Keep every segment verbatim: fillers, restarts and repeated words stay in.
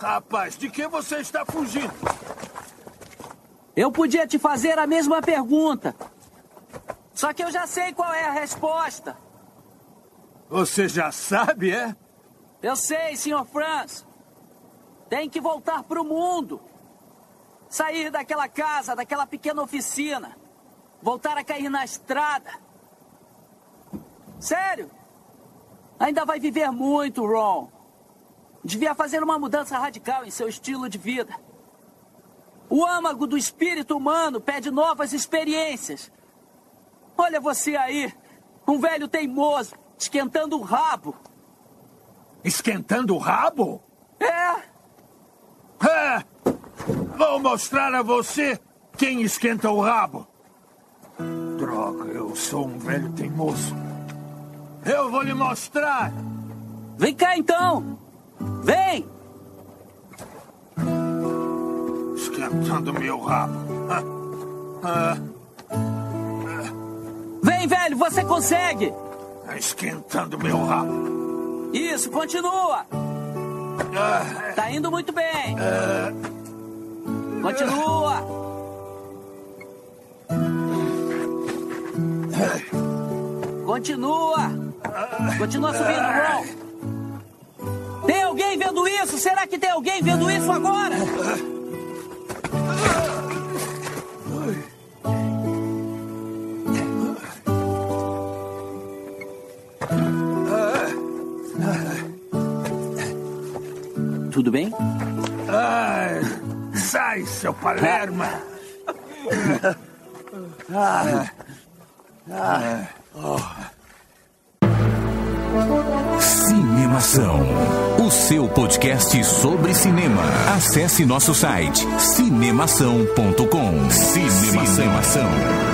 Rapaz, de que você está fugindo? Eu podia te fazer a mesma pergunta. Só que eu já sei qual é a resposta. Você já sabe, é? Eu sei, senhor Franz. Tem que voltar pro mundo. Sair daquela casa, daquela pequena oficina. Voltar a cair na estrada. Sério? Ainda vai viver muito, Ron. Devia fazer uma mudança radical em seu estilo de vida. O âmago do espírito humano pede novas experiências. Olha você aí, um velho teimoso, esquentando o rabo. Esquentando o rabo? É? É! Vou mostrar a você quem esquenta o rabo. Droga, eu sou um velho teimoso. Eu vou lhe mostrar. Vem cá então. Vem! Esquentando meu rabo. Ah, ah, ah. Vem, velho, você consegue! Esquentando meu rabo. Isso, continua! Ah, tá indo muito bem! Ah, continua! Ah, continua! Continua subindo, Ron! Tem alguém vendo isso? Será que tem alguém vendo isso agora? Tudo bem? Ai, sai, seu Palerma! Ah, ah, oh. Cinemação, o seu podcast sobre cinema. Acesse nosso site cinemação ponto com. Cinemação.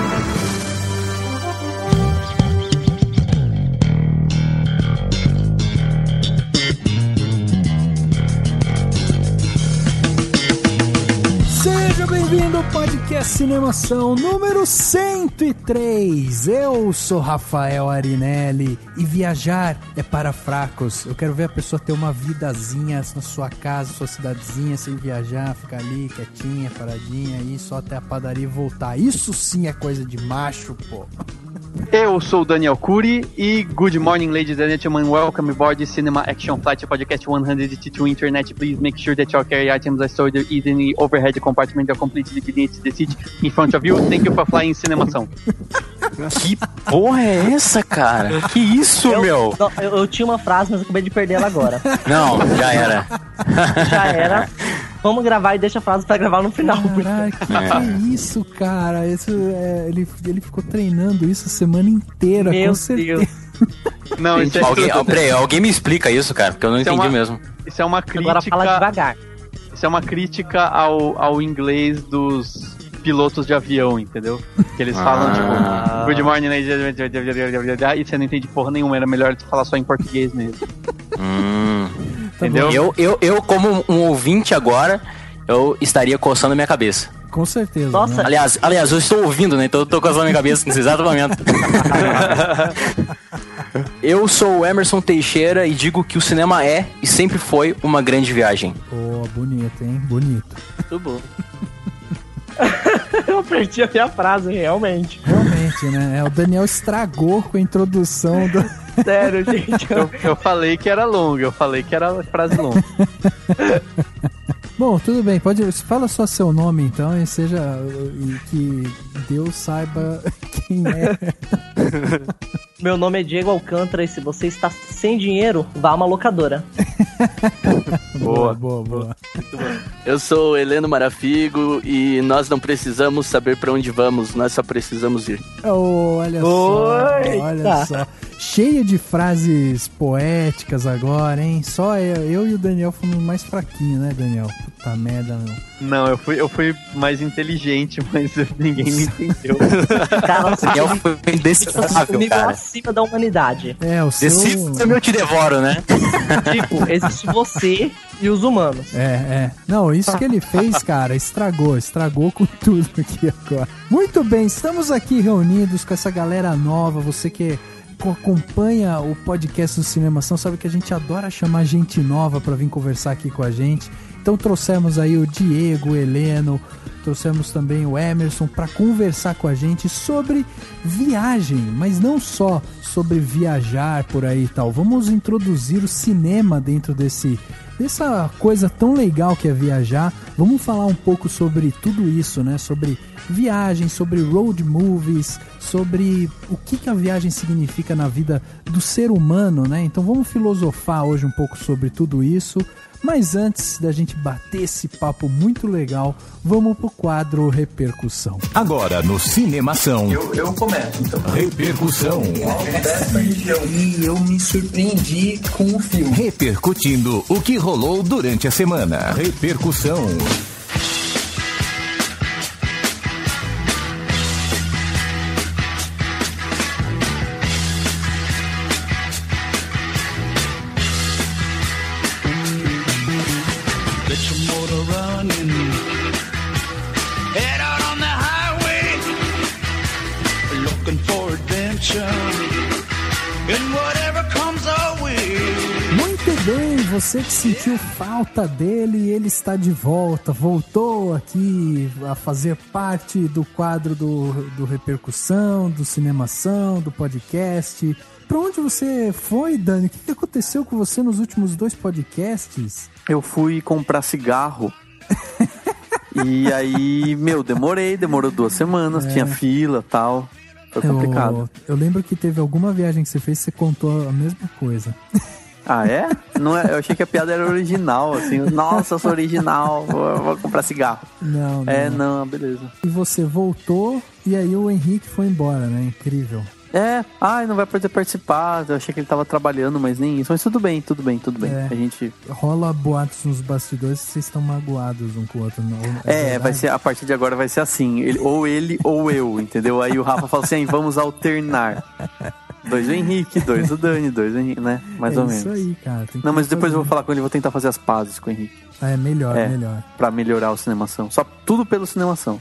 Seja bem-vindo ao podcast Cinemação número cento e três. Eu sou Rafael Arinelli e viajar é para fracos. Eu quero ver a pessoa ter uma vidazinha na sua casa, sua cidadezinha, sem viajar, ficar ali quietinha, paradinha, ir só até a padaria e voltar. Isso sim é coisa de macho, pô. Eu sou o Daniel Cury e good morning, ladies and gentlemen. Welcome aboard Cinema Action Flight Podcast one hundred two Internet. Please make sure that your carry items are stored in the overhead compartment or completely beneath the seat in front of you. Thank you for flying Cinemação. Que porra é essa, cara? Que isso, eu, meu? Não, eu, eu tinha uma frase, mas eu acabei de perder ela agora. Não, já era. Já era. Vamos gravar e deixa a frase pra gravar no final. Caraca, que, é. que isso, cara? Isso, é, ele, ele ficou treinando isso a semana inteira, Meu com certeza. Deus. Não, isso é alguém, oh, peraí, alguém me explica isso, cara, porque eu não isso entendi é uma, mesmo. Isso é uma crítica... Agora fala devagar. Isso é uma crítica ao, ao inglês dos pilotos de avião, entendeu? Que eles falam, ah. tipo, good morning, e você não entende porra nenhuma, era melhor falar só em português mesmo. Hum. Entendeu? Eu, eu, eu, como um ouvinte agora, eu estaria coçando a minha cabeça. Com certeza. Nossa. Né? Aliás, aliás, eu estou ouvindo, né? Então eu tô coçando a minha cabeça nesse exato momento. Eu sou o Emerson Teixeira e digo que o cinema é e sempre foi uma grande viagem. Pô, oh, bonito, hein? Bonito. Muito bom. Eu perdi a minha frase, realmente. Realmente, né? É, o Daniel estragou com a introdução do... Sério, gente. Eu, eu falei que era longa, eu falei que era frase longa. Bom, tudo bem, pode, fala só seu nome então e seja e que Deus saiba quem é. Meu nome é Diego Alcântara e se você está sem dinheiro, vá a uma locadora. Boa, boa, boa. Eu sou Heleno Marafigo e nós não precisamos saber pra onde vamos, nós só precisamos ir. Oh, olha só, olha só. Cheia de frases poéticas agora, hein? Só eu, eu e o Daniel fomos mais fraquinhos, né, Daniel? Puta merda, meu. Não, eu fui, eu fui mais inteligente, mas ninguém me entendeu. Cara, o Daniel foi indecifrável, o nível cara. acima da humanidade. É, o seu... Decifra, eu te devoro, né? Tipo, existe você e os humanos. É, é. Não, isso que ele fez, cara, estragou, estragou com tudo aqui agora. Muito bem, estamos aqui reunidos com essa galera nova, você que acompanha o podcast do Cinemação sabe que a gente adora chamar gente nova pra vir conversar aqui com a gente. Então Então trouxemos aí o Diego, o Heleno, trouxemos também o Emerson para conversar com a gente sobre viagem, mas não só sobre viajar por aí e tal. Vamos introduzir o cinema dentro desse, dessa coisa tão legal que é viajar. Vamos falar um pouco sobre tudo isso, né? Sobre viagem, sobre road movies, sobre o que, que a viagem significa na vida do ser humano, né? Então vamos filosofar hoje um pouco sobre tudo isso. Mas antes da gente bater esse papo muito legal, vamos pro quadro Repercussão. Agora no Cinemação. Eu, eu começo, então. Repercussão. E eu me surpreendi com o filme. Repercutindo o que rolou durante a semana. Repercussão. Muito bem, você que sentiu falta dele, ele está de volta, voltou aqui a fazer parte do quadro do, do Repercussão, do Cinemação, do podcast. Pra onde você foi, Dani? O que aconteceu com você nos últimos dois podcasts? Eu fui comprar cigarro. E aí, meu, demorei, demorou duas semanas, é. Tinha fila e tal. Foi complicado. Eu, eu lembro que teve alguma viagem que você fez e você contou a mesma coisa. Ah, é? Não é? Eu achei que a piada era original, assim. Nossa, eu sou original, vou, vou comprar cigarro. Não, não. É, não, beleza. E você voltou e aí o Henrique foi embora, né? Incrível. É, ai, não vai poder participar. Eu achei que ele tava trabalhando, mas nem isso. Mas tudo bem, tudo bem, tudo bem. É, a gente... Rola boatos nos bastidores que vocês estão magoados um com o outro. Não, é, é vai ser, a partir de agora vai ser assim. Ele, ou ele ou eu, entendeu? Aí o Rafa fala assim, vamos alternar. Dois o Henrique, dois o Dani, dois o Henrique, né? Mais é ou menos. Isso aí, cara. Tem que não, mas depois fazer. Eu vou falar com ele, vou tentar fazer as pazes com o Henrique. É, melhor, é, melhor. Pra melhorar o Cinemação. Só tudo pelo Cinemação.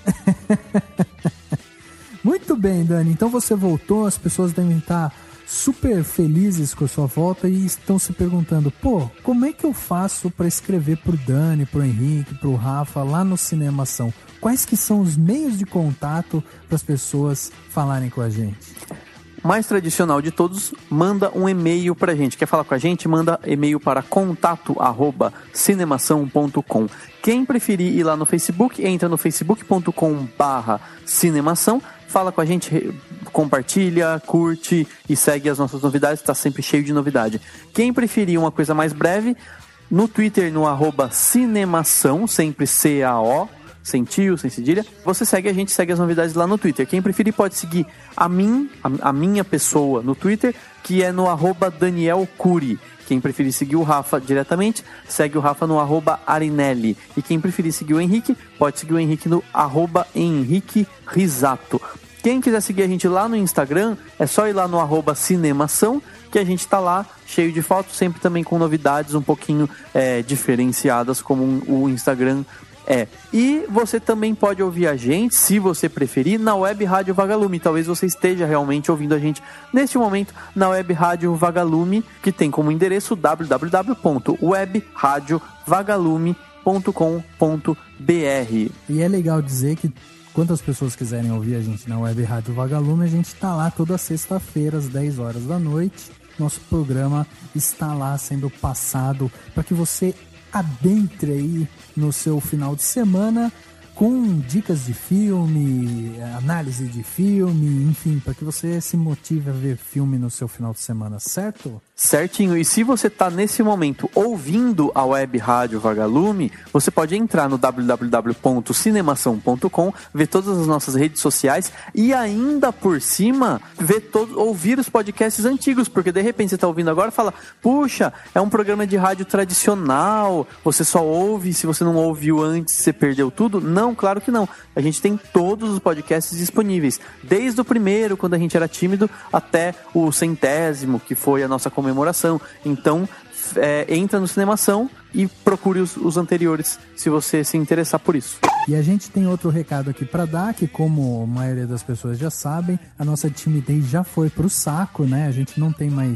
Muito bem, Dani. Então você voltou, as pessoas devem estar super felizes com a sua volta e estão se perguntando, pô, como é que eu faço para escrever pro Dani, pro Henrique, pro Rafa lá no Cinemação? Quais que são os meios de contato para as pessoas falarem com a gente? Mais tradicional de todos, manda um e-mail pra gente. Quer falar com a gente? Manda e-mail para contato arroba cinemação ponto com. Quem preferir ir lá no Facebook, entra no facebook ponto com barra cinemação, fala com a gente, compartilha, curte e segue as nossas novidades, tá sempre cheio de novidade. Quem preferir uma coisa mais breve, no Twitter, no arroba cinemação, sempre C A O, sem tio, sem cedilha, você segue a gente, segue as novidades lá no Twitter. Quem preferir pode seguir a mim, a, a minha pessoa no Twitter, que é no arroba Daniel Curi. Quem preferir seguir o Rafa diretamente, segue o Rafa no arroba Arinelli. E quem preferir seguir o Henrique, pode seguir o Henrique no arroba Henrique Risato. Quem quiser seguir a gente lá no Instagram, é só ir lá no arroba Cinemação, que a gente tá lá, cheio de fotos, sempre também com novidades um pouquinho é, diferenciadas, como um, o Instagram é. E você também pode ouvir a gente, se você preferir, na Web Rádio Vagalume. Talvez você esteja realmente ouvindo a gente neste momento na Web Rádio Vagalume, que tem como endereço w w w ponto web radio vagalume ponto com ponto b r. E é legal dizer que quantas pessoas quiserem ouvir a gente na Web Rádio Vagalume, a gente tá lá toda sexta-feira às dez horas da noite. Nosso programa está lá sendo passado para que você adentre aí no seu final de semana com dicas de filme, análise de filme, enfim, para que você se motive a ver filme no seu final de semana, certo? Certinho, e se você está nesse momento ouvindo a Web Rádio Vagalume, você pode entrar no w w w ponto cinemação ponto com, ver todas as nossas redes sociais e ainda por cima ver todos, ouvir os podcasts antigos, porque de repente você está ouvindo agora e fala, puxa, é um programa de rádio tradicional, você só ouve, se você não ouviu antes, você perdeu tudo? Não, claro que não. A gente tem todos os podcasts disponíveis, desde o primeiro, quando a gente era tímido, até o centésimo, que foi a nossa comemoração. Então, é, entra no Cinemação e procure os, os anteriores, se você se interessar por isso. E a gente tem outro recado aqui para dar, que como a maioria das pessoas já sabem, a nossa timidez já foi pro saco, né? A gente não tem mais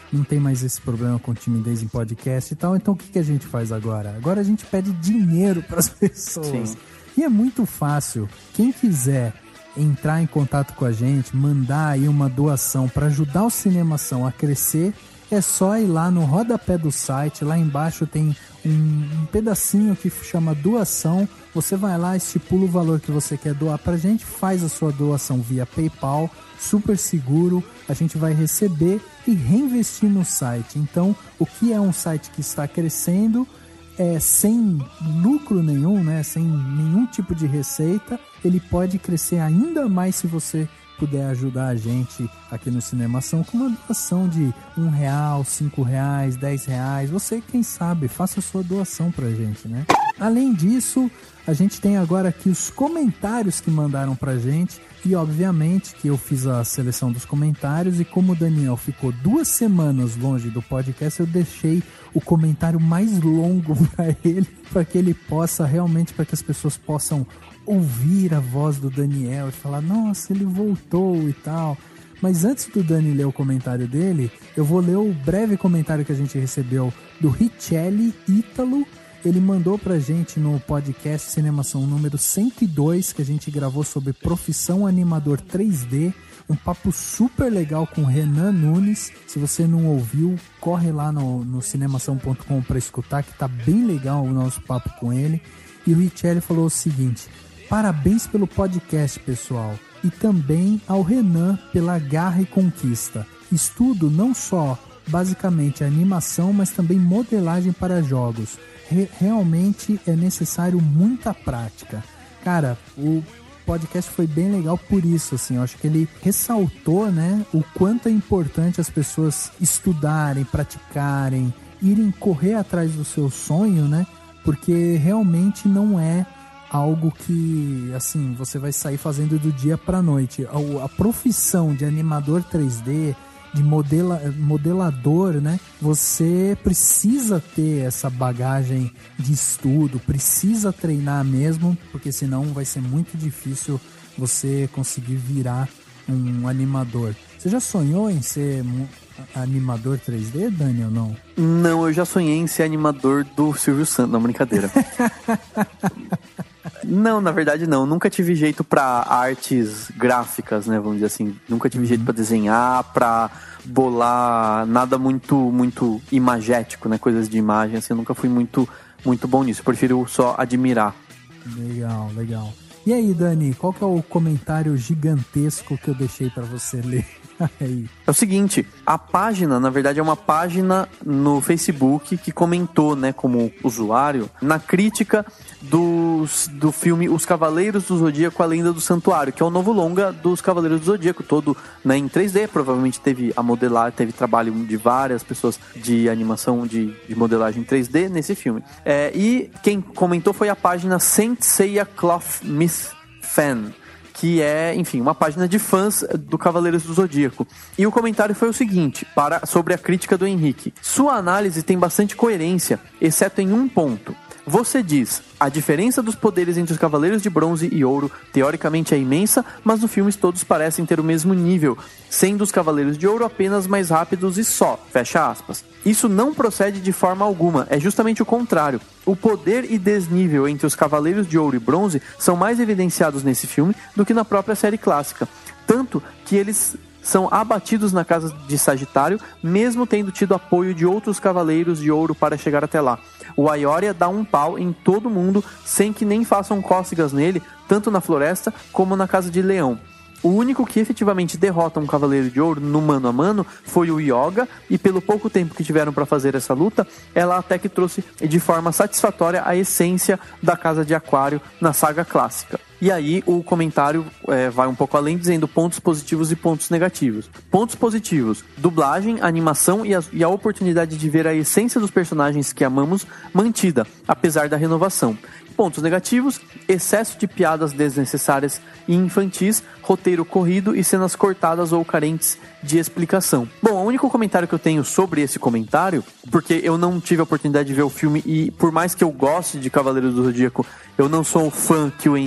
não tem mais esse problema com timidez em podcast e tal. Então o que, que a gente faz agora? Agora a gente pede dinheiro para as pessoas. Sim. E é muito fácil. Quem quiser entrar em contato com a gente, mandar aí uma doação para ajudar o Cinemação a crescer, é só ir lá no rodapé do site. Lá embaixo tem um, um pedacinho que chama doação. Você vai lá, estipula o valor que você quer doar pra gente, faz a sua doação via PayPal, super seguro, a gente vai receber e reinvestir no site. Então, o que é um site que está crescendo, é, sem lucro nenhum, né, sem nenhum tipo de receita, ele pode crescer ainda mais se você puder ajudar a gente aqui no Cinemação com uma doação de um real, cinco reais, dez reais. Você, quem sabe, faça a sua doação pra gente, né? Além disso, a gente tem agora aqui os comentários que mandaram pra gente. E, obviamente, que eu fiz a seleção dos comentários. E como o Daniel ficou duas semanas longe do podcast, eu deixei o comentário mais longo pra ele, para que ele possa, realmente, para que as pessoas possam ouvir a voz do Daniel e falar, nossa, ele voltou e tal. Mas antes do Dani ler o comentário dele, eu vou ler o breve comentário que a gente recebeu do Richelli Ítalo. Ele mandou pra gente no podcast Cinemação número cento e dois, que a gente gravou sobre profissão animador três D, um papo super legal com o Renan Nunes. Se você não ouviu, corre lá no, no cinemação ponto com pra escutar, que tá bem legal o nosso papo com ele. E o Richelli falou o seguinte: parabéns pelo podcast, pessoal, e também ao Renan pela garra e conquista. Estudo não só basicamente animação, mas também modelagem para jogos. Re- realmente é necessário muita prática. Cara, o podcast foi bem legal por isso, assim, eu acho que ele ressaltou, né, o quanto é importante as pessoas estudarem, praticarem, irem correr atrás do seu sonho, né, porque realmente não é algo que, assim, você vai sair fazendo do dia pra noite. A, a profissão de animador três D, de modela, modelador, né? Você precisa ter essa bagagem de estudo, precisa treinar mesmo, porque senão vai ser muito difícil você conseguir virar um animador. Você já sonhou em ser animador três D, Dani, ou não? Não, eu já sonhei em ser animador do Silvio Santos, não, brincadeira. Não, na verdade não. Nunca tive jeito pra artes gráficas, né? Vamos dizer assim. Nunca tive uhum. jeito pra desenhar, pra bolar nada muito, muito imagético, né? Coisas de imagem, assim. Eu nunca fui muito, muito bom nisso. Eu prefiro só admirar. Legal, legal. E aí, Dani, qual que é o comentário gigantesco que eu deixei pra você ler? Aí. É o seguinte, a página, na verdade, é uma página no Facebook que comentou, né, como usuário, na crítica dos, do filme Os Cavaleiros do Zodíaco, A Lenda do Santuário, que é o novo longa dos Cavaleiros do Zodíaco, todo, né, em três D. Provavelmente teve a modelar, teve trabalho de várias pessoas de animação, de, de modelagem em três D nesse filme. É, e quem comentou foi a página Saint Seiya Cloth Myth Fan, que é, enfim, uma página de fãs do Cavaleiros do Zodíaco. E o comentário foi o seguinte, para, sobre a crítica do Henrique. Sua análise tem bastante coerência, exceto em um ponto. Você diz, a diferença dos poderes entre os Cavaleiros de Bronze e Ouro teoricamente é imensa, mas no filme todos parecem ter o mesmo nível, sendo os Cavaleiros de Ouro apenas mais rápidos e só, fecha aspas. Isso não procede de forma alguma, é justamente o contrário. O poder e desnível entre os Cavaleiros de Ouro e Bronze são mais evidenciados nesse filme do que na própria série clássica, tanto que eles são abatidos na casa de Sagitário, mesmo tendo tido apoio de outros Cavaleiros de Ouro para chegar até lá. O Aioria dá um pau em todo mundo, sem que nem façam cócegas nele, tanto na floresta como na casa de Leão. O único que efetivamente derrota um Cavaleiro de Ouro no mano a mano foi o Yoga, e pelo pouco tempo que tiveram para fazer essa luta, ela até que trouxe de forma satisfatória a essência da Casa de Aquário na saga clássica. E aí o comentário é, vai um pouco além, dizendo pontos positivos e pontos negativos. Pontos positivos: dublagem, animação e a, e a oportunidade de ver a essência dos personagens que amamos mantida, apesar da renovação. Pontos negativos: excesso de piadas desnecessárias e infantis, roteiro corrido e cenas cortadas ou carentes de explicação. Bom, o único comentário que eu tenho sobre esse comentário, porque eu não tive a oportunidade de ver o filme e por mais que eu goste de Cavaleiros do Zodíaco, eu não sou o fã que o Henrique é,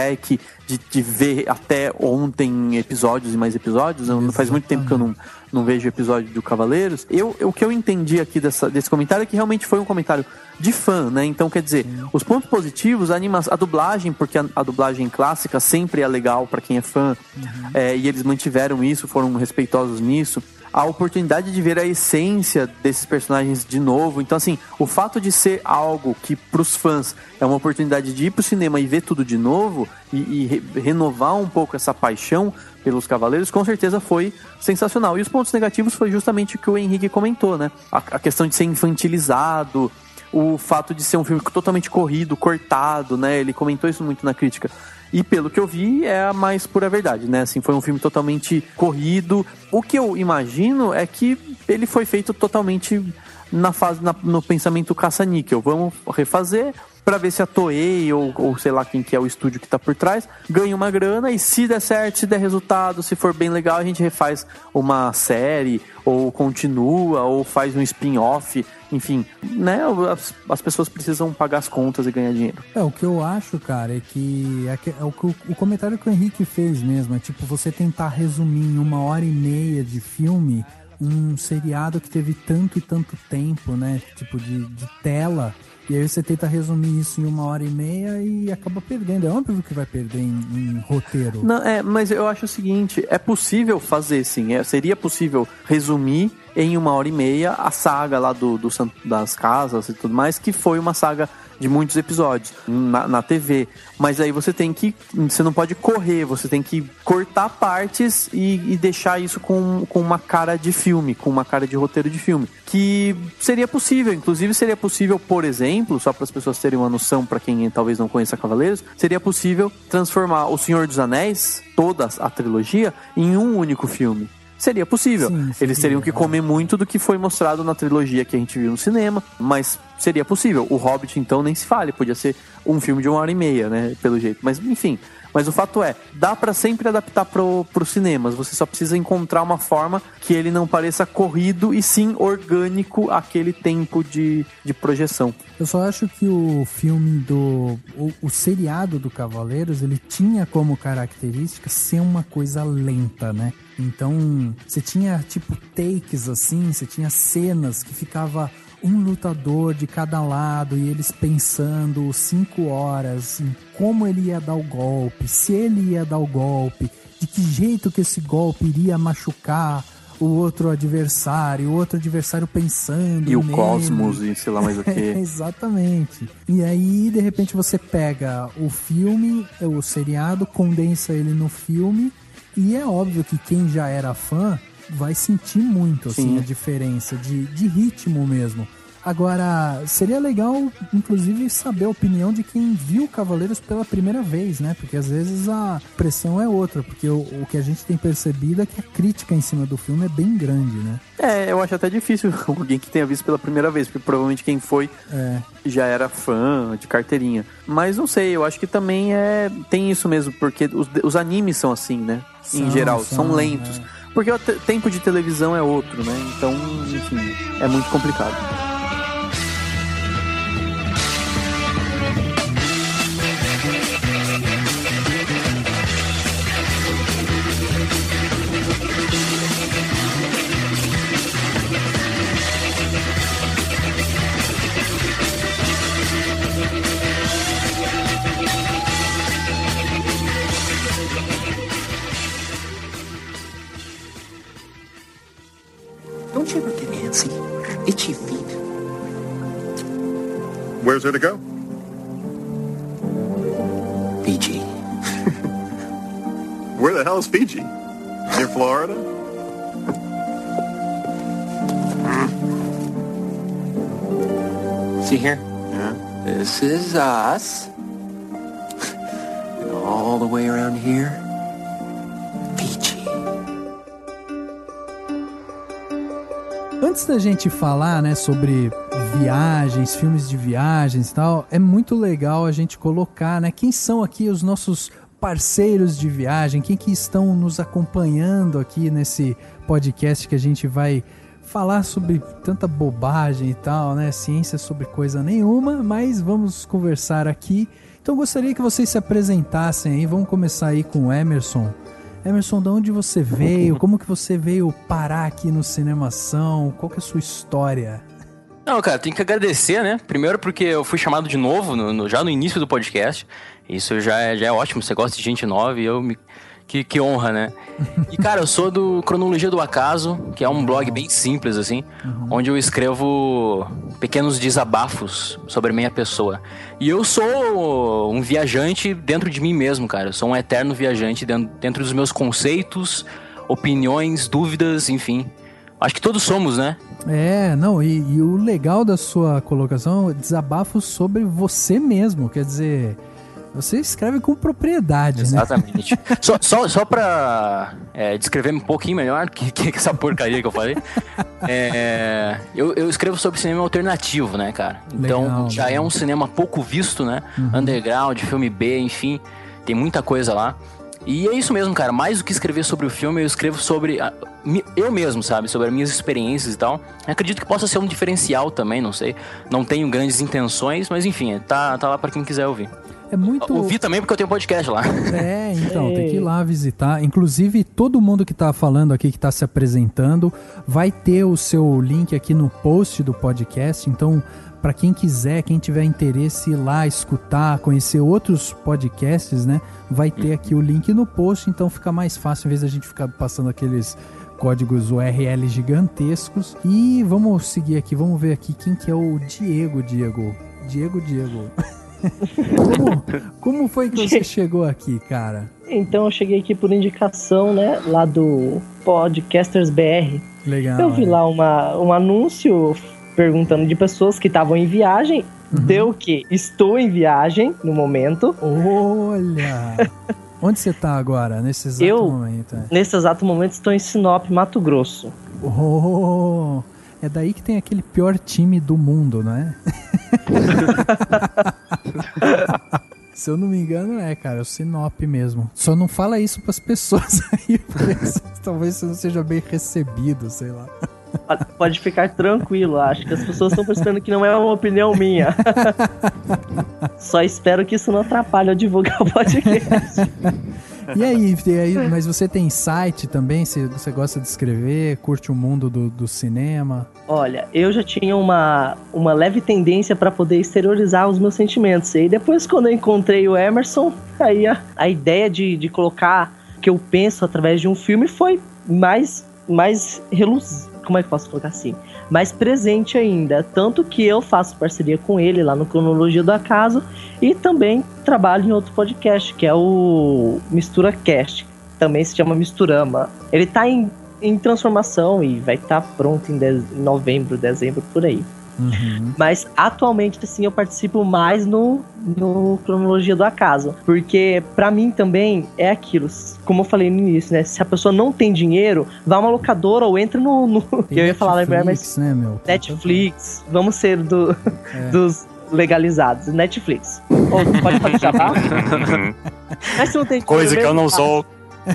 Trek, de, de ver até ontem episódios e mais episódios. Não faz muito tempo que eu não, não vejo episódio do Cavaleiros. Eu, o que eu entendi aqui dessa, desse comentário é que realmente foi um comentário de fã, né? Então, quer dizer, os pontos positivos, a, anima, a dublagem, porque a, a dublagem clássica sempre é legal pra quem é fã, uhum. é, e eles mantiveram isso, foram respeitosos nisso. A oportunidade de ver a essência desses personagens de novo. Então, assim, o fato de ser algo que pros fãs é uma oportunidade de ir pro cinema e ver tudo de novo e, e re- renovar um pouco essa paixão pelos Cavaleiros, com certeza foi sensacional. E os pontos negativos foi justamente o que o Henrique comentou, né? A, a questão de ser infantilizado, o fato de ser um filme totalmente corrido, cortado, né? Ele comentou isso muito na crítica. E pelo que eu vi, é a mais pura verdade, né? Assim, foi um filme totalmente corrido. O que eu imagino é que ele foi feito totalmente na fase, na, no pensamento caça-níquel. Vamos refazer pra ver se a Toei ou, ou sei lá quem que é o estúdio que tá por trás ganha uma grana, e se der certo, se der resultado, se for bem legal, a gente refaz uma série, ou continua, ou faz um spin-off, enfim, né? As, as pessoas precisam pagar as contas e ganhar dinheiro. É, o que eu acho, cara, é que é, que, é o, que o, o comentário que o Henrique fez mesmo, é tipo você tentar resumir em uma hora e meia de filme um seriado que teve tanto e tanto tempo, né? Tipo, de, de tela. E aí você tenta resumir isso em uma hora e meia e acaba perdendo. É óbvio que vai perder em, em roteiro. Não, é, mas eu acho o seguinte, é possível fazer sim, é, seria possível resumir em uma hora e meia a saga lá do, do, das casas e tudo mais, que foi uma saga de muitos episódios na, na T V, mas aí você tem que, você não pode correr, você tem que cortar partes e, e deixar isso com, com uma cara de filme, com uma cara de roteiro de filme, que seria possível, inclusive seria possível, por exemplo, só para as pessoas terem uma noção, para quem talvez não conheça Cavaleiros, seria possível transformar O Senhor dos Anéis, toda a trilogia, em um único filme. Seria possível. Sim, seria, eles teriam que comer muito do que foi mostrado na trilogia que a gente viu no cinema, mas seria possível. O Hobbit, então, nem se fale. Podia ser um filme de uma hora e meia, né? Pelo jeito. Mas, enfim. Mas o fato é, dá pra sempre adaptar pro, pros cinemas. Você só precisa encontrar uma forma que ele não pareça corrido e sim orgânico aquele tempo de, de projeção. Eu só acho que o filme do... O, o seriado do Cavaleiros, ele tinha como característica ser uma coisa lenta, né? Então, você tinha tipo takes assim, você tinha cenas que ficava um lutador de cada lado e eles pensando cinco horas em como ele ia dar o golpe, se ele ia dar o golpe, de que jeito que esse golpe iria machucar o outro adversário, o outro adversário pensando e o nele. Cosmos e sei lá mais o que. Exatamente. E aí, de repente, você pega o filme, o seriado, condensa ele no filme. E é óbvio que quem já era fã vai sentir muito assim, a diferença de, de ritmo mesmo. Agora, seria legal, inclusive, saber a opinião de quem viu Cavaleiros pela primeira vez, né? Porque às vezes a pressão é outra, porque o, o que a gente tem percebido é que a crítica em cima do filme é bem grande, né? É, eu acho até difícil alguém que tenha visto pela primeira vez, porque provavelmente quem foi é. já era fã de carteirinha. Mas não sei, eu acho que também é tem isso mesmo, porque os, os animes são assim, né? São, em geral, são, são lentos. É. Porque o te- tempo de televisão é outro, né? Então, enfim, é muito complicado. Don't you ever get antsy? Itchy feet. Where's there to go? Fiji. Where the hell is Fiji? Near Florida? See here? Yeah. This is us. And all the way around here, Fiji. Antes da gente falar, né, sobre viagens, filmes de viagens e tal, é muito legal a gente colocar, né, quem são aqui os nossos parceiros de viagem, quem que estão nos acompanhando aqui nesse podcast que a gente vai falar sobre tanta bobagem e tal, né? Ciência sobre coisa nenhuma, mas vamos conversar aqui. Então gostaria que vocês se apresentassem aí. Vamos começar aí com o Emerson. Emerson, de onde você veio? Como que você veio parar aqui no Cinemação? Qual que é a sua história? Não, cara, tem que agradecer, né? Primeiro porque eu fui chamado de novo, no, no, já no início do podcast. Isso já é, já é ótimo, você gosta de gente nova e eu me... Que, que honra, né? E, cara, eu sou do Cronologia do Acaso, que é um blog bem simples, assim, uhum. onde eu escrevo pequenos desabafos sobre a minha pessoa. E eu sou um viajante dentro de mim mesmo, cara. Eu sou um eterno viajante dentro, dentro dos meus conceitos, opiniões, dúvidas, enfim. Acho que todos somos, né? É, não, e, e o legal da sua colocação é desabafos sobre você mesmo, quer dizer... Você escreve com propriedade, Exatamente. né? Só, só, só pra é, descrever um pouquinho melhor que, que essa porcaria que eu falei. É, eu, eu escrevo sobre cinema alternativo, né, cara? Então Legal, já legal. é um cinema pouco visto, né? Uhum. Underground, filme B, enfim. Tem muita coisa lá. E é isso mesmo, cara. Mais do que escrever sobre o filme, eu escrevo sobre a, eu mesmo, sabe? Sobre as minhas experiências e tal. Eu acredito que possa ser um diferencial também, não sei. Não tenho grandes intenções, mas enfim, tá, tá lá pra quem quiser ouvir. É muito... Ouvi também porque eu tenho podcast lá. É, então, tem que ir lá visitar. Inclusive, todo mundo que tá falando aqui, que tá se apresentando, vai ter o seu link aqui no post do podcast. Então, para quem quiser, quem tiver interesse ir lá escutar, conhecer outros podcasts, né? Vai ter aqui o link no post, então fica mais fácil, em vez da gente ficar passando aqueles códigos U R L gigantescos. E vamos seguir aqui, vamos ver aqui quem que é o Diego, Diego. Diego, Diego. Como, como foi que você chegou aqui, cara? Então eu cheguei aqui por indicação, né, lá do Podcasters B R. Legal. Eu vi é. lá uma, um anúncio perguntando de pessoas que estavam em viagem. Uhum. Deu que estou em viagem no momento. Olha! Onde você tá agora, nesse exato eu, momento? É? Nesse exato momento estou em Sinop, Mato Grosso. Oh! É daí que tem aquele pior time do mundo, não é? Se eu não me engano, é, cara, é o Sinop mesmo. Só não fala isso pras pessoas aí, porque talvez você não seja bem recebido, sei lá. Pode ficar tranquilo, acho que as pessoas estão percebendo que não é uma opinião minha. Só espero que isso não atrapalhe eu divulgar o podcast. E aí, e aí, mas você tem site também? Você, você gosta de escrever? Curte o mundo do, do cinema? Olha, eu já tinha uma, uma leve tendência para poder exteriorizar os meus sentimentos. E depois, quando eu encontrei o Emerson, aí a, a ideia de, de colocar o que eu penso através de um filme foi mais, mais reluzente. Como é que eu posso colocar assim? Mais presente ainda. Tanto que eu faço parceria com ele lá no Cronologia do Acaso e também trabalho em outro podcast, que é o Mistura Cast. Também se chama Misturama. Ele tá em, em transformação e vai estar tá pronto em de- novembro, dezembro, por aí. Uhum. Mas atualmente, assim, eu participo mais no, no Cronologia do Acaso. Porque pra mim também é aquilo, como eu falei no início, né? Se a pessoa não tem dinheiro, vá a uma locadora ou entra no... no eu ia falar, Netflix, mas né, meu? Netflix, vamos ser do, É. dos legalizados. Netflix. Ou pode fazer jabá? Mas se não tem dinheiro Coisa que eu mesmo, não tá. sou.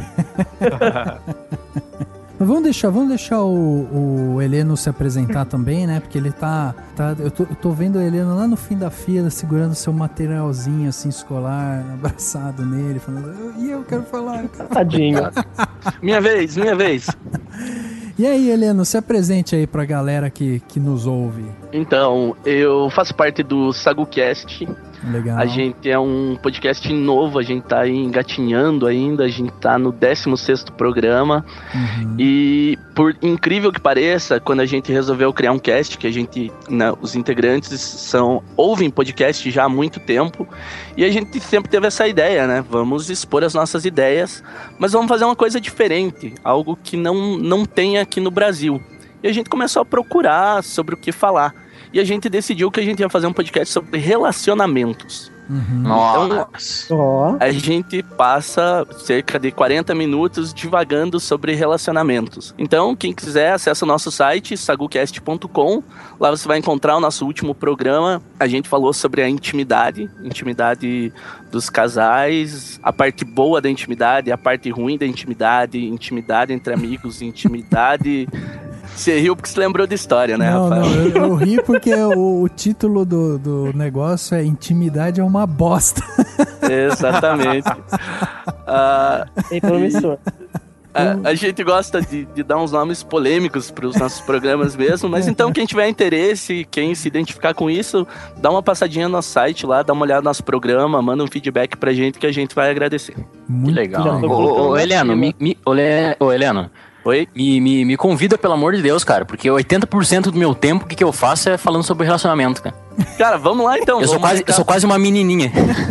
Mas vamos deixar, vamos deixar o, o Heleno se apresentar também, né? Porque ele tá... tá eu, tô, eu tô vendo o Heleno lá no fim da fila, segurando seu materialzinho, assim, escolar, abraçado nele, falando... E eu quero falar, eu quero... Tadinho. Minha vez, minha vez. E aí, Heleno, se apresente aí pra galera que, que nos ouve. Então, eu faço parte do SaguCast. Legal. A gente é um podcast novo, a gente tá aí engatinhando ainda, a gente tá no décimo sexto programa. Uhum. E por incrível que pareça, quando a gente resolveu criar um cast, que a gente, né, os integrantes são ouvem podcast já há muito tempo, e a gente sempre teve essa ideia, né? Vamos expor as nossas ideias, mas vamos fazer uma coisa diferente, algo que não, não tem aqui no Brasil. E a gente começou a procurar sobre o que falar. E a gente decidiu que a gente ia fazer um podcast sobre relacionamentos. Uhum. Então, Ó. a gente passa cerca de quarenta minutos divagando sobre relacionamentos. Então, quem quiser, acessa o nosso site, sagucast ponto com. Lá você vai encontrar o nosso último programa. A gente falou sobre a intimidade, intimidade dos casais, a parte boa da intimidade, a parte ruim da intimidade, intimidade entre amigos, intimidade Você riu porque se lembrou da história, né, não, Rafael? Não, eu, eu ri porque o, o título do, do negócio é Intimidade é uma bosta. Exatamente. Ah, Bem promissor. A, a gente gosta de, de dar uns nomes polêmicos para os nossos programas mesmo, mas então quem tiver interesse, quem se identificar com isso, dá uma passadinha no nosso site lá, dá uma olhada no nosso programa, manda um feedback pra gente que a gente vai agradecer. Muito que legal. legal. Ô, ô, Heleno, me, me, ô, Le, ô, Heleno, Oi? Me, me, me convida, pelo amor de Deus, cara, porque oitenta por cento do meu tempo, o que, que eu faço é falando sobre relacionamento, cara. Cara, vamos lá então. Eu sou, quase, eu sou quase uma menininha.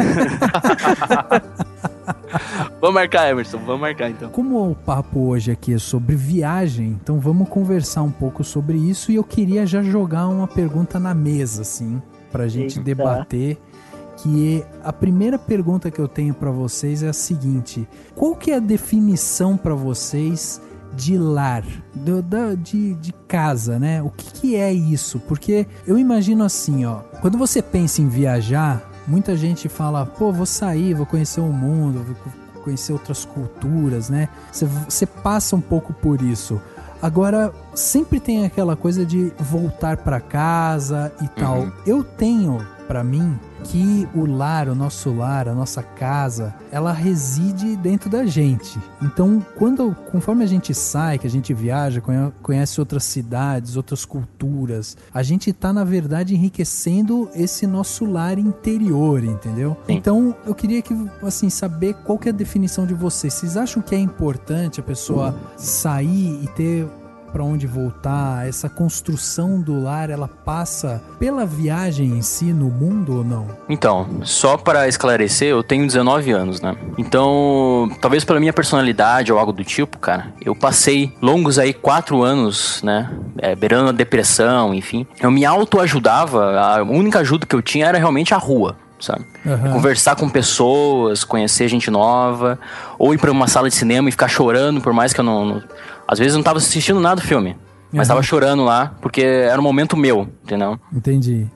Vamos marcar, Emerson, vamos marcar então. Como o papo hoje aqui é sobre viagem, então vamos conversar um pouco sobre isso, e eu queria já jogar uma pergunta na mesa, assim, pra gente Eita. debater, que a primeira pergunta que eu tenho pra vocês é a seguinte: qual que é a definição pra vocês de lar, do, da, de, de casa, né? O que, que é isso? Porque eu imagino assim, ó, quando você pensa em viajar, muita gente fala, pô, vou sair, vou conhecer o mundo, vou conhecer outras culturas, né? Você, você passa um pouco por isso. Agora, sempre tem aquela coisa de voltar pra casa e tal. Uhum. Eu tenho, pra mim, que o lar, o nosso lar, a nossa casa, ela reside dentro da gente. Então, quando, conforme a gente sai, que a gente viaja, conhece outras cidades, outras culturas, a gente tá, na verdade, enriquecendo esse nosso lar interior, entendeu? Sim. Então, eu queria que, assim, saber qual que é a definição de vocês. Vocês acham que é importante a pessoa sair e ter para onde voltar? Essa construção do lar, ela passa pela viagem em si no mundo ou não? Então, só para esclarecer, eu tenho dezenove anos, né? Então, talvez pela minha personalidade ou algo do tipo, cara, eu passei longos aí quatro anos, né? É, beirando a depressão, enfim. Eu me autoajudava, a única ajuda que eu tinha era realmente a rua, sabe? Uhum. Conversar com pessoas, conhecer gente nova, ou ir pra uma sala de cinema e ficar chorando, por mais que eu não... não às vezes eu não tava assistindo nada do filme, mas Uhum. tava chorando lá, porque era um momento meu, entendeu? Entendi.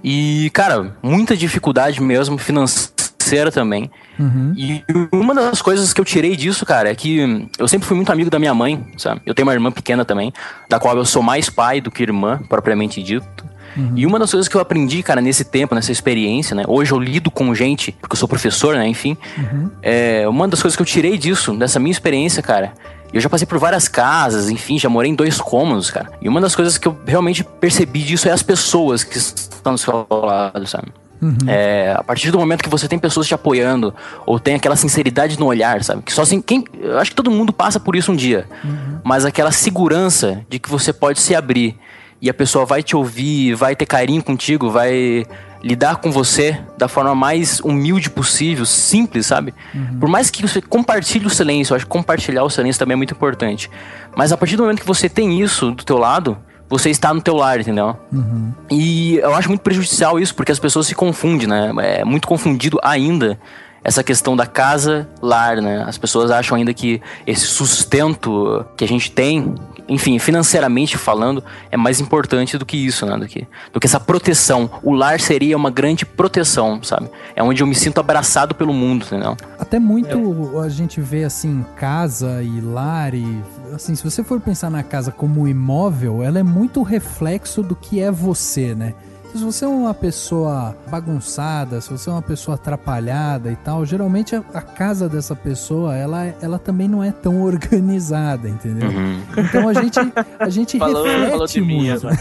E, cara, muita dificuldade mesmo, financeira também. Uhum. E uma das coisas que eu tirei disso, cara, é que eu sempre fui muito amigo da minha mãe, sabe? Eu tenho uma irmã pequena também, da qual eu sou mais pai do que irmã, propriamente dito. Uhum. E uma das coisas que eu aprendi, cara, nesse tempo, nessa experiência, né? Hoje eu lido com gente, porque eu sou professor, né? Enfim. Uhum. É, uma das coisas que eu tirei disso, dessa minha experiência, cara... Eu já passei por várias casas, enfim, já morei em dois cômodos, cara. E uma das coisas que eu realmente percebi disso é as pessoas que estão do seu lado, sabe? Uhum. É, a partir do momento que você tem pessoas te apoiando, ou tem aquela sinceridade no olhar, sabe? Que só assim, quem, eu acho que todo mundo passa por isso um dia. Uhum. Mas aquela segurança de que você pode se abrir e a pessoa vai te ouvir, vai ter carinho contigo, vai lidar com você da forma mais humilde possível, simples, sabe? Uhum. Por mais que você compartilhe o silêncio, eu acho que compartilhar o silêncio também é muito importante. Mas a partir do momento que você tem isso do teu lado, você está no teu lar, entendeu? Uhum. E eu acho muito prejudicial isso, porque as pessoas se confundem, né? É muito confundido ainda essa questão da casa-lar, né? As pessoas acham ainda que esse sustento que a gente tem, enfim, financeiramente falando, é mais importante do que isso, né? Do que, do que essa proteção. O lar seria uma grande proteção, sabe? É onde eu me sinto abraçado pelo mundo, entendeu? Até muito é. A gente vê, assim, casa e lar e... Assim, se você for pensar na casa como imóvel, ela é muito reflexo do que é você, né? Se você é uma pessoa bagunçada, se você é uma pessoa atrapalhada e tal, geralmente a, a casa dessa pessoa, ela, ela também não é tão organizada, entendeu? Uhum. Então a gente, a gente falou, reflete falou de muito. Mim,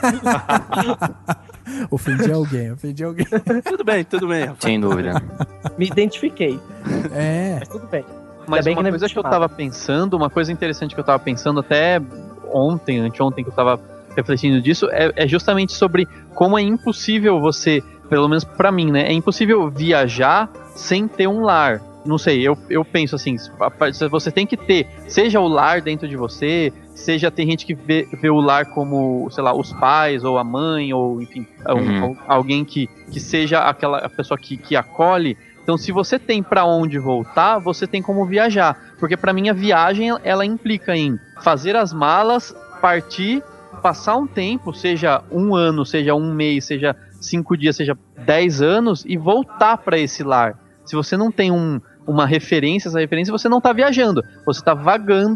ofendi alguém, ofendi alguém. Tudo bem, tudo bem. Rapaz. Sem dúvida. Me identifiquei. É. Mas tudo bem. Mas bem uma que coisa que eu tava pensando, uma coisa interessante que eu tava pensando até ontem, anteontem que eu tava refletindo disso, é, é justamente sobre como é impossível você, pelo menos pra mim, né, é impossível viajar sem ter um lar. Não sei, eu, eu penso assim, você tem que ter, seja o lar dentro de você, seja, tem gente que vê, vê o lar como, sei lá, os pais, ou a mãe, ou enfim, uhum. um, alguém que, que seja aquela a pessoa que, que acolhe. Então, se você tem pra onde voltar, você tem como viajar. Porque pra mim a viagem, ela implica em fazer as malas, partir, passar um tempo, seja um ano, seja um mês, seja cinco dias, seja dez anos, e voltar pra esse lar. Se você não tem um, uma referência, essa referência, você não tá viajando. Você tá vagando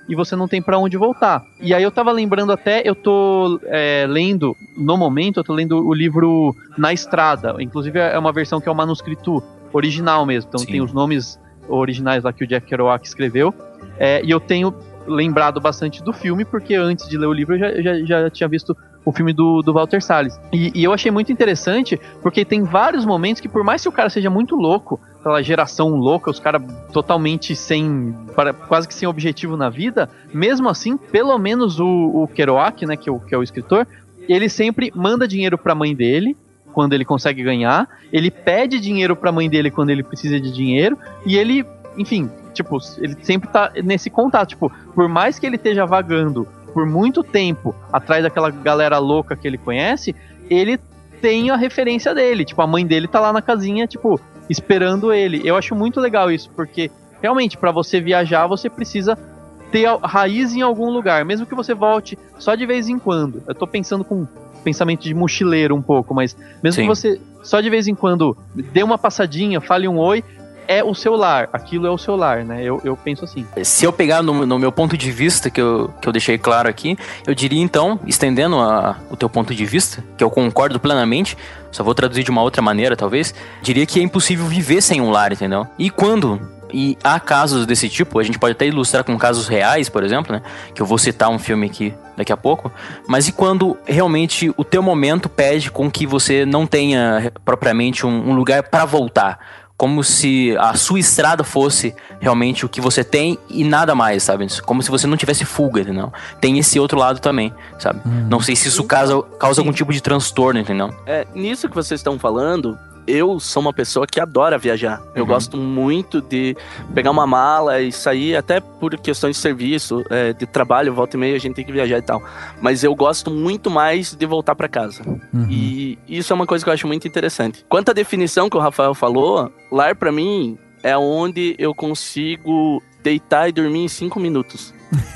e você não tem pra onde voltar. E aí eu tava lembrando até, eu tô é, lendo, no momento, eu tô lendo o livro Na Estrada, inclusive é uma versão que é o manuscrito original mesmo, então Sim. tem os nomes originais lá que o Jack Kerouac escreveu, é, e eu tenho lembrado bastante do filme, porque antes de ler o livro eu já, já, já tinha visto o filme do, do Walter Salles. E, e eu achei muito interessante, porque tem vários momentos que, por mais que o cara seja muito louco, aquela geração louca, os caras totalmente sem, para, quase que sem objetivo na vida, mesmo assim, pelo menos o, o Kerouac, né, que é o, que é o escritor, ele sempre manda dinheiro pra mãe dele, quando ele consegue ganhar, ele pede dinheiro pra mãe dele quando ele precisa de dinheiro, e ele, enfim, tipo, ele sempre tá nesse contato, tipo, por mais que ele esteja vagando por muito tempo atrás daquela galera louca que ele conhece, ele tem a referência dele, tipo, a mãe dele tá lá na casinha, tipo, esperando ele. Eu acho muito legal isso, porque realmente, pra você viajar, você precisa ter a raiz em algum lugar, mesmo que você volte só de vez em quando. Eu tô pensando com pensamento de mochileiro um pouco, mas mesmo Sim. que você só de vez em quando dê uma passadinha, fale um oi, é o seu lar, aquilo é o seu lar, né? Eu, eu penso assim. Se eu pegar no, no meu ponto de vista, que eu, que eu deixei claro aqui, eu diria então, estendendo a, o teu ponto de vista, que eu concordo plenamente, só vou traduzir de uma outra maneira, talvez, diria que é impossível viver sem um lar, entendeu? E quando... E há casos desse tipo, a gente pode até ilustrar com casos reais, por exemplo, né? Que eu vou citar um filme aqui daqui a pouco. Mas e quando realmente o teu momento pede com que você não tenha propriamente um, um lugar para voltar? Como se a sua estrada fosse realmente o que você tem e nada mais, sabe? Como se você não tivesse fuga, entendeu? Tem esse outro lado também, sabe? Hum. Não sei se isso causa, causa algum tipo de transtorno, entendeu? É, nisso que vocês estão falando... Eu sou uma pessoa que adora viajar. Eu uhum. gosto muito de pegar uma mala e sair, até por questões de serviço, é, de trabalho, volta e meia a gente tem que viajar e tal. Mas eu gosto muito mais de voltar pra casa. Uhum. E isso é uma coisa que eu acho muito interessante. Quanto à definição que o Rafael falou, lar pra mim é onde eu consigo deitar e dormir em cinco minutos.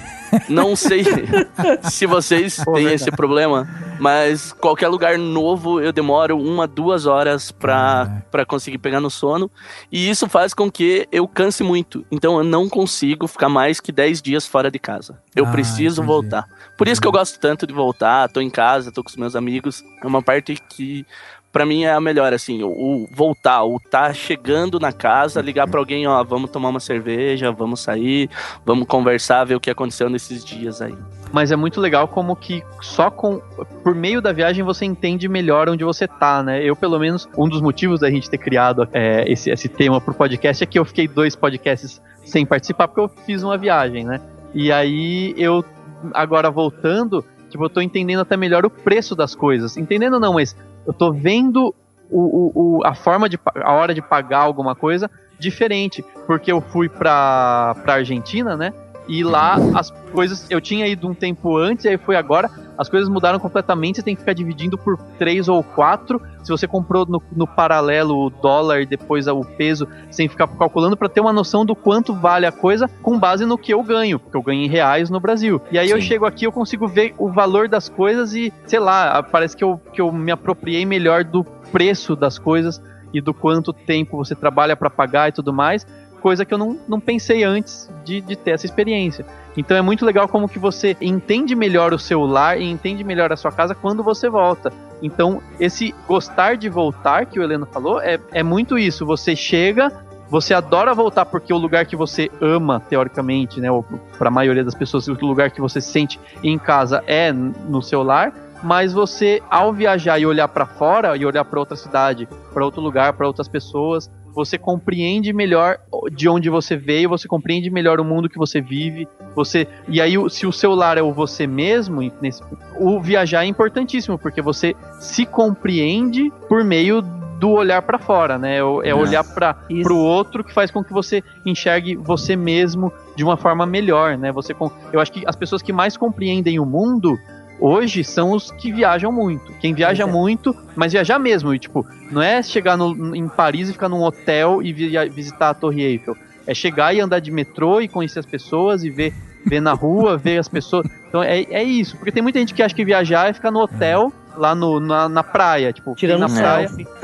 Não sei se vocês Pô, têm verdade. esse problema, mas qualquer lugar novo eu demoro uma, duas horas pra, ah. pra conseguir pegar no sono. E isso faz com que eu canse muito. Então eu não consigo ficar mais que dez dias fora de casa. Eu ah, preciso entendi. voltar. Por isso que eu gosto tanto de voltar. Tô em casa, tô com os meus amigos. É uma parte que... Pra mim é a melhor, assim, o, o voltar, o tá chegando na casa, ligar pra alguém, ó, vamos tomar uma cerveja, vamos sair, vamos conversar, ver o que aconteceu nesses dias aí. Mas é muito legal como que só com, por meio da viagem você entende melhor onde você tá, né? Eu, pelo menos, um dos motivos da gente ter criado é, esse, esse tema pro podcast é que eu fiquei dois podcasts sem participar porque eu fiz uma viagem, né? E aí eu, agora voltando, tipo, eu tô entendendo até melhor o preço das coisas. Entendendo não, mas... eu tô vendo o, o, o, a forma de a hora de pagar alguma coisa diferente, porque eu fui pra, pra Argentina, né? E lá as coisas, eu tinha ido um tempo antes, e aí fui agora, as coisas mudaram completamente, você tem que ficar dividindo por três ou quatro, se você comprou no, no paralelo o dólar e depois o peso, sem ficar calculando, pra ter uma noção do quanto vale a coisa, com base no que eu ganho, porque eu ganho em reais no Brasil. E aí Sim. eu chego aqui, eu consigo ver o valor das coisas e, sei lá, parece que eu, que eu me apropriei melhor do preço das coisas e do quanto tempo você trabalha pra pagar e tudo mais, coisa que eu não, não pensei antes de, de ter essa experiência. Então é muito legal como que você entende melhor o seu lar e entende melhor a sua casa quando você volta. Então esse gostar de voltar que o Heleno falou é, é muito isso. Você chega, você adora voltar porque o lugar que você ama, teoricamente, né, ou para a maioria das pessoas, o lugar que você se sente em casa é no seu lar, mas você, ao viajar e olhar para fora e olhar para outra cidade, para outro lugar, para outras pessoas, você compreende melhor de onde você veio, você compreende melhor o mundo que você vive, você... E aí, se o seu lar é o você mesmo, nesse... o viajar é importantíssimo, porque você se compreende por meio do olhar para fora, né? É olhar para o outro que faz com que você enxergue você mesmo de uma forma melhor, né? Você, eu acho que as pessoas que mais compreendem o mundo hoje são os que viajam muito. Quem viaja Exato. muito, mas viajar mesmo. E, tipo, não é chegar no, em Paris e ficar num hotel e via, visitar a Torre Eiffel. É chegar e andar de metrô e conhecer as pessoas e ver, ver na rua, ver as pessoas. Então é, é isso. Porque tem muita gente que acha que viajar é ficar no hotel, lá no, na, na praia. Tipo, tirando na praia. selfie.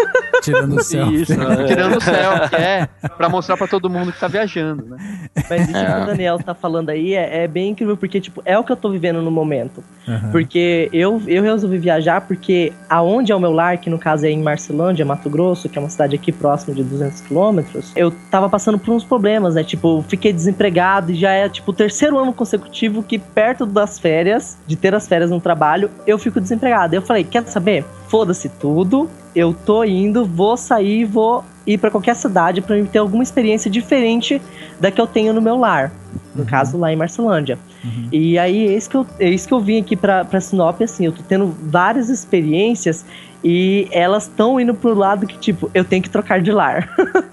tirando o céu. Isso, tirando o céu, que é pra mostrar pra todo mundo que tá viajando, né? Mas isso é. que o Daniel tá falando aí é, é bem incrível, porque, tipo, é o que eu tô vivendo no momento. Uhum. Porque eu, eu resolvi viajar porque aonde é o meu lar, que no caso é em Marcelândia, Mato Grosso, que é uma cidade aqui próximo de duzentos quilômetros, eu tava passando por uns problemas, né? Tipo, fiquei desempregado e já é, tipo, o terceiro ano consecutivo que perto das férias, de ter as férias no trabalho, eu fico desempregado. Eu falei, quer saber? Foda-se tudo, eu tô indo, vou sair, vou ir pra qualquer cidade pra ter alguma experiência diferente da que eu tenho no meu lar. No uhum. caso, lá em Marcelândia. Uhum. E aí, é isso que eu, é isso que eu vim aqui pra, pra Sinop, assim, eu tô tendo várias experiências e elas estão indo pro lado que, tipo, eu tenho que trocar de lar.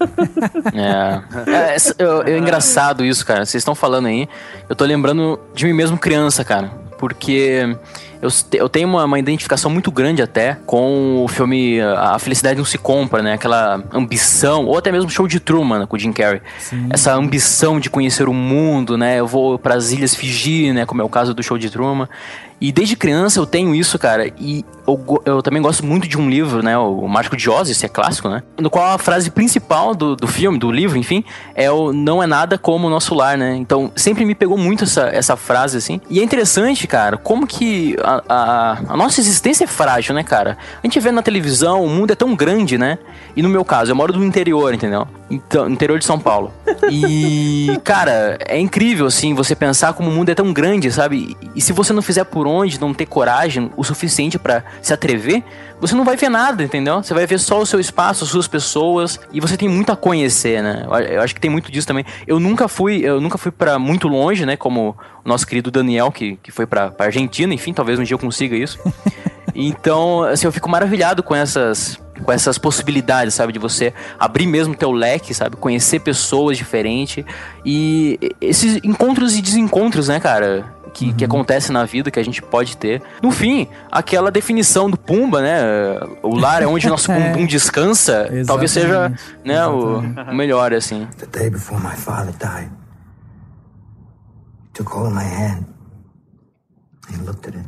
É, é, é, é engraçado isso, cara. Vocês estão falando aí, eu tô lembrando de mim mesmo criança, cara. Porque eu, eu tenho uma, uma identificação muito grande até com o filme A Felicidade Não Se Compra, né? Aquela ambição, ou até mesmo Show de Truman, com o Jim Carrey. Sim. Essa ambição de conhecer o mundo, né? Eu vou para as Ilhas Fiji, né? Como é o caso do Show de Truman. E desde criança eu tenho isso, cara. E eu, eu também gosto muito de um livro, né? O Mágico de Oz, esse é clássico, né? No qual a frase principal do, do filme, do livro, enfim, é o não é nada como o nosso lar, né? Então sempre me pegou muito essa, essa frase, assim. E é interessante, cara, como que a, a, a nossa existência é frágil, né, cara? A gente vê na televisão, o mundo é tão grande, né? E no meu caso, eu moro no interior, entendeu? Então, no interior de São Paulo. E, cara, é incrível, assim, você pensar como o mundo é tão grande, sabe? E, e se você não fizer por onde, não ter coragem o suficiente pra se atrever, você não vai ver nada, entendeu? Você vai ver só o seu espaço, as suas pessoas, e você tem muito a conhecer, né? Eu acho que tem muito disso também. Eu nunca fui, eu nunca fui pra muito longe, né? Como o nosso querido Daniel, que, que foi pra, pra Argentina, enfim, talvez um dia eu consiga isso. Então, assim, eu fico maravilhado com essas, com essas possibilidades, sabe? De você abrir mesmo teu leque, sabe? Conhecer pessoas diferentes. E esses encontros e desencontros, né, cara? Que, uhum. que acontece na vida, que a gente pode ter. No fim, aquela definição do Pumba, né? O lar é onde nosso bumbum é. descansa. Exatamente. Talvez seja, né, o, o melhor, assim. The day before my father died, he took hold of my hand. He looked at it.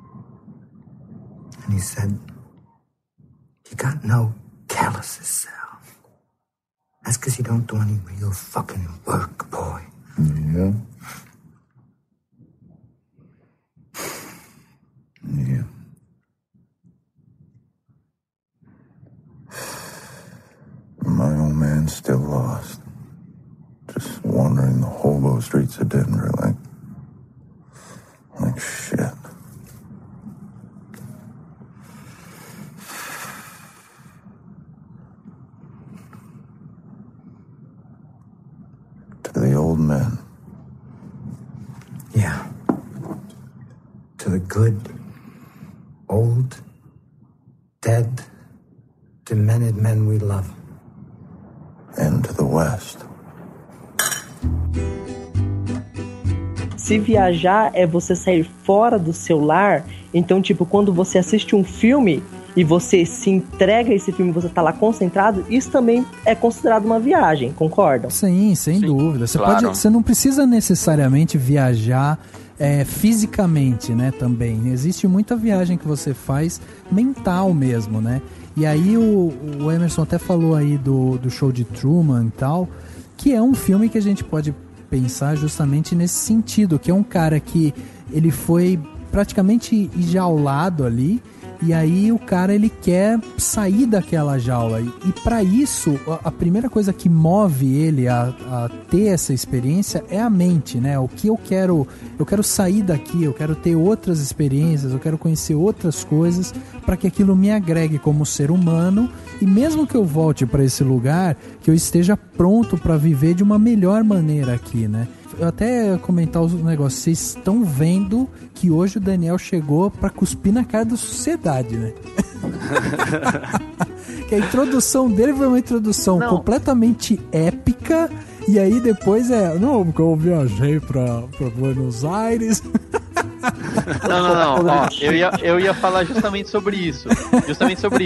And he said, "You got no calluses, Sal. That's because you don't do any real fucking work, boy." Yeah. Yeah. My old man's still lost. Just wandering the hobo streets of Denver like, like shit. To the old men. Yeah. To the good, old, dead, demented men we love. And to the West. Se viajar é você sair fora do seu lar, então, tipo, quando você assiste um filme e você se entrega a esse filme, você tá lá concentrado, isso também é considerado uma viagem, concordam? Sim, sem Sim, dúvida. Você, claro. pode, você não precisa necessariamente viajar é, fisicamente, né, também. Existe muita viagem que você faz mental mesmo, né? E aí o, o Emerson até falou aí do, do Show de Truman e tal, que é um filme que a gente pode pensar justamente nesse sentido, que é um cara que ele foi praticamente enjaulado ali, e aí o cara ele quer sair daquela jaula, e, e para isso a, a primeira coisa que move ele a, a ter essa experiência é a mente, né? O que eu quero, eu quero sair daqui, eu quero ter outras experiências, eu quero conhecer outras coisas para que aquilo me agregue como ser humano, e mesmo que eu volte para esse lugar, que eu esteja pronto para viver de uma melhor maneira aqui, né? Eu até comentar os negócios, vocês estão vendo que hoje o Daniel chegou pra cuspir na cara da sociedade, né? Que a introdução dele foi uma introdução não. completamente épica, e aí depois é, não, porque eu viajei pra, pra Buenos Aires. Não, não, não, ó, eu ia, eu ia falar justamente sobre isso, justamente sobre isso.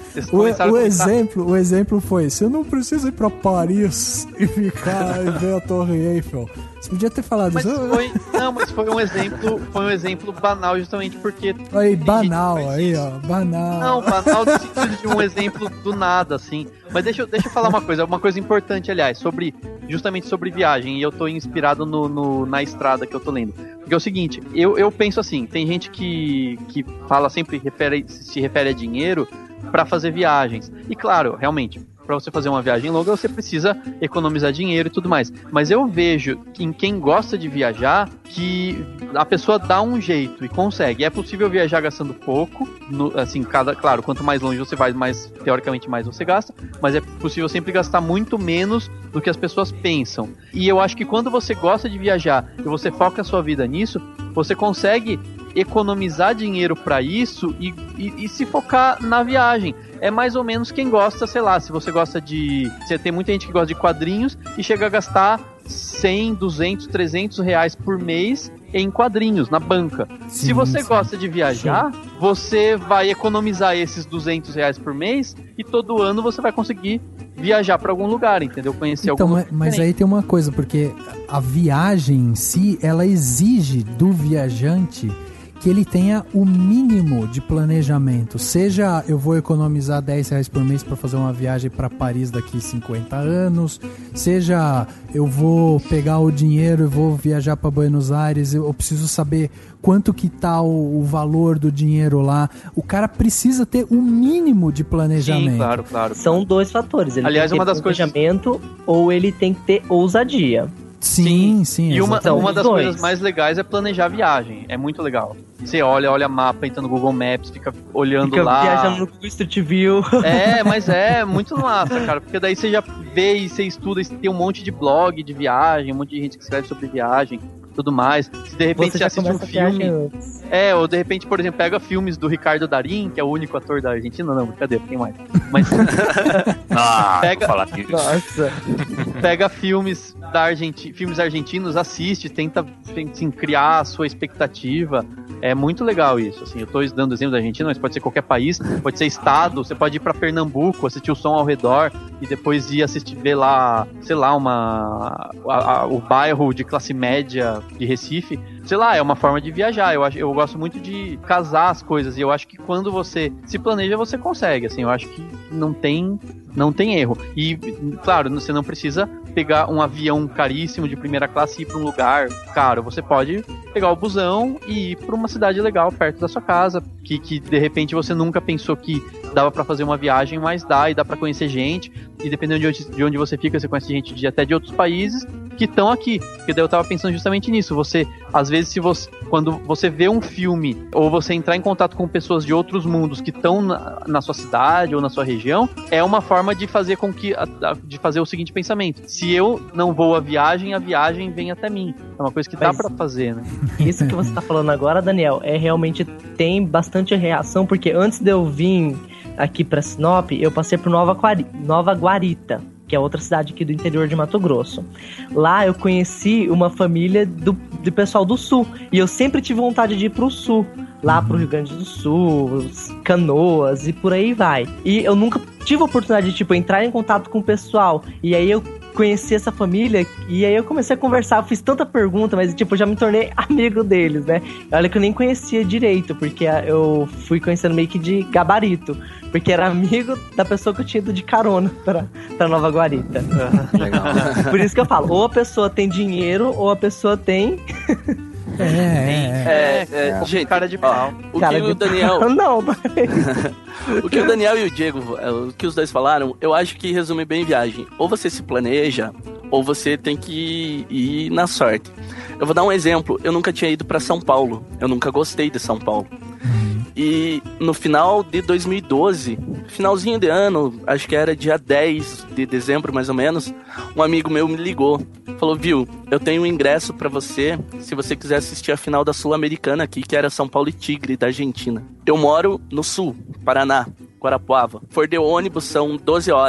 O, o, exemplo, o exemplo foi, você não precisa ir pra Paris e ficar e ver a Torre Eiffel. Você podia ter falado mas isso. Foi, não, mas foi um exemplo, foi um exemplo banal justamente porque... Aí, banal, aí, ó, banal. Não, banal no sentido de um exemplo do nada, assim. Mas deixa, eu- deixa eu falar uma coisa, uma coisa importante, aliás, sobre, justamente sobre viagem, e eu tô inspirado no, no- na estrada que eu tô lendo. Porque é o seguinte, eu, eu penso assim, tem gente que, que fala sempre, refere, se refere a dinheiro pra fazer viagens. E claro, realmente, pra você fazer uma viagem longa, você precisa economizar dinheiro e tudo mais. Mas eu vejo que em quem gosta de viajar, que a pessoa dá um jeito e consegue. É possível viajar gastando pouco, no- assim, cada, claro, quanto mais longe você vai, mais, teoricamente, mais você gasta, mas é possível sempre gastar muito menos do que as pessoas pensam. E eu acho que quando você gosta de viajar e você foca a sua vida nisso, você consegue economizar dinheiro pra isso e, e, e se focar na viagem. É mais ou menos quem gosta, sei lá, se você gosta de... Você tem muita gente que gosta de quadrinhos e chega a gastar cem, duzentos, trezentos reais por mês em quadrinhos, na banca. Sim, se você sim. gosta de viajar, você vai economizar esses duzentos reais por mês e todo ano você vai conseguir viajar pra algum lugar, entendeu? Conhecer Então, algum mas, lugar mas diferente. aí tem uma coisa, porque a viagem em si, ela exige do viajante que ele tenha o mínimo de planejamento. Seja eu vou economizar dez reais por mês para fazer uma viagem para Paris daqui cinquenta anos, seja eu vou pegar o dinheiro e vou viajar para Buenos Aires, eu preciso saber quanto que tá o, o valor do dinheiro lá. O cara precisa ter o mínimo de planejamento. Sim, claro, claro. São dois fatores. Ele Aliás, tem que uma ter das coisas- planejamento ou ele tem que ter ousadia. Sim, sim. E uma, exatamente. uma das Dois. coisas mais legais é planejar a viagem. É muito legal. Você olha, olha mapa, entra no Google Maps, fica olhando Fica lá. viajando no Google Street View. É, mas é muito massa, cara. Porque daí você já vê e você estuda, e você tem um monte de blog de viagem, um monte de gente que escreve sobre viagem, tudo mais. Se de repente Você você, já assiste um começa a viagem filme. antes. É, ou de repente, por exemplo, pega filmes do Ricardo Darín, que é o único ator da Argentina. Não, brincadeira, tem mais. Mas Ah, Pega- vou falar disso. Nossa. pega filmes da Argentina, filmes argentinos, assiste, tenta assim, criar a sua expectativa. É muito legal isso, assim, eu tô dando exemplo da Argentina, mas pode ser qualquer país, pode ser estado, você pode ir pra Pernambuco, assistir o som ao redor e depois ir assistir, ver lá, sei lá, uma a- a- o bairro de classe média de Recife, sei lá, é uma forma de viajar. Eu acho, eu gosto muito de casar as coisas e eu acho que quando você se planeja, você consegue, assim, eu acho que não tem não tem erro. E, claro, você não precisa pegar um avião caríssimo de primeira classe e ir para um lugar caro. Você pode pegar o busão e ir para uma cidade legal perto da sua casa, que, que de repente você nunca pensou que dava para fazer uma viagem, mas dá, e dá para conhecer gente. E dependendo de onde, de onde você fica, você conhece gente de, até de outros países que estão aqui. Porque daí eu tava pensando justamente nisso. Você, às vezes, se você, quando você vê um filme, ou você entrar em contato com pessoas de outros mundos que estão na, na sua cidade ou na sua região, é uma forma de fazer com que a- a- de fazer o seguinte pensamento: se eu não vou à viagem, a viagem vem até mim. É uma coisa que dá Mas- pra fazer, né? Isso que você tá falando agora, Daniel, é realmente tem bastante reação, porque antes de eu vir aqui pra Sinop, eu passei por Nova, Quari- Nova Guarita, que é outra cidade aqui do interior de Mato Grosso. Lá eu conheci uma família do, do pessoal do sul, e eu sempre tive vontade de ir pro sul, lá pro Rio Grande do Sul, Canoas e por aí vai. E eu nunca tive a oportunidade de, tipo, entrar em contato com o pessoal, e aí eu conheci essa família, e aí eu comecei a conversar, eu fiz tanta pergunta, mas tipo, eu já me tornei amigo deles, né? Olha que eu nem conhecia direito, porque eu fui conhecendo meio que de gabarito, porque era amigo da pessoa que eu tinha ido de carona pra, pra Nova Guarita. Legal. Por isso que eu falo, ou a pessoa tem dinheiro, ou a pessoa tem... É, é, É, é, gente, cara de ó, pau. o cara que de o Daniel, Não, o que o Daniel e o Diego, é, o que os dois falaram, eu acho que resume bem viagem. Ou você se planeja, ou você tem que ir na sorte. Eu vou dar um exemplo. Eu nunca tinha ido pra São Paulo. Eu nunca gostei de São Paulo. E no final de dois mil e doze, finalzinho de ano, acho que era dia dez de dezembro mais ou menos, um amigo meu me ligou. Falou: viu, eu tenho um ingresso pra você se você quiser assistir a final da Sul-Americana aqui, que era São Paulo e Tigre, da Argentina. Eu moro no sul, Paraná, Guarapuava. For de ônibus são doze horas.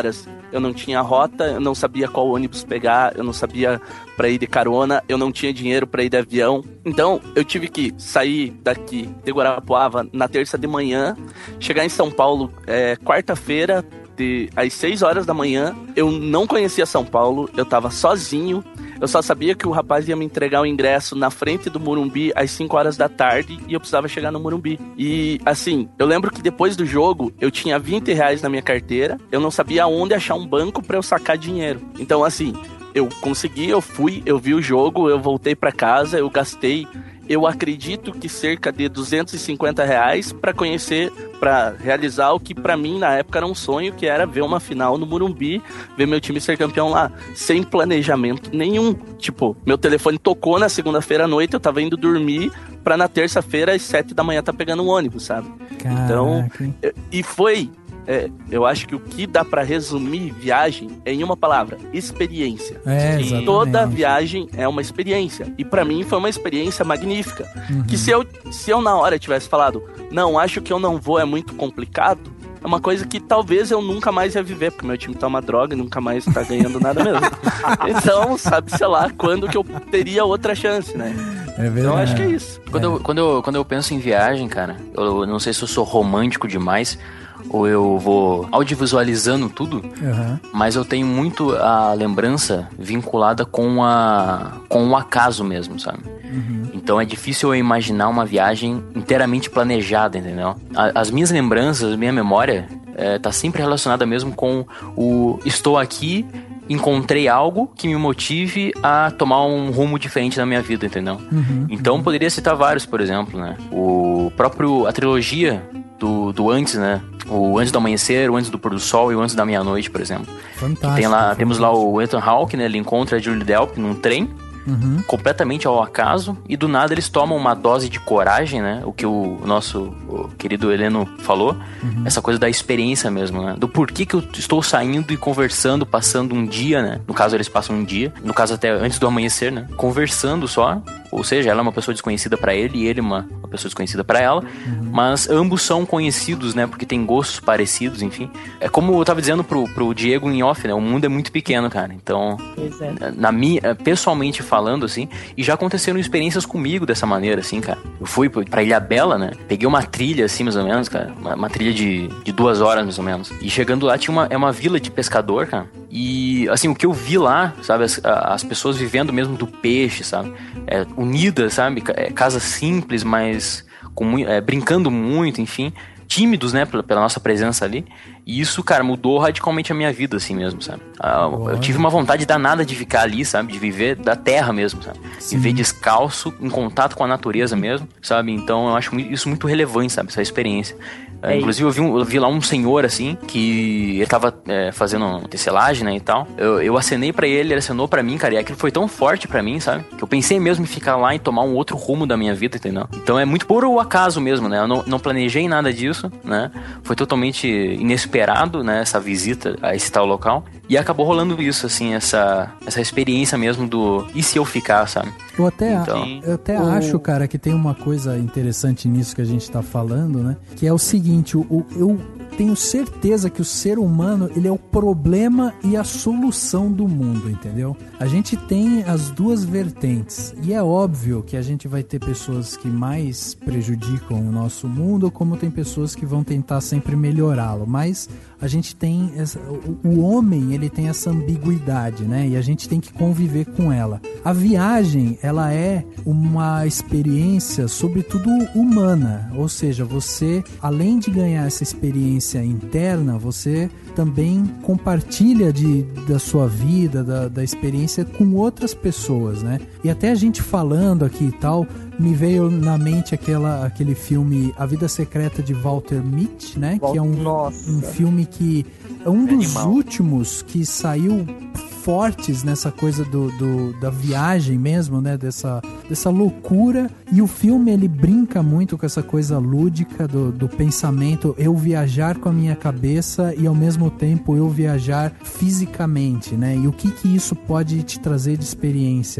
eu não tinha rota, eu não sabia qual ônibus pegar, eu não sabia pra ir de carona, eu não tinha dinheiro pra ir de avião. Então, eu tive que sair daqui de Guarapuava na terça de manhã, chegar em São Paulo é, quarta-feira, de, às seis horas da manhã. Eu não conhecia São Paulo, eu tava sozinho. Eu só sabia que o rapaz ia me entregar o ingresso na frente do Morumbi às cinco horas da tarde e eu precisava chegar no Morumbi. E, assim, eu lembro que depois do jogo eu tinha vinte reais na minha carteira, eu não sabia onde achar um banco pra eu sacar dinheiro. Então, assim, eu consegui, eu fui, eu vi o jogo, eu voltei pra casa, eu gastei, eu acredito que cerca de duzentos e cinquenta reais pra conhecer, pra realizar o que pra mim na época era um sonho, que era ver uma final no Morumbi, ver meu time ser campeão lá, sem planejamento nenhum. Tipo, meu telefone tocou na segunda-feira à noite, eu tava indo dormir, pra na terça-feira às sete da manhã tá pegando um ônibus, sabe? Caraca. Então, e foi... É, eu acho que o que dá pra resumir viagem é em uma palavra: experiência. É, e exatamente. toda viagem é uma experiência. E pra mim foi uma experiência magnífica. Uhum. Que se eu, se eu na hora tivesse falado, não, acho que eu não vou, é muito complicado, é uma coisa que talvez eu nunca mais ia viver, porque meu time tá uma droga e nunca mais tá ganhando nada mesmo. Então, sabe, sei lá, quando que eu teria outra chance, né? É verdade. Então acho que é isso. Quando, É. Eu, quando, eu, quando eu penso em viagem, cara, eu não sei se eu sou romântico demais ou eu vou audiovisualizando tudo, Uhum. mas eu tenho muito a lembrança vinculada com, a, com o acaso mesmo, sabe? Uhum. Então é difícil eu imaginar uma viagem inteiramente planejada, entendeu? A, as minhas lembranças, a minha memória é, tá sempre relacionada mesmo com o estou aqui, encontrei algo que me motive a tomar um rumo diferente na minha vida, entendeu? Uhum. Então poderia citar vários, por exemplo, né? O próprio, a trilogia do, do Antes, né? O Antes do Amanhecer, o Antes do Pôr do Sol e o Antes da Meia-Noite, por exemplo. Fantástico. Tem lá, fantástico. temos lá o Ethan Hawke, né? Ele encontra a Julie Delp num trem, Uhum. completamente ao acaso, e do nada eles tomam uma dose de coragem, né? O que o nosso o querido Heleno falou, Uhum. essa coisa da experiência mesmo, né? Do porquê que eu estou saindo e conversando, passando um dia, né? No caso eles passam um dia, no caso até antes do amanhecer, né? Conversando só, ou seja, ela é uma pessoa desconhecida pra ele e ele uma, uma pessoa desconhecida pra ela, Uhum. mas ambos são conhecidos, né? Porque tem gostos parecidos, enfim. É como eu tava dizendo pro, pro Diego em off, né? O mundo é muito pequeno, cara. Então, Pois é. na minha, pessoalmente falando, assim, e já aconteceram experiências comigo dessa maneira, assim, cara. Eu fui pra Ilhabela, né? Peguei uma trilha, assim, mais ou menos, cara. Uma, uma trilha de, de duas horas, mais ou menos. E chegando lá, tinha uma, é uma vila de pescador, cara. E, assim, o que eu vi lá, sabe? As, as pessoas vivendo mesmo do peixe, sabe? É, unidas, sabe? É, casas simples, mas com, mui- é, brincando muito, enfim. Tímidos, né, pela, pela nossa presença ali. E isso, cara, mudou radicalmente a minha vida, assim mesmo, sabe? Ah, eu tive uma vontade danada de ficar ali, sabe? De viver da terra mesmo, sabe? Sim. Viver descalço, em contato com a natureza mesmo, sabe? Então eu acho muito- isso muito relevante, sabe? Essa experiência. É, É inclusive eu vi, um- eu vi lá um senhor, assim, que ele tava é, fazendo tecelagem, né, e tal. Eu, eu acenei pra ele, ele acenou pra mim, cara, e aquilo foi tão forte pra mim, sabe? Que eu pensei mesmo em ficar lá e tomar um outro rumo da minha vida, entendeu? Então é muito por o acaso mesmo, né? Eu não, não planejei nada disso, né? Foi totalmente inesperado, né? Essa visita a esse tal local. E acabou rolando isso, assim, essa, essa experiência mesmo do e se eu ficar, sabe? Eu até, Então, eu até o- acho, cara, que tem uma coisa interessante nisso que a gente tá falando, né? Que é o seguinte, o, o- eu tenho certeza que o ser humano, ele é o problema e a solução do mundo, entendeu? A gente tem as duas vertentes. E é óbvio que a gente vai ter pessoas que mais prejudicam o nosso mundo, como tem pessoas que vão tentar sempre melhorá-lo. Mas a gente tem... Essa, o, o homem, ele tem essa ambiguidade, né? E a gente tem que conviver com ela. A viagem, ela é uma experiência, sobretudo humana. Ou seja, você, além de ganhar essa experiência interna, você também compartilha de, da sua vida, da, da experiência com outras pessoas, né? E até a gente falando aqui e tal, me veio na mente aquela, aquele filme A Vida Secreta de Walter Mitty, né? Que é um, Nossa. um filme que é um dos Animal. últimos que saiu fortes nessa coisa do, do, da viagem mesmo, né? Dessa, dessa loucura. E o filme, ele brinca muito com essa coisa lúdica do, do pensamento, eu viajar com a minha cabeça e ao mesmo tempo eu viajar fisicamente, né? E o que que isso pode te trazer de experiência?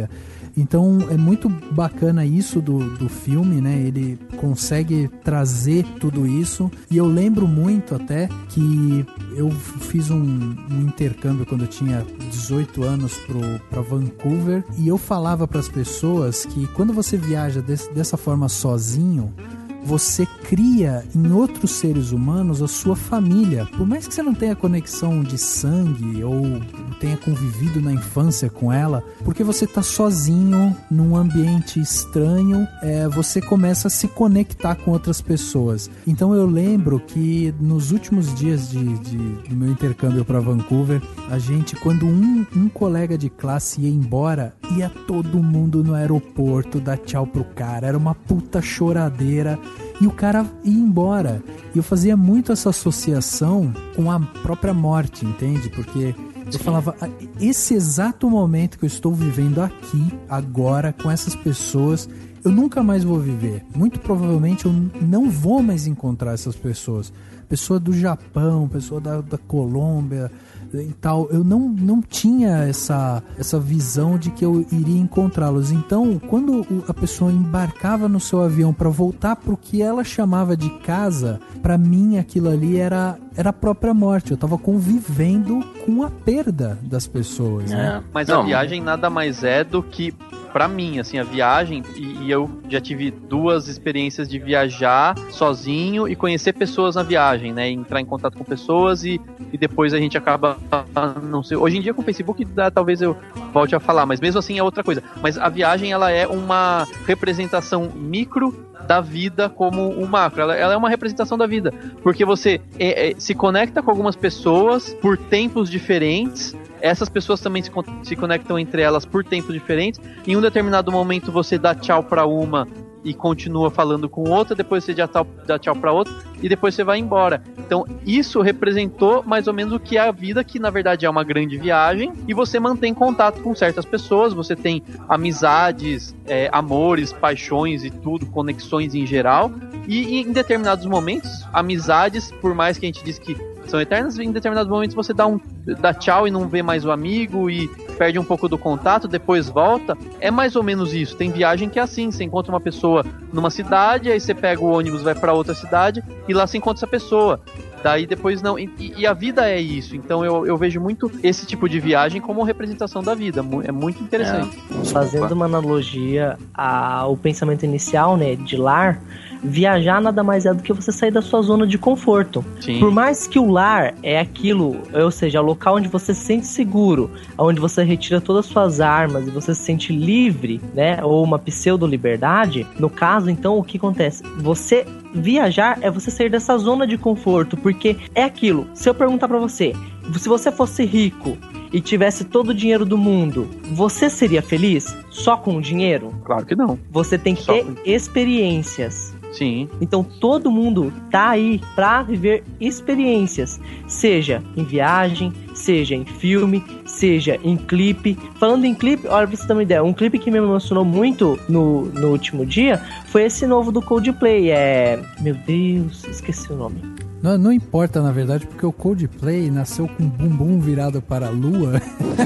Então é muito bacana isso do, do filme, né? Ele consegue trazer tudo isso. E eu lembro muito até que eu fiz um, um intercâmbio quando eu tinha dezoito anos para Vancouver, e eu falava para as pessoas que quando você viaja desse, dessa forma sozinho, você cria em outros seres humanos a sua família. Por mais que você não tenha conexão de sangue ou tenha convivido na infância com ela, porque você está sozinho num ambiente estranho, é, você começa a se conectar com outras pessoas. Então eu lembro que nos últimos dias de, de, do meu intercâmbio para Vancouver, a gente, quando um, um colega de classe ia embora, ia todo mundo no aeroporto dar tchau pro cara. Era uma puta choradeira. E o cara ia embora. E eu fazia muito essa associação com a própria morte, entende? Porque eu falava, esse exato momento que eu estou vivendo aqui, agora, com essas pessoas, eu nunca mais vou viver. Muito provavelmente eu não vou mais encontrar essas pessoas. Pessoa do Japão, pessoa da, da Colômbia e tal. Eu não, não tinha essa, essa visão de que eu iria encontrá-los. Então, quando a pessoa embarcava no seu avião para voltar para o que ela chamava de casa, para mim aquilo ali era, era a própria morte. Eu estava convivendo com a perda das pessoas. É, né? Mas não, a viagem nada mais é do que... Pra mim, assim, a viagem, e, e eu já tive duas experiências de viajar sozinho e conhecer pessoas na viagem, né? Entrar em contato com pessoas e, e depois a gente acaba, não sei, hoje em dia com o Facebook dá, talvez eu volte a falar, mas mesmo assim é outra coisa. Mas a viagem, ela é uma representação micro da vida como um macro, ela, ela é uma representação da vida, porque você é, é, se conecta com algumas pessoas por tempos diferentes. Essas pessoas também se, se conectam entre elas por tempos diferentes. Em um determinado momento você dá tchau pra uma e continua falando com outra, depois você já tá, dá tchau pra outra e depois você vai embora. Então isso representou mais ou menos o que é a vida, que na verdade é uma grande viagem, e você mantém contato com certas pessoas, você tem amizades, é, amores, paixões e tudo, conexões em geral, e, e em determinados momentos, amizades, por mais que a gente diz que são eternas, em determinados momentos você dá, um, dá tchau e não vê mais o amigo e perde um pouco do contato, depois volta. É mais ou menos isso. Tem viagem que é assim, você encontra uma pessoa numa cidade, aí você pega o ônibus, vai pra outra cidade e lá você encontra essa pessoa. Daí depois não. E, e a vida é isso. Então eu, eu vejo muito esse tipo de viagem como representação da vida. É muito interessante. É. Fazendo uma analogia ao pensamento inicial, né, de lar, viajar nada mais é do que você sair da sua zona de conforto. Sim. Por mais que o lar é aquilo, ou seja, o local onde você se sente seguro, onde você retira todas as suas armas e você se sente livre, né, ou uma pseudo-liberdade, no caso, então, o que acontece? Você viajar é você sair dessa zona de conforto, porque é aquilo. Se eu perguntar pra você, se você fosse rico e tivesse todo o dinheiro do mundo, você seria feliz só com o dinheiro? Claro que não. Você tem que só ter com... experiências. Sim. Então todo mundo tá aí pra viver experiências, seja em viagem, seja em filme, seja em clipe. Falando em clipe, olha, pra você ter uma ideia, um clipe que me emocionou muito no, no último dia foi esse novo do Coldplay. É... Meu Deus, esqueci o nome. Não, não importa, na verdade, porque o Coldplay nasceu com o bumbum virado para a lua.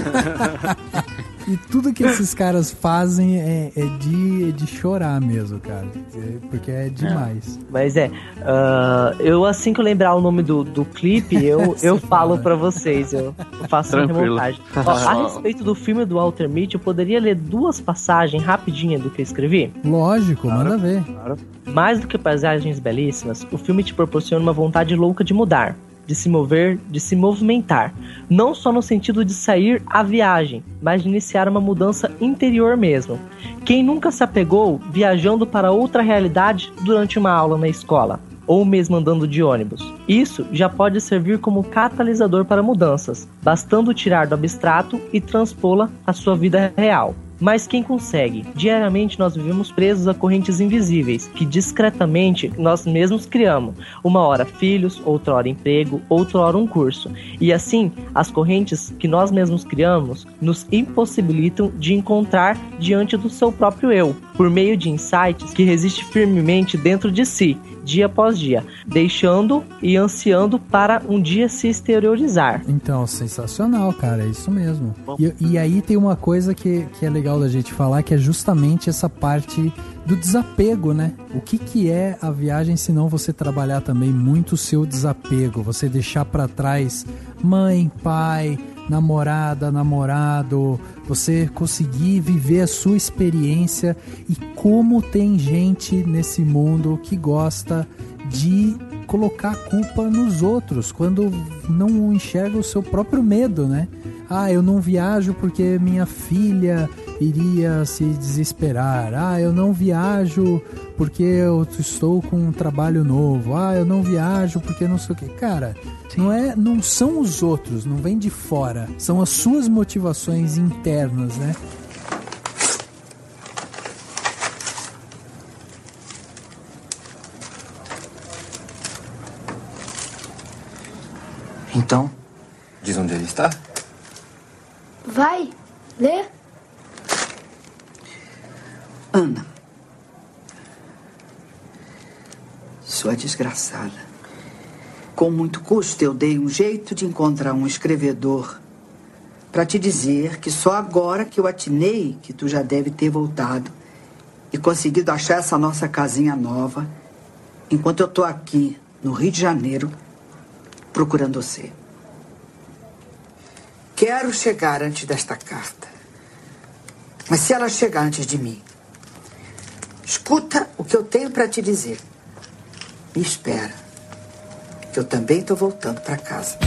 E tudo que esses caras fazem é, é, de, é de chorar mesmo, cara. É, porque é demais. É. Mas é, uh, eu assim que eu lembrar o nome do, do clipe, eu, eu falo pra vocês. Eu faço uma remontagem. Ó, a respeito do filme do Walter Mitty, eu poderia ler duas passagens rapidinhas do que eu escrevi? Lógico, claro, manda ver. Claro. Mais do que paisagens belíssimas, o filme te proporciona uma vontade louca de mudar, de se mover, de se movimentar. Não só no sentido de sair à viagem, mas de iniciar uma mudança interior mesmo. Quem nunca se apegou viajando para outra realidade durante uma aula na escola? Ou mesmo andando de ônibus? Isso já pode servir como catalisador para mudanças, bastando tirar do abstrato e transpô-la à sua vida real. Mas quem consegue? Diariamente nós vivemos presos a correntes invisíveis, que discretamente nós mesmos criamos. Uma hora filhos, outra hora emprego, outra hora um curso. E assim, as correntes que nós mesmos criamos nos impossibilitam de encontrar diante do seu próprio eu. por meio de insights que resiste firmemente dentro de si, dia após dia, deixando e ansiando para um dia se exteriorizar. Então, sensacional, cara, é isso mesmo. E, e aí tem uma coisa que, que é legal da gente falar, que é justamente essa parte do desapego, né? O que que é a viagem se não você trabalhar também muito o seu desapego, você deixar pra trás mãe, pai, namorada, namorado, você conseguir viver a sua experiência. E como tem gente nesse mundo que gosta de colocar a culpa nos outros quando não enxerga o seu próprio medo, né? Ah, eu não viajo porque minha filha iria se desesperar. Ah, eu não viajo porque eu estou com um trabalho novo. Ah, eu não viajo porque não sei o que. Cara, não, é, não são os outros, não vem de fora. São as suas motivações internas, né? Então, diz onde ele está? Vai, lê. Ana, sua desgraçada. Com muito custo eu dei um jeito de encontrar um escrevedor para te dizer que só agora que eu atinei que tu já deve ter voltado e conseguido achar essa nossa casinha nova, enquanto eu tô aqui no Rio de Janeiro procurando você. Quero chegar antes desta carta. Mas se ela chegar antes de mim, escuta o que eu tenho para te dizer. Me espera, que eu também estou voltando para casa.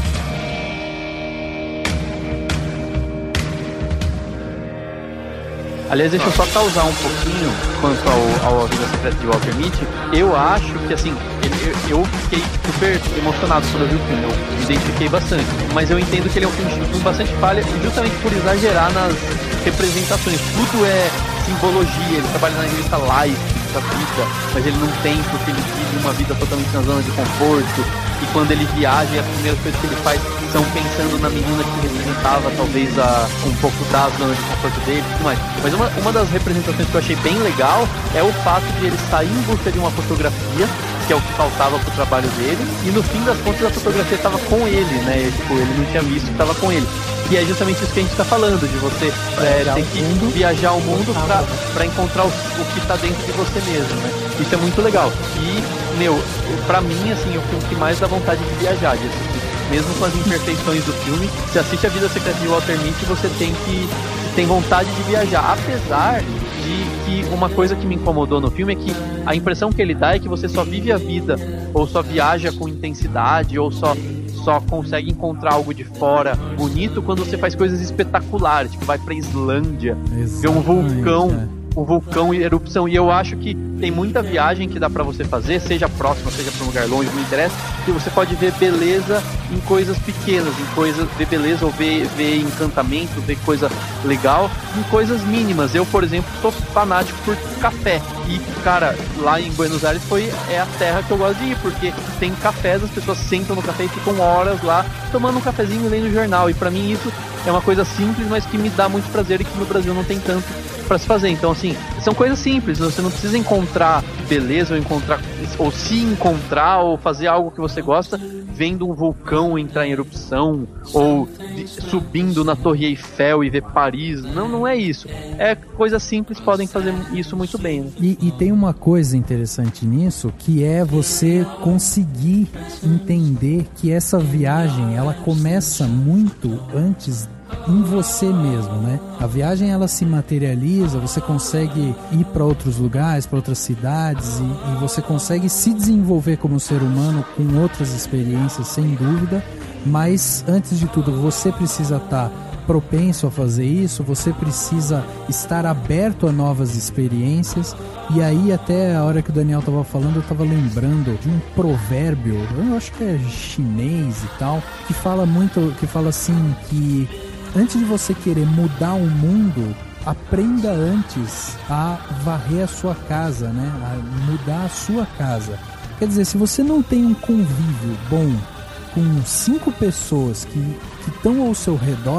Aliás, deixa eu só causar um pouquinho quanto ao, ao A Vida Secreta de Walter Mitty. Eu acho que, assim, eu, eu fiquei super emocionado quando eu vi o filme, eu me identifiquei bastante. Mas eu entendo que ele é um filme com bastante falha, justamente por exagerar nas representações. Tudo é simbologia, ele trabalha na revista Life da vida, mas ele não tem, porque ele vive uma vida totalmente na zona de conforto. E quando ele viaja, as primeiras coisas que ele faz são pensando na menina que representava talvez a, um pouco da zona de conforto dele e tudo mais. Mas uma, uma das representações que eu achei bem legal é o fato de ele sair em busca de uma fotografia, que é o que faltava pro trabalho dele, e no fim das contas a fotografia estava com ele, né? E, tipo, ele não tinha visto que estava com ele. E é justamente isso que a gente está falando, de você é, ter que mundo, viajar o mundo para encontrar o, o que está dentro de você mesmo, né? Isso é muito legal. E, meu, pra mim, assim, é o filme que mais dá vontade de viajar, de assistir. Mesmo com as imperfeições do filme, se assiste A Vida Secreta de Walter Mitty, você tem que tem vontade de viajar. Apesar de que uma coisa que me incomodou no filme é que a impressão que ele dá é que você só vive a vida, ou só viaja com intensidade, ou só só consegue encontrar algo de fora bonito quando você faz coisas espetaculares, tipo vai pra Islândia, ver um vulcão, um vulcão em erupção. E eu acho que tem muita viagem que dá pra você fazer, seja próxima, seja pra um lugar longe, não interessa, que você pode ver beleza em coisas pequenas, em coisas, ver beleza ou ver, ver encantamento, ver coisa legal em coisas mínimas. Eu, por exemplo, sou fanático por café. E, cara, lá em Buenos Aires foi, é a terra que eu gosto de ir, porque tem cafés, as pessoas sentam no café e ficam horas lá tomando um cafezinho e lendo jornal. E pra mim isso é uma coisa simples, mas que me dá muito prazer e que no Brasil não tem tanto pra se fazer. Então, assim, são coisas simples, você não precisa encontrar beleza ou encontrar, ou se encontrar ou fazer algo que você gosta vendo um vulcão entrar em erupção ou subindo na Torre Eiffel e ver Paris. Não, não é isso. É coisas simples, podem fazer isso muito bem, né? E, e tem uma coisa interessante nisso, que é você conseguir entender que essa viagem, ela começa muito antes em você mesmo, né? A viagem, ela se materializa, você consegue ir para outros lugares, para outras cidades, e, e você consegue se desenvolver como ser humano com outras experiências, sem dúvida, mas antes de tudo você precisa estar propenso a fazer isso, você precisa estar aberto a novas experiências. E aí, até a hora que o Daniel estava falando, eu estava lembrando de um provérbio, eu acho que é chinês e tal, que fala muito, que fala assim, que antes de você querer mudar o mundo, aprenda antes a varrer a sua casa, né? A mudar a sua casa. Quer dizer, se você não tem um convívio bom com cinco pessoas que estão ao seu redor,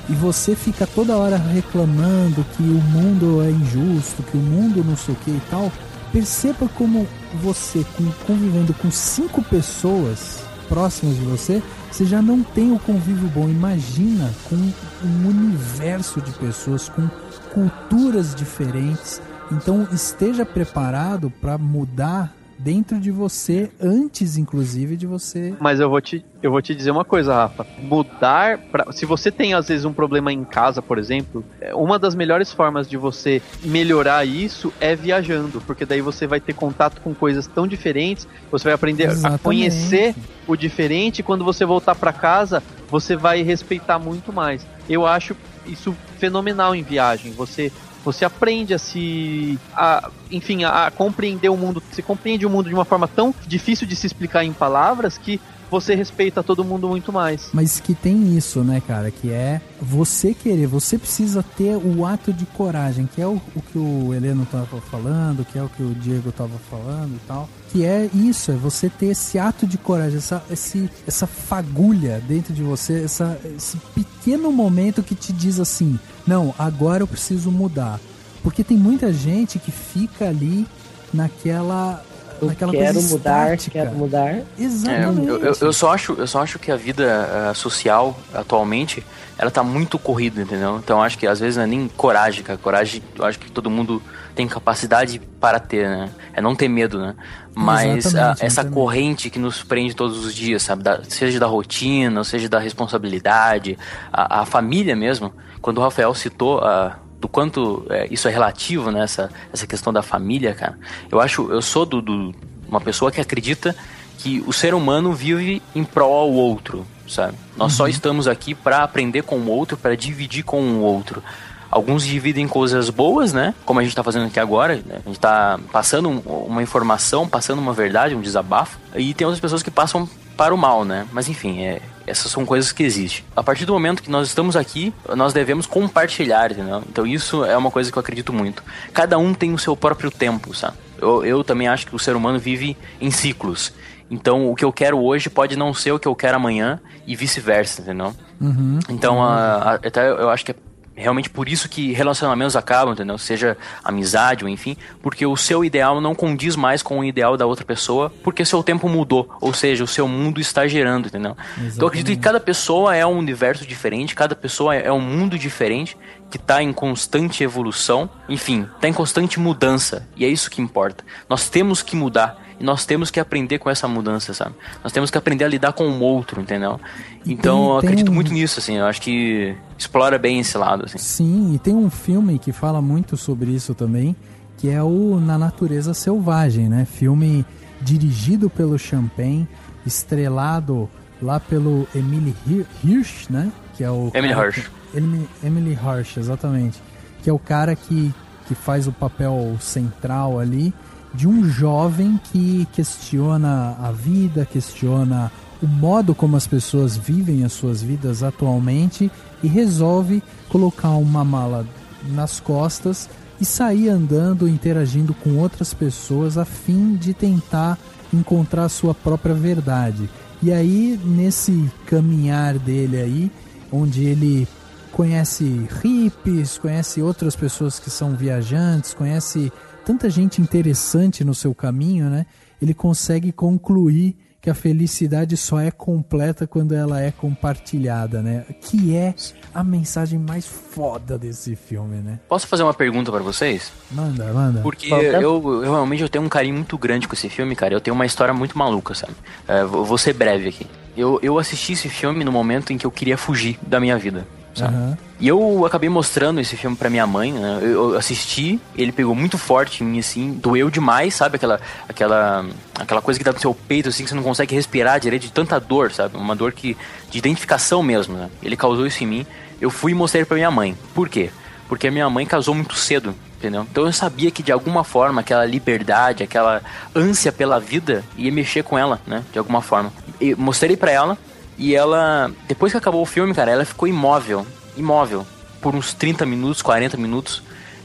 e você fica toda hora reclamando que o mundo é injusto, que o mundo não sei o que e tal, perceba como você, convivendo com cinco pessoas próximas de você, você já não tem o convívio bom. Imagina com um universo de pessoas, com culturas diferentes. Então esteja preparado para mudar dentro de você, antes inclusive de você... Mas eu vou te, eu vou te dizer uma coisa, Rafa. Mudar, pra, se você tem às vezes um problema em casa, por exemplo, uma das melhores formas de você melhorar isso é viajando, porque daí você vai ter contato com coisas tão diferentes, você vai aprender Exatamente. a conhecer o diferente, e quando você voltar para casa, você vai respeitar muito mais. Eu acho isso fenomenal em viagem. Você... Você aprende a se... A, enfim, a, a compreender o mundo. Você compreende o mundo de uma forma tão difícil de se explicar em palavras que você respeita todo mundo muito mais. Mas que tem isso, né, cara? Que é você querer. Você precisa ter o ato de coragem, que é o, o que o Heleno tava falando, que é o que o Diego tava falando e tal. Que é isso, é você ter esse ato de coragem, essa, esse, essa fagulha dentro de você, essa, esse pequeno momento que te diz assim, não, agora eu preciso mudar. Porque tem muita gente que fica ali naquela... Eu naquela quero coisa mudar, estática. quero mudar. Exatamente. É, eu, eu, eu, só acho, eu só acho que a vida uh, social, atualmente, ela tá muito corrida, entendeu? Então eu acho que às vezes não é nem coragem, cara. Coragem, eu acho que todo mundo tem capacidade para ter, né? É não ter medo, né? Mas a, essa corrente que nos prende todos os dias, sabe? Da, seja da rotina, seja da responsabilidade, a, a família mesmo. Quando o Rafael citou a... do quanto é, isso é relativo, né? Essa, essa questão da família, cara. Eu acho, eu sou do, do, uma pessoa que acredita que o ser humano vive em prol ao outro, sabe? Nós uhum. só estamos aqui para aprender com o outro, para dividir com o outro. Alguns dividem coisas boas, né? Como a gente tá fazendo aqui agora, né? A gente tá passando uma informação, passando uma verdade, um desabafo. E tem outras pessoas que passam para o mal, né? Mas enfim, é... essas são coisas que existem. A partir do momento que nós estamos aqui, nós devemos compartilhar, entendeu? Então isso é uma coisa que eu acredito muito. Cada um tem o seu próprio tempo, sabe? Eu, eu também acho que o ser humano vive em ciclos. Então o que eu quero hoje pode não ser o que eu quero amanhã e vice-versa, entendeu? Uhum. Então a, a, até eu acho que é realmente por isso que relacionamentos acabam, entendeu? Seja amizade ou enfim, porque o seu ideal não condiz mais com o ideal da outra pessoa, porque seu tempo mudou, ou seja, o seu mundo está girando, entendeu? Exatamente. Então eu acredito que cada pessoa é um universo diferente, cada pessoa é um mundo diferente, que está em constante evolução, enfim, está em constante mudança, e é isso que importa. Nós temos que mudar, e nós temos que aprender com essa mudança, sabe? Nós temos que aprender a lidar com o outro, entendeu? Então tem, eu acredito um... muito nisso, assim, eu acho que explora bem esse lado, assim. Sim, e tem um filme que fala muito sobre isso também, que é o Na Natureza Selvagem, né? Filme dirigido pelo Champagne, estrelado lá pelo Emily Hirsch, né? Que é o Emily Hirsch. Que... Emily, Emily Hirsch, exatamente. Que é o cara que, que faz o papel central ali de um jovem que questiona a vida, questiona o modo como as pessoas vivem as suas vidas atualmente e resolve colocar uma mala nas costas e sair andando, interagindo com outras pessoas a fim de tentar encontrar a sua própria verdade. E aí, nesse caminhar dele aí, onde ele conhece hippies, conhece outras pessoas que são viajantes, conhece tanta gente interessante no seu caminho, né? Ele consegue concluir que a felicidade só é completa quando ela é compartilhada, né? Que é a mensagem mais foda desse filme, né? Posso fazer uma pergunta pra vocês? Manda, manda. Porque eu, eu realmente eu tenho um carinho muito grande com esse filme, cara. Eu tenho uma história muito maluca, sabe? É, vou ser breve aqui. Eu, eu assisti esse filme no momento em que eu queria fugir da minha vida. Uhum. E eu acabei mostrando esse filme pra minha mãe, né? Eu assisti, ele pegou muito forte em mim, assim, doeu demais, sabe? Aquela, aquela, aquela coisa que dá no seu peito, assim, que você não consegue respirar direito, de tanta dor, sabe? Uma dor que, de identificação mesmo, né? Ele causou isso em mim. Eu fui e mostrei pra minha mãe. Por quê? Porque a minha mãe casou muito cedo, entendeu? Então eu sabia que de alguma forma aquela liberdade, aquela ânsia pela vida ia mexer com ela, né? De alguma forma. Eu mostrei pra ela. E ela, depois que acabou o filme, cara, ela ficou imóvel, imóvel, por uns trinta minutos, quarenta minutos.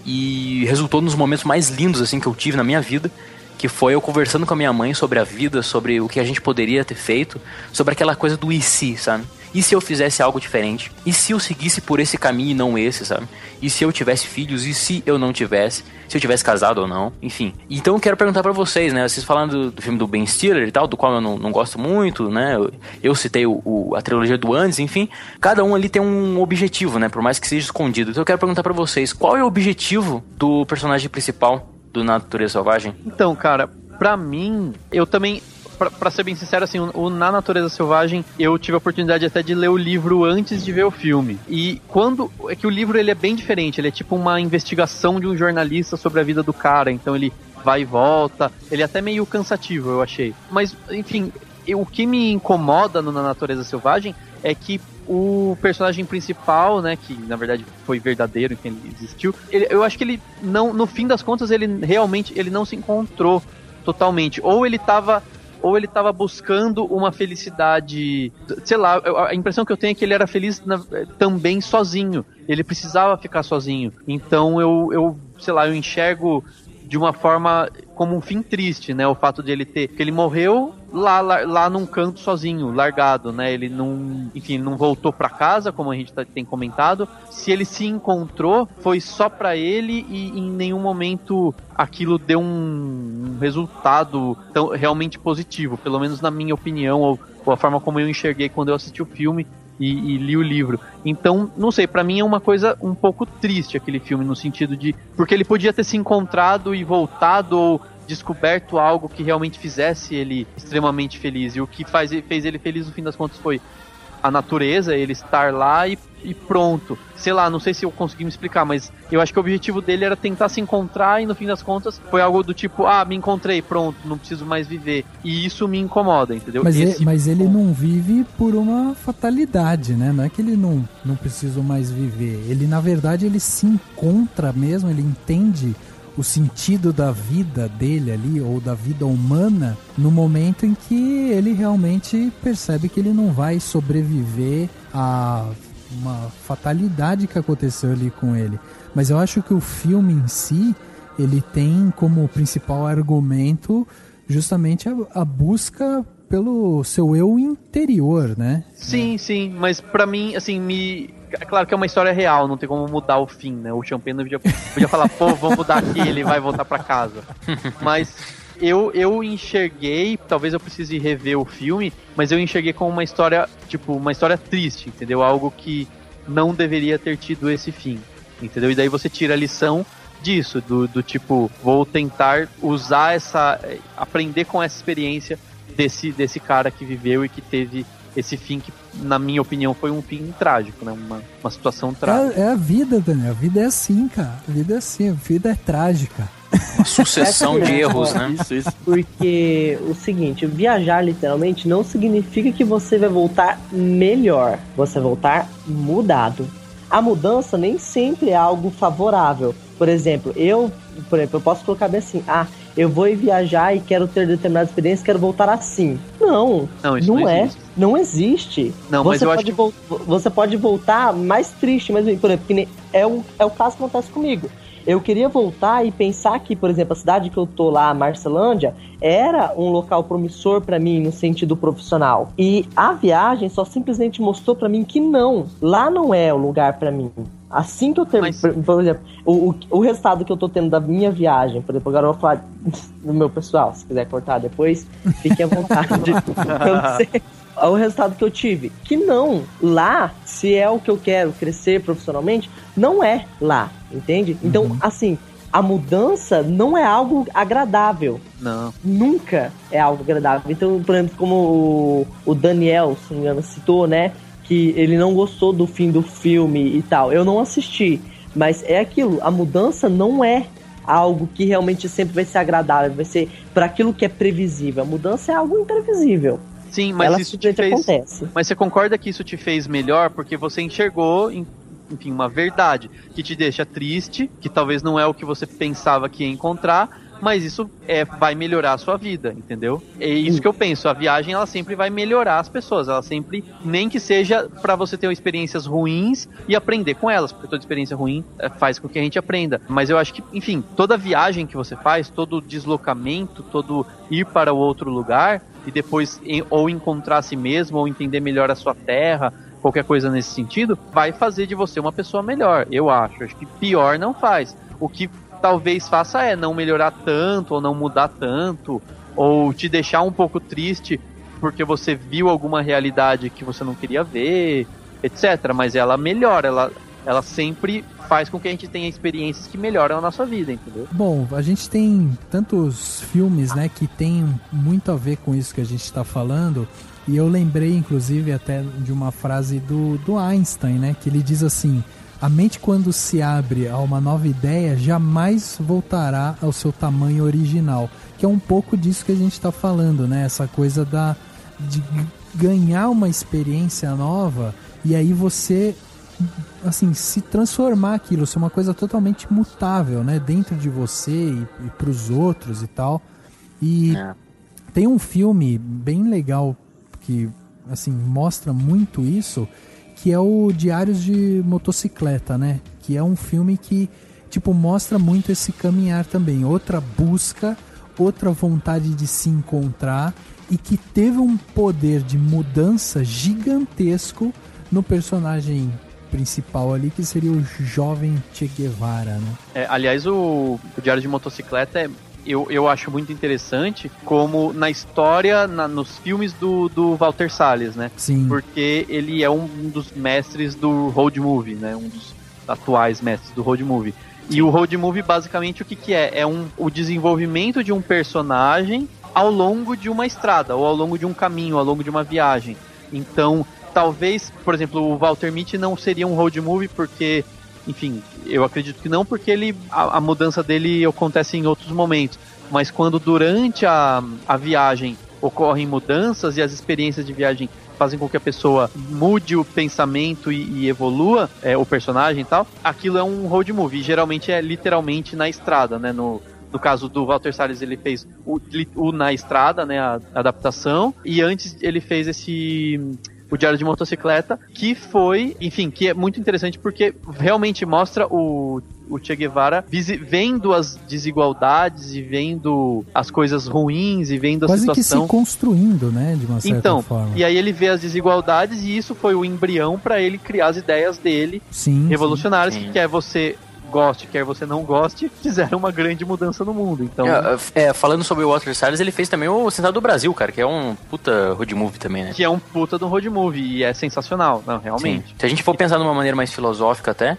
E resultou nos momentos mais lindos, assim, que eu tive na minha vida. Que foi eu conversando com a minha mãe sobre a vida, sobre o que a gente poderia ter feito, sobre aquela coisa do e se, sabe? E se eu fizesse algo diferente? E se eu seguisse por esse caminho e não esse, sabe? E se eu tivesse filhos? E se eu não tivesse? Se eu tivesse casado ou não? Enfim. Então eu quero perguntar pra vocês, né? Vocês falando do, do filme do Ben Stiller e tal, do qual eu não, não gosto muito, né? Eu, eu citei o, o, a trilogia do Andes, enfim. Cada um ali tem um objetivo, né? Por mais que seja escondido. Então eu quero perguntar pra vocês, qual é o objetivo do personagem principal do Natureza Selvagem? Então, cara, pra mim, eu também... Pra, pra ser bem sincero, assim, o, o Na Natureza Selvagem, eu tive a oportunidade até de ler o livro antes de ver o filme. E quando... É que o livro, ele é bem diferente. Ele é tipo uma investigação de um jornalista sobre a vida do cara. Então ele vai e volta. Ele é até meio cansativo, eu achei. Mas, enfim, eu, o que me incomoda no Na Natureza Selvagem é que o personagem principal, né, que na verdade foi verdadeiro, que ele existiu, ele, eu acho que ele não, no fim das contas, ele realmente ele não se encontrou totalmente. Ou ele tava... ou ele estava buscando uma felicidade, sei lá, a impressão que eu tenho é que ele era feliz na, também sozinho, ele precisava ficar sozinho, então eu, eu, sei lá, eu enxergo de uma forma como um fim triste, né, o fato de ele ter, que ele morreu lá, lá, lá num canto sozinho, largado, né, ele não, enfim, não voltou pra casa, como a gente tá, tem comentado. Se ele se encontrou, foi só pra ele e em nenhum momento aquilo deu um resultado tão, realmente positivo, pelo menos na minha opinião, ou, ou a forma como eu enxerguei quando eu assisti o filme e, e li o livro. Então, não sei, pra mim é uma coisa um pouco triste aquele filme, no sentido de, porque ele podia ter se encontrado e voltado, ou descoberto algo que realmente fizesse ele extremamente feliz, e o que faz, fez ele feliz no fim das contas foi a natureza, ele estar lá e, e pronto. Sei lá, não sei se eu consegui me explicar, mas eu acho que o objetivo dele era tentar se encontrar e no fim das contas foi algo do tipo, ah, me encontrei, pronto, não preciso mais viver. E isso me incomoda, entendeu? Mas, Esse... ele, mas ele não vive por uma fatalidade, né? Não é que ele não, não precisa mais viver. Ele, na verdade, ele se encontra mesmo, ele entende o sentido da vida dele ali, ou da vida humana, no momento em que ele realmente percebe que ele não vai sobreviver a uma fatalidade que aconteceu ali com ele. Mas eu acho que o filme em si, ele tem como principal argumento justamente a, a busca pelo seu eu interior, né? Sim, é. sim, mas pra mim, assim, me... É claro que é uma história real, não tem como mudar o fim, né? O Champagne podia, podia falar, pô, vamos mudar aqui, ele vai voltar pra casa. Mas eu, eu enxerguei, talvez eu precise rever o filme, mas eu enxerguei como uma história, tipo, uma história triste, entendeu? Algo que não deveria ter tido esse fim, entendeu? E daí você tira a lição disso, do, do tipo, vou tentar usar essa... aprender com essa experiência desse, desse cara que viveu e que teve esse fim que, na minha opinião, foi um fim trágico, né? Uma, uma situação trágica. É, é a vida, Daniel. A vida é assim, cara. A vida é assim. A vida é trágica. Uma sucessão de erros, né? Isso, isso. Porque o seguinte, viajar literalmente não significa que você vai voltar melhor. Você vai voltar mudado. A mudança nem sempre é algo favorável. Por exemplo, eu, por exemplo, eu posso colocar bem assim, ah, eu vou viajar e quero ter determinada experiência, quero voltar assim. Não, não, isso não, não é. Existe. Não existe. Não, você, mas eu pode acho vo- você pode voltar mais triste, mas, por exemplo, que nem é, o, é o caso que acontece comigo. Eu queria voltar e pensar que, por exemplo, a cidade que eu tô lá, Marcelândia, era um local promissor pra mim no sentido profissional. E a viagem só simplesmente mostrou pra mim que não, lá não é o lugar pra mim. Assim que eu termino, Mas... por exemplo, o, o, o resultado que eu tô tendo da minha viagem, por exemplo, agora eu vou falar do meu pessoal, se quiser cortar depois, fique à vontade. Eu não sei. O resultado que eu tive, que não, lá, se é o que eu quero crescer profissionalmente, não é lá, entende? Então, uhum. assim, a mudança não é algo agradável. Não. Nunca é algo agradável. Então, por exemplo, como o, o Daniel, se não me engano, citou, né, que ele não gostou do fim do filme e tal. Eu não assisti, mas é aquilo, a mudança não é algo que realmente sempre vai ser agradável, vai ser para aquilo que é previsível. A mudança é algo imprevisível. Sim, mas Ela isso te fez... acontece. Mas você concorda que isso te fez melhor porque você enxergou, enfim, uma verdade que te deixa triste, que talvez não é o que você pensava que ia encontrar, mas isso é, vai melhorar a sua vida, entendeu? É isso que eu penso, a viagem ela sempre vai melhorar as pessoas, ela sempre, nem que seja pra você ter experiências ruins e aprender com elas, porque toda experiência ruim faz com que a gente aprenda, mas eu acho que, enfim, toda viagem que você faz, todo deslocamento, todo ir para o outro lugar e depois ou encontrar a si mesmo, ou entender melhor a sua terra, qualquer coisa nesse sentido, vai fazer de você uma pessoa melhor, eu acho. Acho que pior não faz. O que talvez faça é não melhorar tanto, ou não mudar tanto, ou te deixar um pouco triste porque você viu alguma realidade que você não queria ver, etcétera. Mas ela melhora, ela, ela sempre faz com que a gente tenha experiências que melhoram a nossa vida, entendeu? Bom, a gente tem tantos filmes, né, que tem muito a ver com isso que a gente está falando, e eu lembrei, inclusive, até de uma frase do, do Einstein, né, que ele diz assim: a mente, quando se abre a uma nova ideia, jamais voltará ao seu tamanho original, que é um pouco disso que a gente está falando, né, essa coisa da, de ganhar uma experiência nova, e aí você, assim, se transformar aquilo, ser uma coisa totalmente mutável, né, dentro de você e, e para os outros e tal. E é. Tem um filme bem legal que, assim, mostra muito isso, que é o Diários de Motocicleta, né, que é um filme que, tipo, mostra muito esse caminhar também, outra busca, outra vontade de se encontrar, e que teve um poder de mudança gigantesco no personagem principal ali, que seria o jovem Che Guevara, né? É, aliás, o, o Diário de Motocicleta é, eu, eu acho muito interessante como na história, na, nos filmes do, do Walter Salles, né? Sim. Porque ele é um dos mestres do road movie, né? Um dos atuais mestres do road movie. E o road movie, basicamente, o que que é? É um, o desenvolvimento de um personagem ao longo de uma estrada, ou ao longo de um caminho, ao longo de uma viagem. Então, talvez, por exemplo, o Walter Mitty não seria um road movie porque, enfim, eu acredito que não, porque ele, a, a mudança dele acontece em outros momentos. Mas quando durante a, a viagem ocorrem mudanças e as experiências de viagem fazem com que a pessoa mude o pensamento e, e evolua é, o personagem e tal, aquilo é um road movie. E geralmente é literalmente na estrada, né? No, no caso do Walter Salles, ele fez o, o Na Estrada, né? A, a adaptação. E antes ele fez esse... o Diário de Motocicleta, que foi, enfim, que é muito interessante porque realmente mostra o, o Che Guevara visi- vendo as desigualdades e vendo as coisas ruins e vendo a quase situação. Que se construindo, né, de uma certa então, forma. E aí ele vê as desigualdades e isso foi o embrião para ele criar as ideias dele, sim, revolucionárias, sim. que quer você goste, quer você não goste, fizeram uma grande mudança no mundo. Então, é, é, falando sobre o Walter Salles, ele fez também o Sentado do Brasil, cara, que é um puta road movie também, né? Que é um puta de um road movie e é sensacional, não, realmente. Sim. Se a gente for pensar de uma maneira mais filosófica até,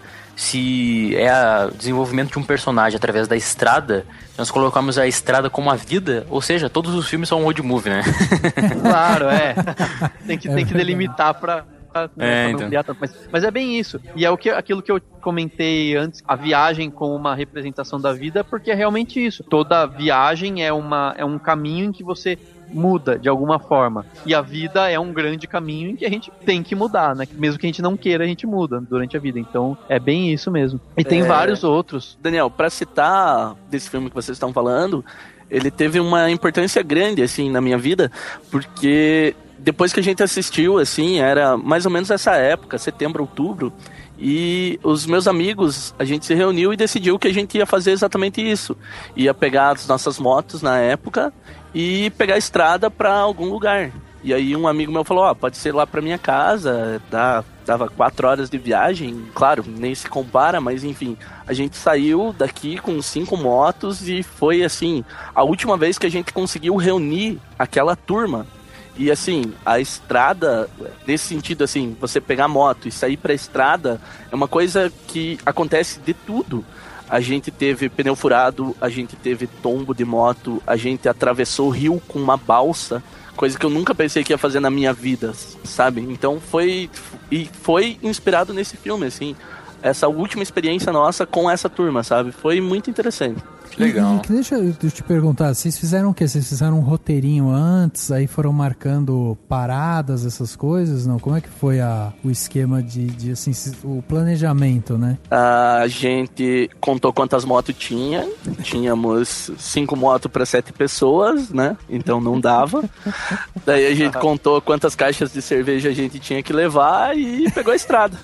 se é o desenvolvimento de um personagem através da estrada, nós colocamos a estrada como a vida, ou seja, todos os filmes são um road movie, né? Claro, é. Tem que, é tem que delimitar pra... É, não então. tanto, mas, mas é bem isso. E é o que, aquilo que eu comentei antes, a viagem como uma representação da vida, porque é realmente isso. Toda viagem é, uma, é um caminho em que você muda de alguma forma. E a vida é um grande caminho em que a gente tem que mudar, né? Mesmo que a gente não queira, a gente muda durante a vida. Então é bem isso mesmo. E tem é... vários outros. Daniel, pra citar desse filme que vocês estão falando, ele teve uma importância grande, assim, na minha vida, porque depois que a gente assistiu, assim, era mais ou menos essa época, setembro, outubro, e os meus amigos, a gente se reuniu e decidiu que a gente ia fazer exatamente isso. Ia pegar as nossas motos na época e pegar a estrada pra algum lugar. E aí um amigo meu falou, ó, oh, pode ser lá pra minha casa, dá, dava quatro horas de viagem, claro, nem se compara, mas enfim, a gente saiu daqui com cinco motos e foi, assim, a última vez que a gente conseguiu reunir aquela turma. E assim, a estrada, nesse sentido assim, você pegar moto e sair pra estrada é uma coisa que acontece de tudo. A gente teve pneu furado, a gente teve tombo de moto, a gente atravessou o rio com uma balsa, coisa que eu nunca pensei que ia fazer na minha vida, sabe? Então foi, e foi inspirado nesse filme, assim, essa última experiência nossa com essa turma, sabe? Foi muito interessante. Legal. E, e, deixa eu te perguntar, vocês fizeram o quê? Vocês fizeram um roteirinho antes, aí foram marcando paradas, essas coisas? Não? Como é que foi a, o esquema de, de, assim, o planejamento, né? A gente contou quantas motos tinha. Tínhamos cinco motos para sete pessoas, né? Então não dava. Daí a gente contou quantas caixas de cerveja a gente tinha que levar e pegou a estrada.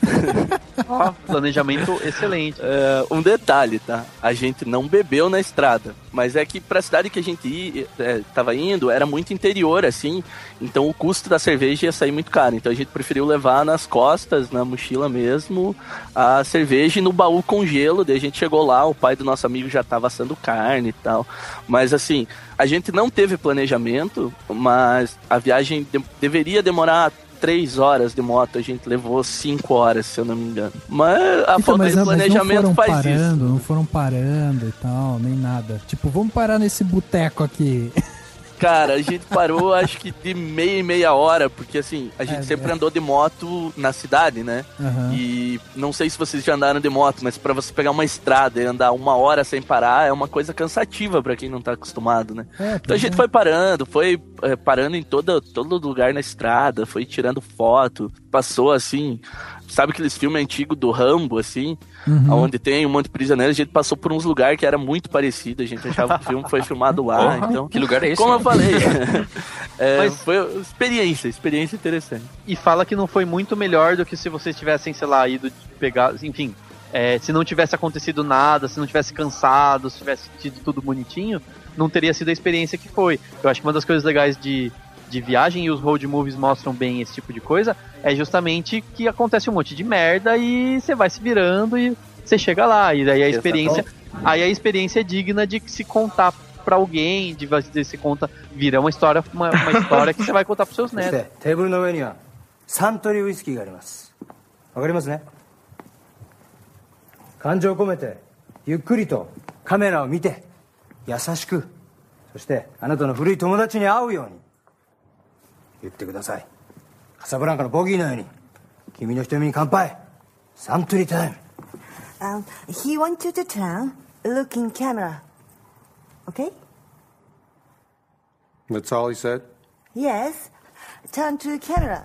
Ó, planejamento excelente. É, um detalhe, tá? A gente não bebeu na estrada, mas é que pra cidade que a gente ia, é, tava indo era muito interior, assim, então o custo da cerveja ia sair muito caro, então a gente preferiu levar nas costas, na mochila mesmo, a cerveja e no baú com gelo. Daí a gente chegou lá, o pai do nosso amigo já tava assando carne e tal, mas assim, a gente não teve planejamento, mas a viagem de- deveria demorar três horas de moto, a gente levou cinco horas, se eu não me engano. Mas a Então, falta mas, de não- mas planejamento não foram faz parando, isso. não foram parando e tal, nem nada. Tipo, vamos parar nesse boteco aqui. Cara, a gente parou acho que de meia e meia hora, porque assim, a gente É, sempre é. andou de moto na cidade, né? Aham. E não sei se vocês já andaram de moto, mas pra você pegar uma estrada e andar uma hora sem parar é uma coisa cansativa pra quem não tá acostumado, né? É, Então a gente é. foi parando, foi é, parando em todo, todo lugar na estrada, foi tirando foto, passou assim, sabe aqueles filmes antigos do Rambo, assim, Uhum. onde tem um monte de prisioneiros, a gente passou por uns lugares que era muito parecido, a gente achava que o filme foi filmado lá, Porra, então... que lugar é esse? Como eu falei, é, Mas- foi experiência, experiência interessante. E fala que não foi muito melhor do que se vocês tivessem, sei lá, ido pegar, enfim, é, se não tivesse acontecido nada, se não tivesse cansado, se tivesse tido tudo bonitinho, não teria sido a experiência que foi. Eu acho que uma das coisas legais de, de viagem, e os road movies mostram bem esse tipo de coisa, é justamente que acontece um monte de merda e você vai se virando e você chega lá, e daí a experiência, aí a experiência é digna de se contar pra alguém, de você se conta, vira uma história, uma, uma história que você vai contar pros seus そし netos. てテーブルの上にはサントリーウイスキーがありますわかりますね感情を込めてゆっくりとカメラを見て優しくそしてあなたの古い友達に会うように言ってくださいカサブランカのボギーのように君の瞳に乾杯サントリータイム Um, he wants you to turn, look in camera. Okay? That's all he said? Yes. Turn to camera.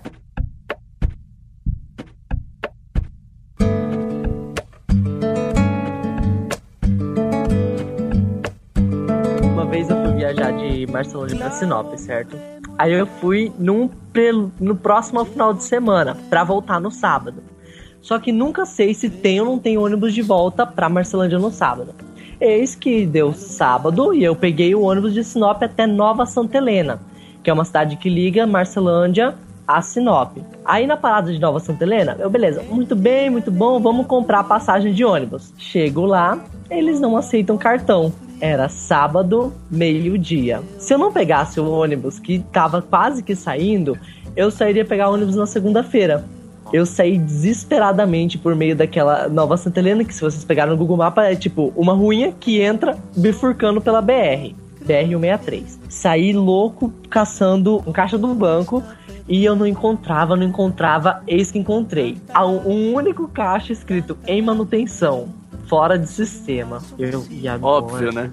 Uma vez eu fui viajar de Marcelondia pra Sinop, certo? Aí eu fui num, pre- no próximo final de semana, pra voltar no sábado. Só que nunca sei se tem ou não tem ônibus de volta pra Marcelândia no sábado. Eis que deu sábado e eu peguei o ônibus de Sinop até Nova Santa Helena, que é uma cidade que liga Marcelândia a Sinop. Aí na parada de Nova Santa Helena, eu, beleza, muito bem, muito bom, vamos comprar a passagem de ônibus. Chego lá, eles não aceitam cartão. Era sábado, meio-dia. Se eu não pegasse o ônibus que tava quase que saindo, eu sairia pegar o ônibus na segunda-feira. Eu saí desesperadamente por meio daquela Nova Santa Helena, que se vocês pegarem no Google Maps, é tipo uma ruinha que entra bifurcando pela B R. B R cento e sessenta e três. Saí louco caçando um caixa do banco e eu não encontrava, não encontrava, eis que encontrei. Há um, um único caixa escrito em manutenção, fora de sistema. Eu, e agora? Óbvio, né?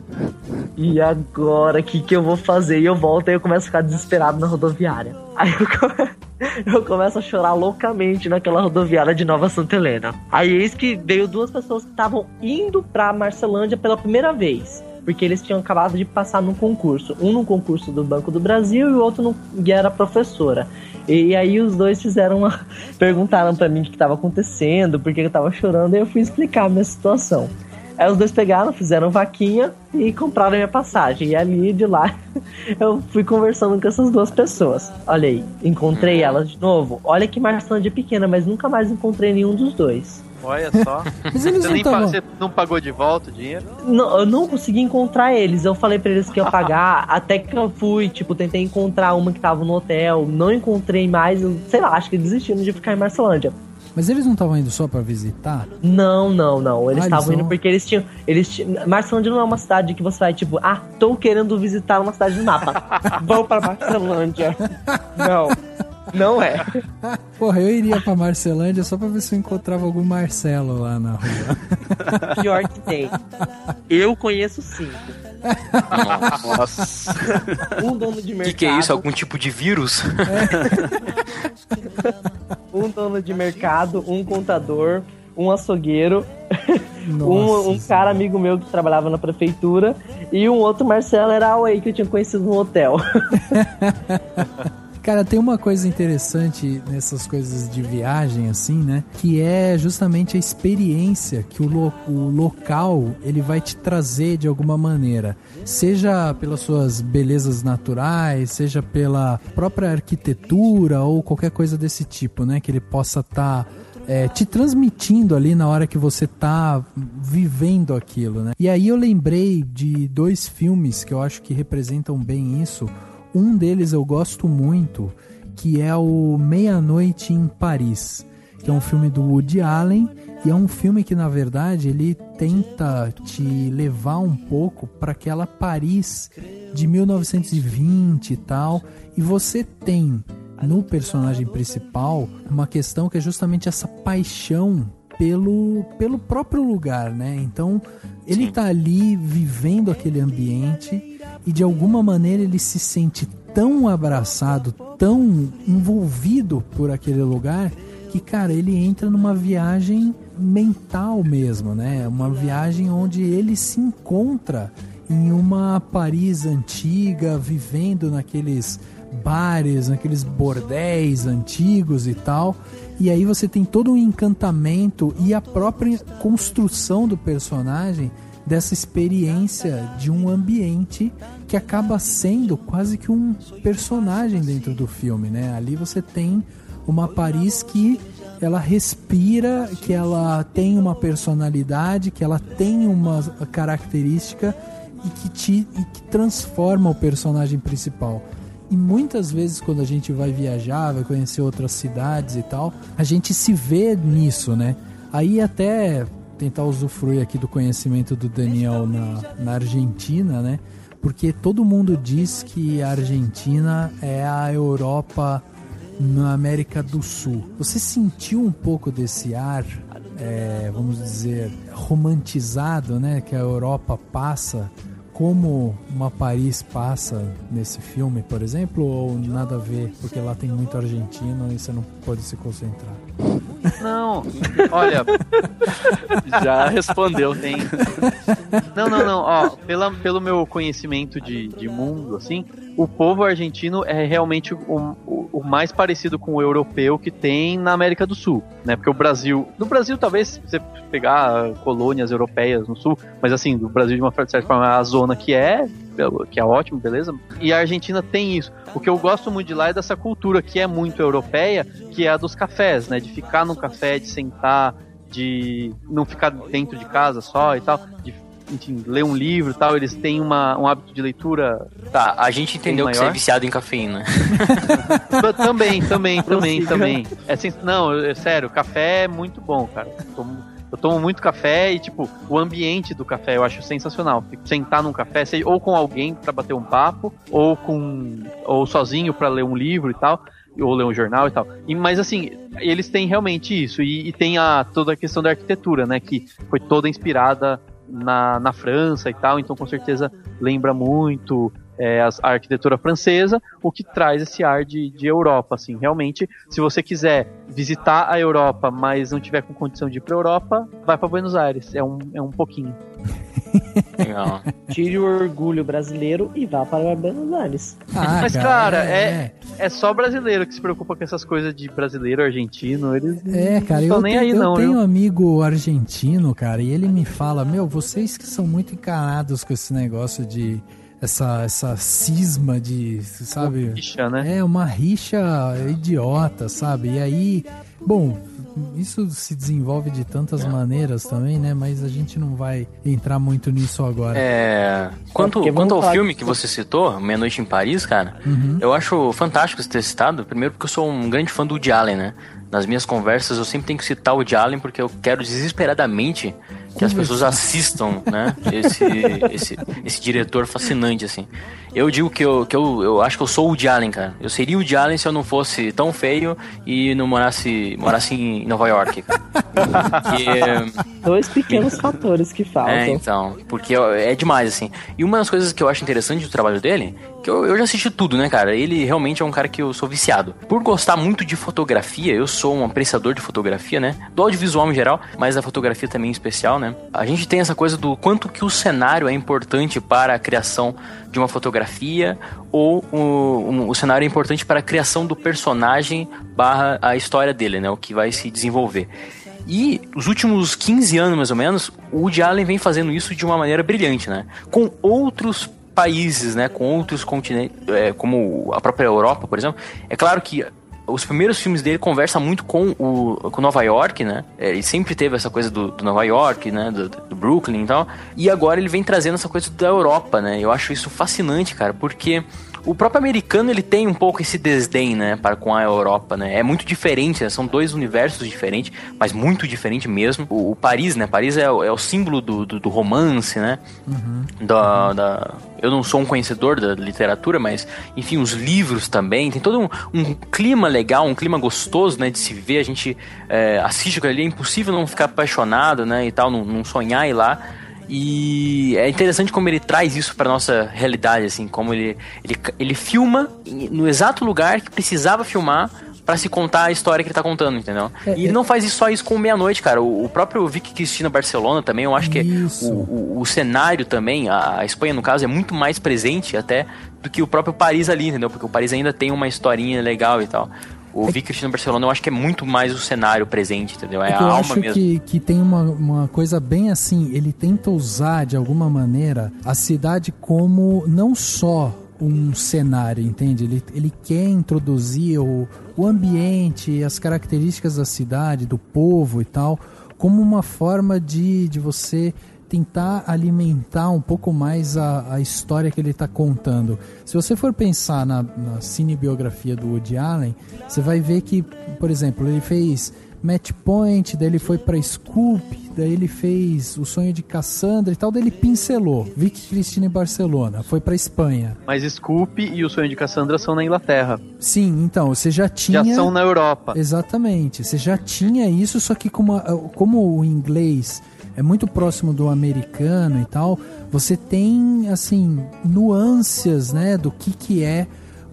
E agora, o que, que eu vou fazer? E eu volto e eu começo a ficar desesperado na rodoviária. Aí eu, come... eu começo a chorar loucamente naquela rodoviária de Nova Santa Helena. Aí eis que veio duas pessoas que estavam indo pra Marcelândia pela primeira vez. Porque eles tinham acabado de passar num concurso. Um no concurso do Banco do Brasil e o outro no... e era professora. E, e aí os dois fizeram uma... perguntaram pra mim o que estava acontecendo, por que eu tava chorando, e eu fui explicar a minha situação. Aí os dois pegaram, fizeram vaquinha e compraram a minha passagem. E ali, de lá, eu fui conversando com essas duas pessoas. Olha aí, encontrei elas de novo. Olha que Marcelândia é pequena, mas nunca mais encontrei nenhum dos dois. Olha só. Mas eles Você, não nem pa- tavam- você não pagou de volta o dinheiro? Não, eu não consegui encontrar eles. Eu falei pra eles que ia pagar, até que eu fui, tipo, tentei encontrar uma que tava no hotel, não encontrei mais, eu, sei lá, acho que desistiram de ficar em Marcelândia. Mas eles não estavam indo só pra visitar? Não, não, não. Eles Ah, estavam eles indo não- porque eles tinham. Eles tinham. Marcelândia não é uma cidade que você vai, tipo, ah, tô querendo visitar uma cidade do mapa. Vão pra Marcelândia. Não. Não é. Porra, eu iria pra Marcelândia só pra ver se eu encontrava algum Marcelo lá na rua. Pior que tem. Eu conheço cinco. Nossa. Um dono de O mercado. que, que é isso? Algum tipo de vírus? Um dono de mercado, um contador, um açougueiro, um, um cara amigo meu que trabalhava na prefeitura e um outro Marcelo era Away que eu tinha conhecido no hotel. Cara, tem uma coisa interessante nessas coisas de viagem, assim, né? Que é justamente a experiência que o, lo- o local, ele vai te trazer de alguma maneira. Seja pelas suas belezas naturais, seja pela própria arquitetura ou qualquer coisa desse tipo, né? Que ele possa estar... Tá É, te transmitindo ali na hora que você tá vivendo aquilo, né? E aí eu lembrei de dois filmes que eu acho que representam bem isso. Um deles eu gosto muito, que é o Meia-Noite em Paris, que é um filme do Woody Allen, e é um filme que, na verdade, ele tenta te levar um pouco para aquela Paris de mil novecentos e vinte e tal, e você tem no personagem principal uma questão que é justamente essa paixão pelo, pelo próprio lugar, né? Então ele tá ali vivendo aquele ambiente e de alguma maneira ele se sente tão abraçado, tão envolvido por aquele lugar que, cara, ele entra numa viagem mental mesmo, né? Uma viagem onde ele se encontra em uma Paris antiga, vivendo naqueles bares, naqueles bordéis antigos e tal, e aí você tem todo um encantamento e a própria construção do personagem dessa experiência de um ambiente que acaba sendo quase que um personagem dentro do filme, né? Ali você tem uma Paris que ela respira, que ela tem uma personalidade, que ela tem uma característica e que, te, e que transforma o personagem principal. E muitas vezes quando a gente vai viajar, vai conhecer outras cidades e tal, a gente se vê nisso, né? Aí até tentar usufruir aqui do conhecimento do Daniel na, na Argentina, né? Porque todo mundo diz que a Argentina é a Europa na América do Sul. Você sentiu um pouco desse ar, é, vamos dizer, romantizado, né? Que a Europa passa, como uma Paris passa nesse filme, por exemplo, ou nada a ver, porque lá tem muito argentino e você não pode se concentrar? Não, olha, já respondeu. Tem... Não, não, não, ó, pela, pelo meu conhecimento de, de mundo, assim, o povo argentino é realmente o, o, o mais parecido com o europeu que tem na América do Sul, né? Porque o Brasil, no Brasil talvez você pegar colônias europeias no sul, mas assim, do Brasil de uma certa forma é a zona que é, que é ótimo, beleza? E a Argentina tem isso. O que eu gosto muito de lá é dessa cultura que é muito europeia, que é a dos cafés, né? De ficar num café, de sentar, de não ficar dentro de casa só e tal, de, enfim, ler um livro e tal. Eles têm uma, um hábito de leitura. Tá, a gente entendeu que maior. você é viciado em cafeína. também, também, também, também. É, não, é sério, café é muito bom, cara. Tomo, eu tomo muito café e, tipo, o ambiente do café eu acho sensacional. Sentar num café, seja, ou com alguém pra bater um papo, ou com ou sozinho pra ler um livro e tal, ou ler um jornal e tal. E, mas, assim, eles têm realmente isso. E, e tem a, toda a questão da arquitetura, né, que foi toda inspirada na, na França e tal, então com certeza lembra muito é, a, a arquitetura francesa, o que traz esse ar de, de Europa, assim, realmente, se você quiser visitar a Europa, mas não tiver com condição de ir pra Europa, vai pra Buenos Aires, é um, é um pouquinho. Legal. Tire o orgulho brasileiro e vá para Buenos Aires. Ah, mas, cara, cara, é, é, é só brasileiro que se preocupa com essas coisas de brasileiro, argentino, eles É, cara, não eu, estão nem te, aí eu não, tenho viu? um amigo argentino, cara, e ele me fala, meu, vocês que são muito encarados com esse negócio de essa, essa cisma de, sabe? Uma rixa, né? É, uma rixa idiota, sabe? E aí, bom, isso se desenvolve de tantas maneiras também, né? Mas a gente não vai entrar muito nisso agora. É, quanto, porque quanto ao vamos filme falar que você citou, Meia-Noite em Paris, cara, Uhum. eu acho fantástico você ter citado, primeiro porque eu sou um grande fã do Woody Allen, né? Nas minhas conversas eu sempre tenho que citar o Woody Allen porque eu quero desesperadamente que as pessoas assistam, né? Esse, esse, esse diretor fascinante, assim. Eu digo que, eu, que eu, eu acho que eu sou o Woody Allen, cara. Eu seria o Woody Allen se eu não fosse tão feio e não morasse, morasse em Nova York, cara. Porque... Dois pequenos fatores que faltam. É, então. Porque é demais, assim. E uma das coisas que eu acho interessante do trabalho dele, que eu, eu já assisti tudo, né, cara? Ele realmente é um cara que eu sou viciado. Por gostar muito de fotografia, eu sou um apreciador de fotografia, né? Do audiovisual em geral, mas da fotografia também em especial, né? A gente tem essa coisa do quanto que o cenário é importante para a criação de uma fotografia, ou o, um, o cenário é importante para a criação do personagem barra a história dele, né? O que vai se desenvolver. E os últimos quinze anos, mais ou menos, o Woody Allen vem fazendo isso de uma maneira brilhante, né? Com outros países, né? Com outros continentes, é, como a própria Europa, por exemplo. É claro que os primeiros filmes dele conversam muito com o com Nova York, né? Ele sempre teve essa coisa do, do Nova York, né? Do, do Brooklyn e tal. E agora ele vem trazendo essa coisa da Europa, né? Eu acho isso fascinante, cara, porque o próprio americano, ele tem um pouco esse desdém, né, para com a Europa, né? É muito diferente, né? São dois universos diferentes, mas muito diferente mesmo. O, o Paris, né? Paris é, é o símbolo do, do, do romance, né? Uhum. Da, da... Eu não sou um conhecedor da literatura, mas, enfim, os livros também. Tem todo um, um clima legal, um clima gostoso, né, de se ver. A gente é, assiste aquilo ali, é impossível não ficar apaixonado, né, e tal, não, não sonhar ir lá. E é interessante como ele traz isso pra nossa realidade, assim, como ele, ele, ele filma no exato lugar que precisava filmar pra se contar a história que ele tá contando, entendeu? É, e ele é... não faz isso, só isso com Meia-Noite, cara. O, o próprio Vicky Cristina Barcelona também, eu acho que o, o, o cenário também, a, a Espanha, no caso, é muito mais presente até do que o próprio Paris ali, entendeu? Porque o Paris ainda tem uma historinha legal e tal. O Vicky Cristina Barcelona, eu acho que é muito mais o cenário presente, entendeu? É, é a alma mesmo. Eu acho que, que tem uma, uma coisa bem assim, ele tenta usar, de alguma maneira, a cidade como não só um cenário, entende? Ele, ele quer introduzir o, o ambiente, as características da cidade, do povo e tal, como uma forma de, de você tentar alimentar um pouco mais a, a história que ele está contando. Se você for pensar na, na cinebiografia do Woody Allen, você vai ver que, por exemplo, ele fez Match Point, daí ele foi para Scoop, daí ele fez O Sonho de Cassandra e tal, daí ele pincelou Vicky Cristina em Barcelona, foi para Espanha. Mas Scoop e O Sonho de Cassandra são na Inglaterra. Sim, então, você já tinha... Já são na Europa. Exatamente, você já tinha isso, só que como, como o inglês é muito próximo do americano e tal, você tem, assim, nuances, né, do que que é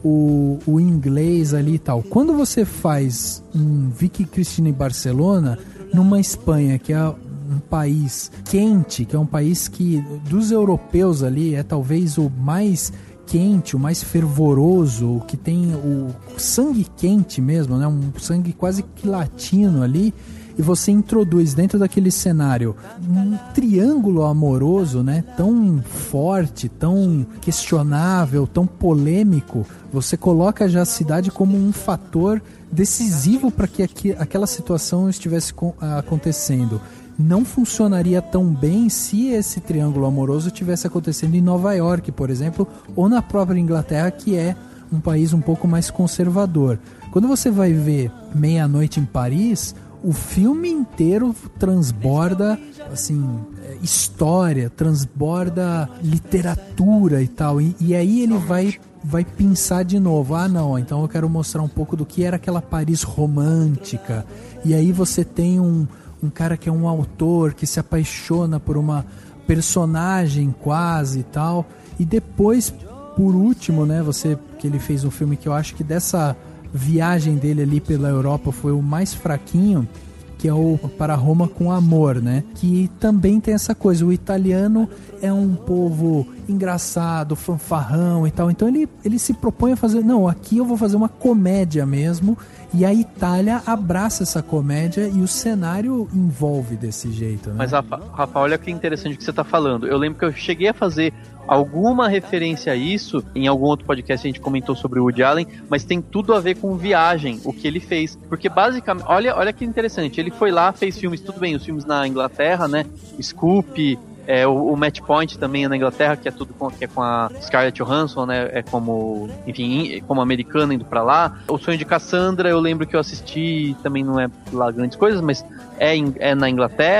o, o inglês ali e tal. Quando você faz um Vicky Cristina em Barcelona, numa Espanha, que é um país quente, que é um país que, dos europeus ali, é talvez o mais quente, o mais fervoroso, o que tem o sangue quente mesmo, né, um sangue quase que latino ali, e você introduz dentro daquele cenário um triângulo amoroso, né, tão forte, tão questionável, tão polêmico, você coloca já a cidade como um fator decisivo para que aqui, aquela situação estivesse com, acontecendo. Não funcionaria tão bem se esse triângulo amoroso estivesse acontecendo em Nova York, por exemplo, ou na própria Inglaterra, que é um país um pouco mais conservador. Quando você vai ver Meia-Noite em Paris, o filme inteiro transborda, assim, história, transborda literatura e tal. E, e aí ele vai, vai pensar de novo. Ah, não, então eu quero mostrar um pouco do que era aquela Paris romântica. E aí você tem um, um cara que é um autor, que se apaixona por uma personagem quase e tal. E depois, por último, né, você, que ele fez um filme que eu acho que dessa viagem dele ali pela Europa foi o mais fraquinho, que é o Para Roma com Amor, né? Que também tem essa coisa, o italiano é um povo engraçado, fanfarrão e tal, então ele, ele se propõe a fazer, não, aqui eu vou fazer uma comédia mesmo, e a Itália abraça essa comédia e o cenário envolve desse jeito, né? Mas, Rafa, Rafa, olha que interessante o que você tá falando. Eu lembro que eu cheguei a fazer alguma referência a isso, em algum outro podcast a gente comentou sobre o Woody Allen, mas tem tudo a ver com Viagem, o que ele fez, porque basicamente, olha, olha que interessante, ele foi lá, fez filmes, tudo bem, os filmes na Inglaterra, né, Scoop, é, o, o Match Point também é na Inglaterra, que é tudo com, que é com a Scarlett Johansson, né, é como, enfim, como americana indo pra lá. O Sonho de Cassandra, eu lembro que eu assisti, também não é lá grandes coisas, mas é, é na Inglaterra.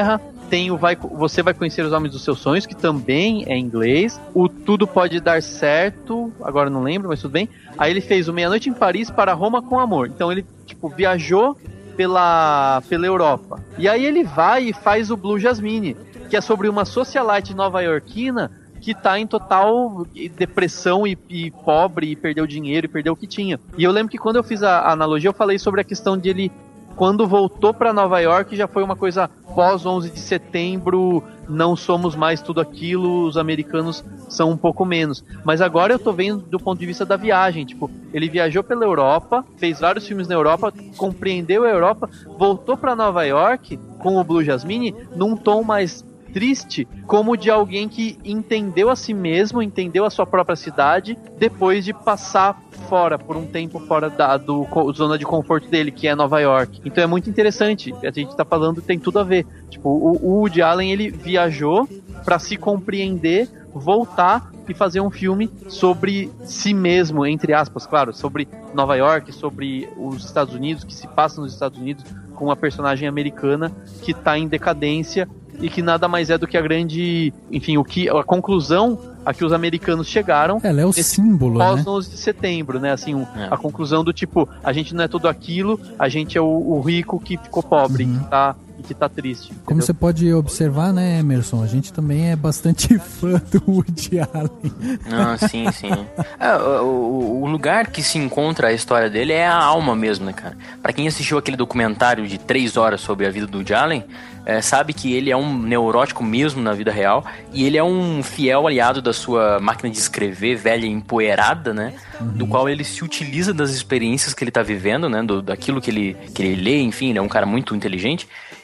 tem o vai, Você Vai Conhecer os Homens dos Seus Sonhos, que também é em inglês. O Tudo Pode Dar Certo, agora não lembro, mas tudo bem. Aí ele fez o Meia-Noite em Paris para Roma com Amor. Então ele, tipo, viajou pela, pela Europa. E aí ele vai e faz o Blue Jasmine, que é sobre uma socialite nova-iorquina que tá em total depressão e, e pobre, e perdeu dinheiro, e perdeu o que tinha. E eu lembro que quando eu fiz a, a analogia, eu falei sobre a questão de ele, quando voltou pra Nova York, já foi uma coisa pós onze de setembro, não somos mais tudo aquilo, os americanos são um pouco menos. Mas agora eu tô vendo do ponto de vista da viagem, tipo, ele viajou pela Europa, fez vários filmes na Europa, compreendeu a Europa, voltou pra Nova York com o Blue Jasmine num tom mais triste, como de alguém que entendeu a si mesmo, entendeu a sua própria cidade, depois de passar fora, por um tempo fora da do, zona de conforto dele, que é Nova York. Então é muito interessante, a gente tá falando, tem tudo a ver. Tipo, o, o Woody Allen, ele viajou para se compreender, voltar e fazer um filme sobre si mesmo, entre aspas, claro, sobre Nova York, sobre os Estados Unidos, que se passa nos Estados Unidos, com uma personagem americana que tá em decadência e que nada mais é do que a grande, enfim, o que, a conclusão a que os americanos chegaram. Ela é o símbolo, pós né? onze de setembro, né? Assim, um, é. A conclusão do tipo, a gente não é tudo aquilo, a gente é o, o rico que ficou pobre, uhum. que tá, e que tá triste. Entendeu? Como você pode observar, né, Emerson? A gente também é bastante fã do Woody Allen. Ah, sim, sim. É, o, o lugar que se encontra a história dele é a alma mesmo, né, cara? Pra quem assistiu aquele documentário de três horas sobre a vida do Woody Allen, é, sabe que ele é um neurótico mesmo na vida real, e ele é um fiel aliado da sua máquina de escrever velha e empoeirada, né? Uhum. Do qual ele se utiliza das experiências que ele tá vivendo, né? Do, daquilo que ele, que ele lê, enfim, ele é um cara muito inteligente.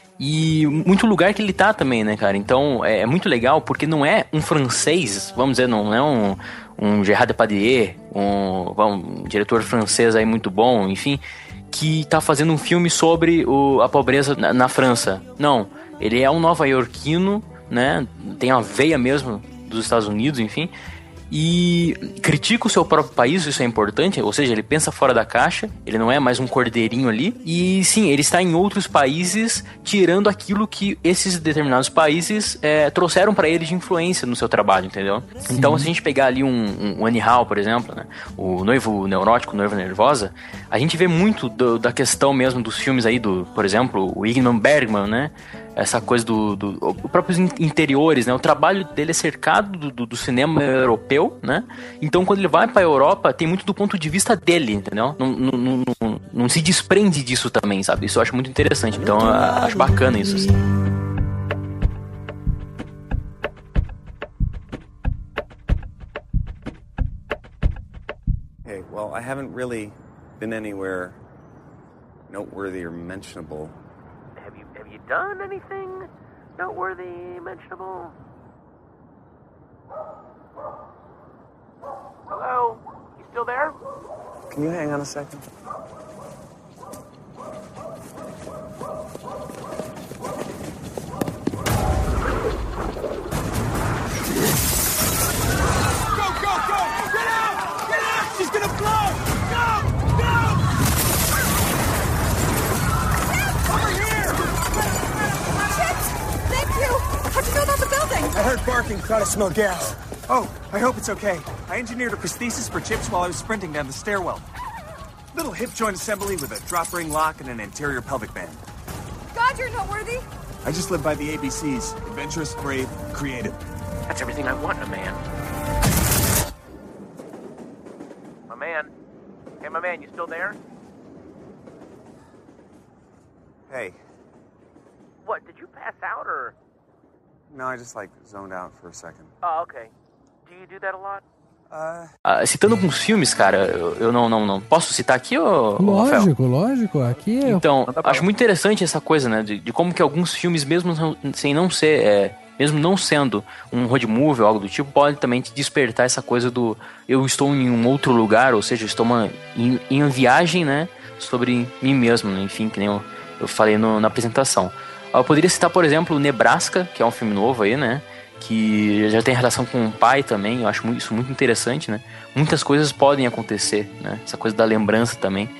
E muito lugar que ele tá também, né, cara? Então é, é muito legal, porque não é um francês, vamos dizer, não é um, um Gérard Depardieu, um, um diretor francês aí muito bom, enfim, que tá fazendo um filme sobre o, a pobreza na, na França. Não, ele é um nova-iorquino, né? Tem a veia mesmo dos Estados Unidos, enfim, e critica o seu próprio país, isso é importante, ou seja, ele pensa fora da caixa, ele não é mais um cordeirinho ali, e sim, ele está em outros países tirando aquilo que esses determinados países é, trouxeram para ele de influência no seu trabalho, entendeu? Sim. Então, se a gente pegar ali um, um Annie Hall, por exemplo, né, o Noivo Neurótico, Noiva Nervosa, a gente vê muito do, da questão mesmo dos filmes aí, do, por exemplo, o Ingmar Bergman, né? Essa coisa do, do, do próprios interiores, né? O trabalho dele é cercado do, do, do cinema europeu, né? Então, quando ele vai pra Europa, tem muito do ponto de vista dele, entendeu? Não, não, não, não, não se desprende disso também, sabe? Isso eu acho muito interessante. Então, eu acho bacana isso, assim. Hey, well, I haven't really been anywhere noteworthy or mentionable. Have you done anything noteworthy, mentionable? Hello? You still there? Can you hang on a second? Go, go, go! Get out! Get out! She's gonna blow! Go! Go! Over here! Thank you! How'd you know about the building? I heard barking, thought I smelled gas. Oh, I hope it's okay. I engineered a prosthesis for Chips while I was sprinting down the stairwell. Little hip joint assembly with a drop ring lock and an anterior pelvic band. God, you're noteworthy. I just live by the A B Cs. Adventurous, brave, creative. That's everything I want in a man. My man. Hey, my man, you still there? Hey. What, did you pass out, or...? No, I just, like, zoned out for a second. Oh, okay. Do you do that a lot? Uh... Ah, citando alguns filmes, cara, eu, eu não, não, não posso citar aqui, ô, lógico, ô, lógico, aqui é... Então, acho muito interessante essa coisa, né, de, de como que alguns filmes, mesmo sem não ser, é, mesmo não sendo um road movie ou algo do tipo, pode também te despertar essa coisa do eu estou em um outro lugar, ou seja, eu estou uma, em, em uma viagem, né, sobre mim mesmo, né, enfim, que nem eu, eu falei no, na apresentação. Eu poderia citar, por exemplo, Nebraska, que é um filme novo aí, né, que já tem relação com o pai também, eu acho isso muito interessante, né? Muitas coisas podem acontecer, né? Essa coisa da lembrança também.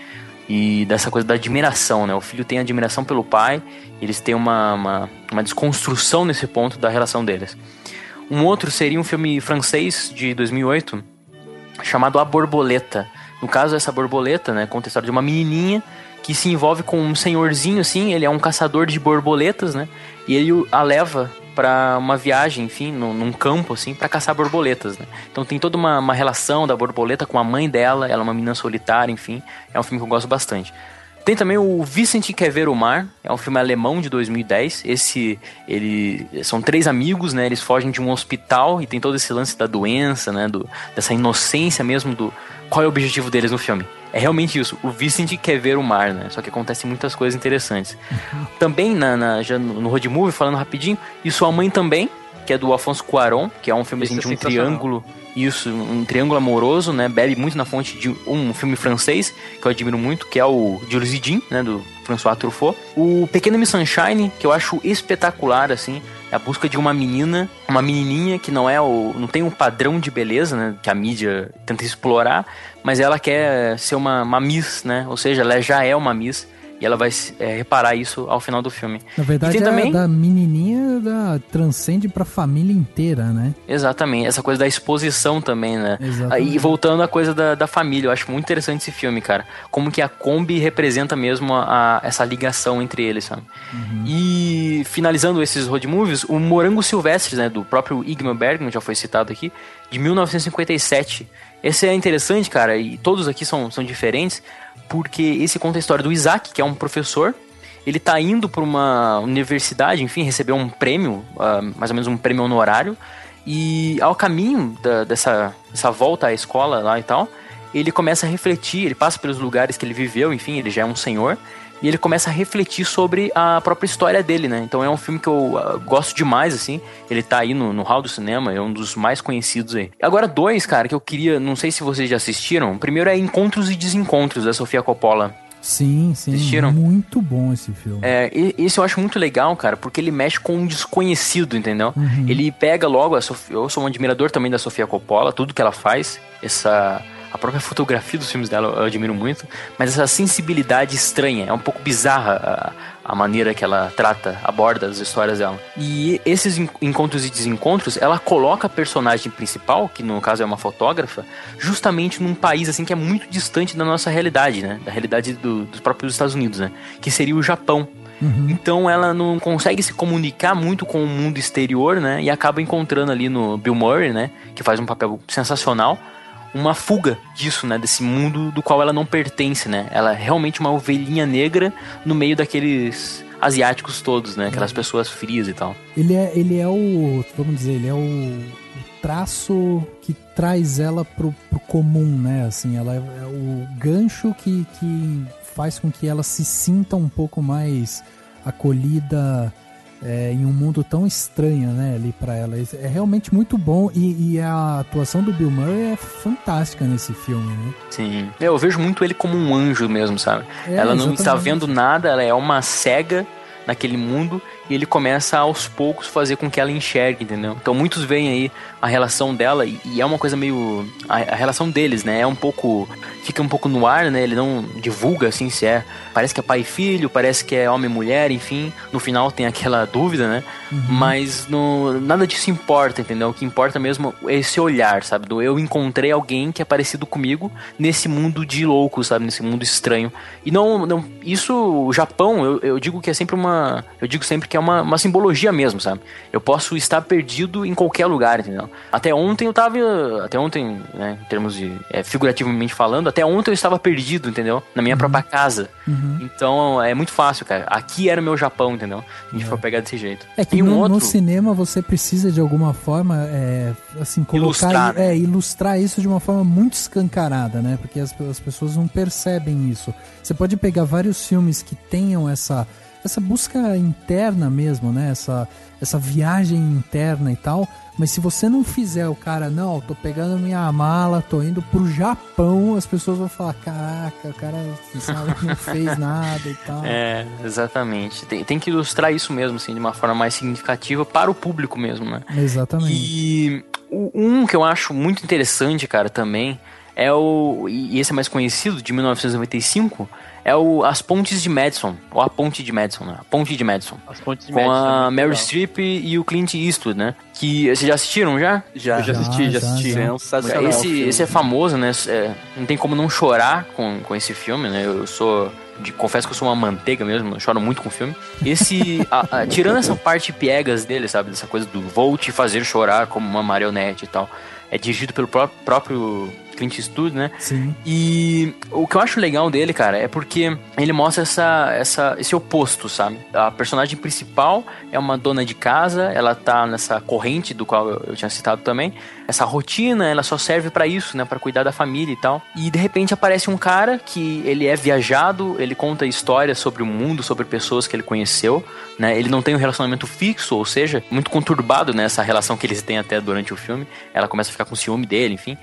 e dessa coisa da admiração, né? O filho tem admiração pelo pai, eles têm uma, uma, uma desconstrução nesse ponto da relação deles. Um outro seria um filme francês de dois mil e oito, chamado A Borboleta. No caso, essa borboleta, né, conta a história de uma menininha que se envolve com um senhorzinho, assim, ele é um caçador de borboletas, né, e ele a leva para uma viagem, enfim, num, num campo, assim, para caçar borboletas, né. Então tem toda uma, uma relação da borboleta com a mãe dela, ela é uma menina solitária, enfim, é um filme que eu gosto bastante. Tem também o Vincent Quer Ver o Mar, é um filme alemão de dois mil e dez. Esse, ele, são três amigos, né? Eles fogem de um hospital e tem todo esse lance da doença, né? Do, dessa inocência mesmo do... Qual é o objetivo deles no filme? É realmente isso, o Vincent quer ver o mar, né? Só que acontecem muitas coisas interessantes. Uhum. Também, na, na, já no, no Road Movie, falando rapidinho, E Sua Mãe Também, que é do Alfonso Cuarón, que é um filme assim, de um triângulo... Isso, um triângulo amoroso, né? Bebe muito na fonte de um filme francês, que eu admiro muito, que é o Jules e Jean, né? Do François Truffaut. O Pequeno Miss Sunshine, que eu acho espetacular, assim, é a busca de uma menina, uma menininha que não é o, não tem um padrão de beleza, né? Que a mídia tenta explorar, mas ela quer ser uma, uma Miss, né? Ou seja, ela já é uma Miss. E ela vai é, reparar isso ao final do filme. Na verdade, e tem a também... da menininha da, transcende pra família inteira, né? Exatamente. Essa coisa da exposição também, né? Exatamente. E voltando à coisa da, da família, eu acho muito interessante esse filme, cara. Como que a Kombi representa mesmo a, a, essa ligação entre eles, sabe? Uhum. E finalizando esses road movies, o Morango Silvestre, né? Do próprio Ingmar Bergman, já foi citado aqui, de mil novecentos e cinquenta e sete. Esse é interessante, cara, e todos aqui são, são diferentes, porque esse conta a história do Isaac, que é um professor. Ele tá indo para uma universidade, enfim, recebeu um prêmio, uh, mais ou menos um prêmio honorário, e ao caminho da, dessa, dessa volta à escola lá e tal, ele começa a refletir, ele passa pelos lugares que ele viveu, enfim, ele já é um senhor, e ele começa a refletir sobre a própria história dele, né? Então é um filme que eu uh, gosto demais, assim. Ele tá aí no, no hall do cinema, é um dos mais conhecidos aí. Agora dois, cara, que eu queria, não sei se vocês já assistiram. O primeiro é Encontros e Desencontros, da Sofia Coppola. Sim, sim. Assistiram? Muito bom esse filme. É, esse eu acho muito legal, cara, porque ele mexe com um desconhecido, entendeu? Uhum. Ele pega logo a Sofia... Eu sou um admirador também da Sofia Coppola, tudo que ela faz, essa... A própria fotografia dos filmes dela eu admiro muito, mas essa sensibilidade estranha, é um pouco bizarra a, a maneira que ela trata, aborda as histórias dela. E esses encontros e desencontros, ela coloca a personagem principal, que no caso é uma fotógrafa, justamente num país assim que é muito distante da nossa realidade, né? Da realidade do, dos próprios Estados Unidos, né? Que seria o Japão. Uhum. Então ela não consegue se comunicar muito com o mundo exterior, né? E acaba encontrando ali no Bill Murray, né? Que faz um papel sensacional, uma fuga disso, né, desse mundo do qual ela não pertence, né, ela é realmente uma ovelhinha negra no meio daqueles asiáticos todos, né, aquelas pessoas frias e tal. Ele é, ele é o, vamos dizer, ele é o, o traço que traz ela pro, pro comum, né, assim, ela é, é o gancho que, que faz com que ela se sinta um pouco mais acolhida, É, em um mundo tão estranho, né, ali pra ela. É realmente muito bom e, e a atuação do Bill Murray é fantástica nesse filme, né? Sim, eu vejo muito ele como um anjo mesmo, sabe? É, ela não exatamente. Está vendo nada, ela é uma cega naquele mundo e ele começa aos poucos fazer com que ela enxergue, entendeu? Então muitos veem aí a relação dela e, e é uma coisa meio... A, a relação deles, né? É um pouco... Fica um pouco no ar, né? Ele não divulga, assim, se é... Parece que é pai e filho, parece que é homem e mulher, enfim. No final tem aquela dúvida, né? Uhum. Mas no, nada disso importa, entendeu? O que importa mesmo é esse olhar, sabe? Do eu encontrei alguém que é parecido comigo nesse mundo de loucos, sabe? Nesse mundo estranho. E não... não isso, o Japão, eu, eu digo que é sempre uma... Eu digo sempre que é uma, uma simbologia mesmo, sabe? Eu posso estar perdido em qualquer lugar, entendeu? Até ontem eu tava... Até ontem, né? Em termos de... É, figurativamente falando, até ontem eu estava perdido, entendeu? Na minha uhum. própria casa. Uhum. Então é muito fácil, cara. Aqui era o meu Japão, entendeu? A gente é. for pegar desse jeito. É que um no, outro... no cinema você precisa de alguma forma, é, assim, colocar... Ilustrar, né? é, ilustrar isso de uma forma muito escancarada, né? Porque as, as pessoas não percebem isso. Você pode pegar vários filmes que tenham essa... essa busca interna mesmo, né? Essa, essa viagem interna e tal. Mas se você não fizer o cara, não, tô pegando minha mala, tô indo pro Japão, as pessoas vão falar, caraca, o cara sabe que não fez nada e tal. É, exatamente. Tem, tem que ilustrar isso mesmo, assim, de uma forma mais significativa para o público mesmo, né? Exatamente. E um que eu acho muito interessante, cara, também, é o... E esse é mais conhecido, de mil novecentos e noventa e cinco, é o As Pontes de Madison, ou A Ponte de Madison, né? A Ponte de Madison. As Pontes de com Madison. Com a é Meryl legal. Streep e o Clint Eastwood, né? Que vocês já assistiram, já? Já. Eu já assisti, já, já, assisti. já. Sensacional. Esse, esse é famoso, né? É, não tem como não chorar com, com esse filme, né? Eu sou... De, confesso que eu sou uma manteiga mesmo, eu choro muito com o filme. Esse... a, a, tirando essa parte piegas dele, sabe? Dessa coisa do vou te fazer chorar como uma marionete e tal. É dirigido pelo pró- próprio Clint Eastwood, né? Sim. E o que eu acho legal dele, cara, é porque ele mostra essa, essa, esse oposto, sabe? A personagem principal é uma dona de casa, ela tá nessa corrente do qual eu, eu tinha citado também. Essa rotina, ela só serve pra isso, né? Pra cuidar da família e tal. E de repente aparece um cara que ele é viajado, ele conta histórias sobre o mundo, sobre pessoas que ele conheceu, né? Ele não tem um relacionamento fixo, ou seja, muito conturbado, né? Essa relação que eles têm até durante o filme. Ela começa a ficar com ciúme dele, enfim.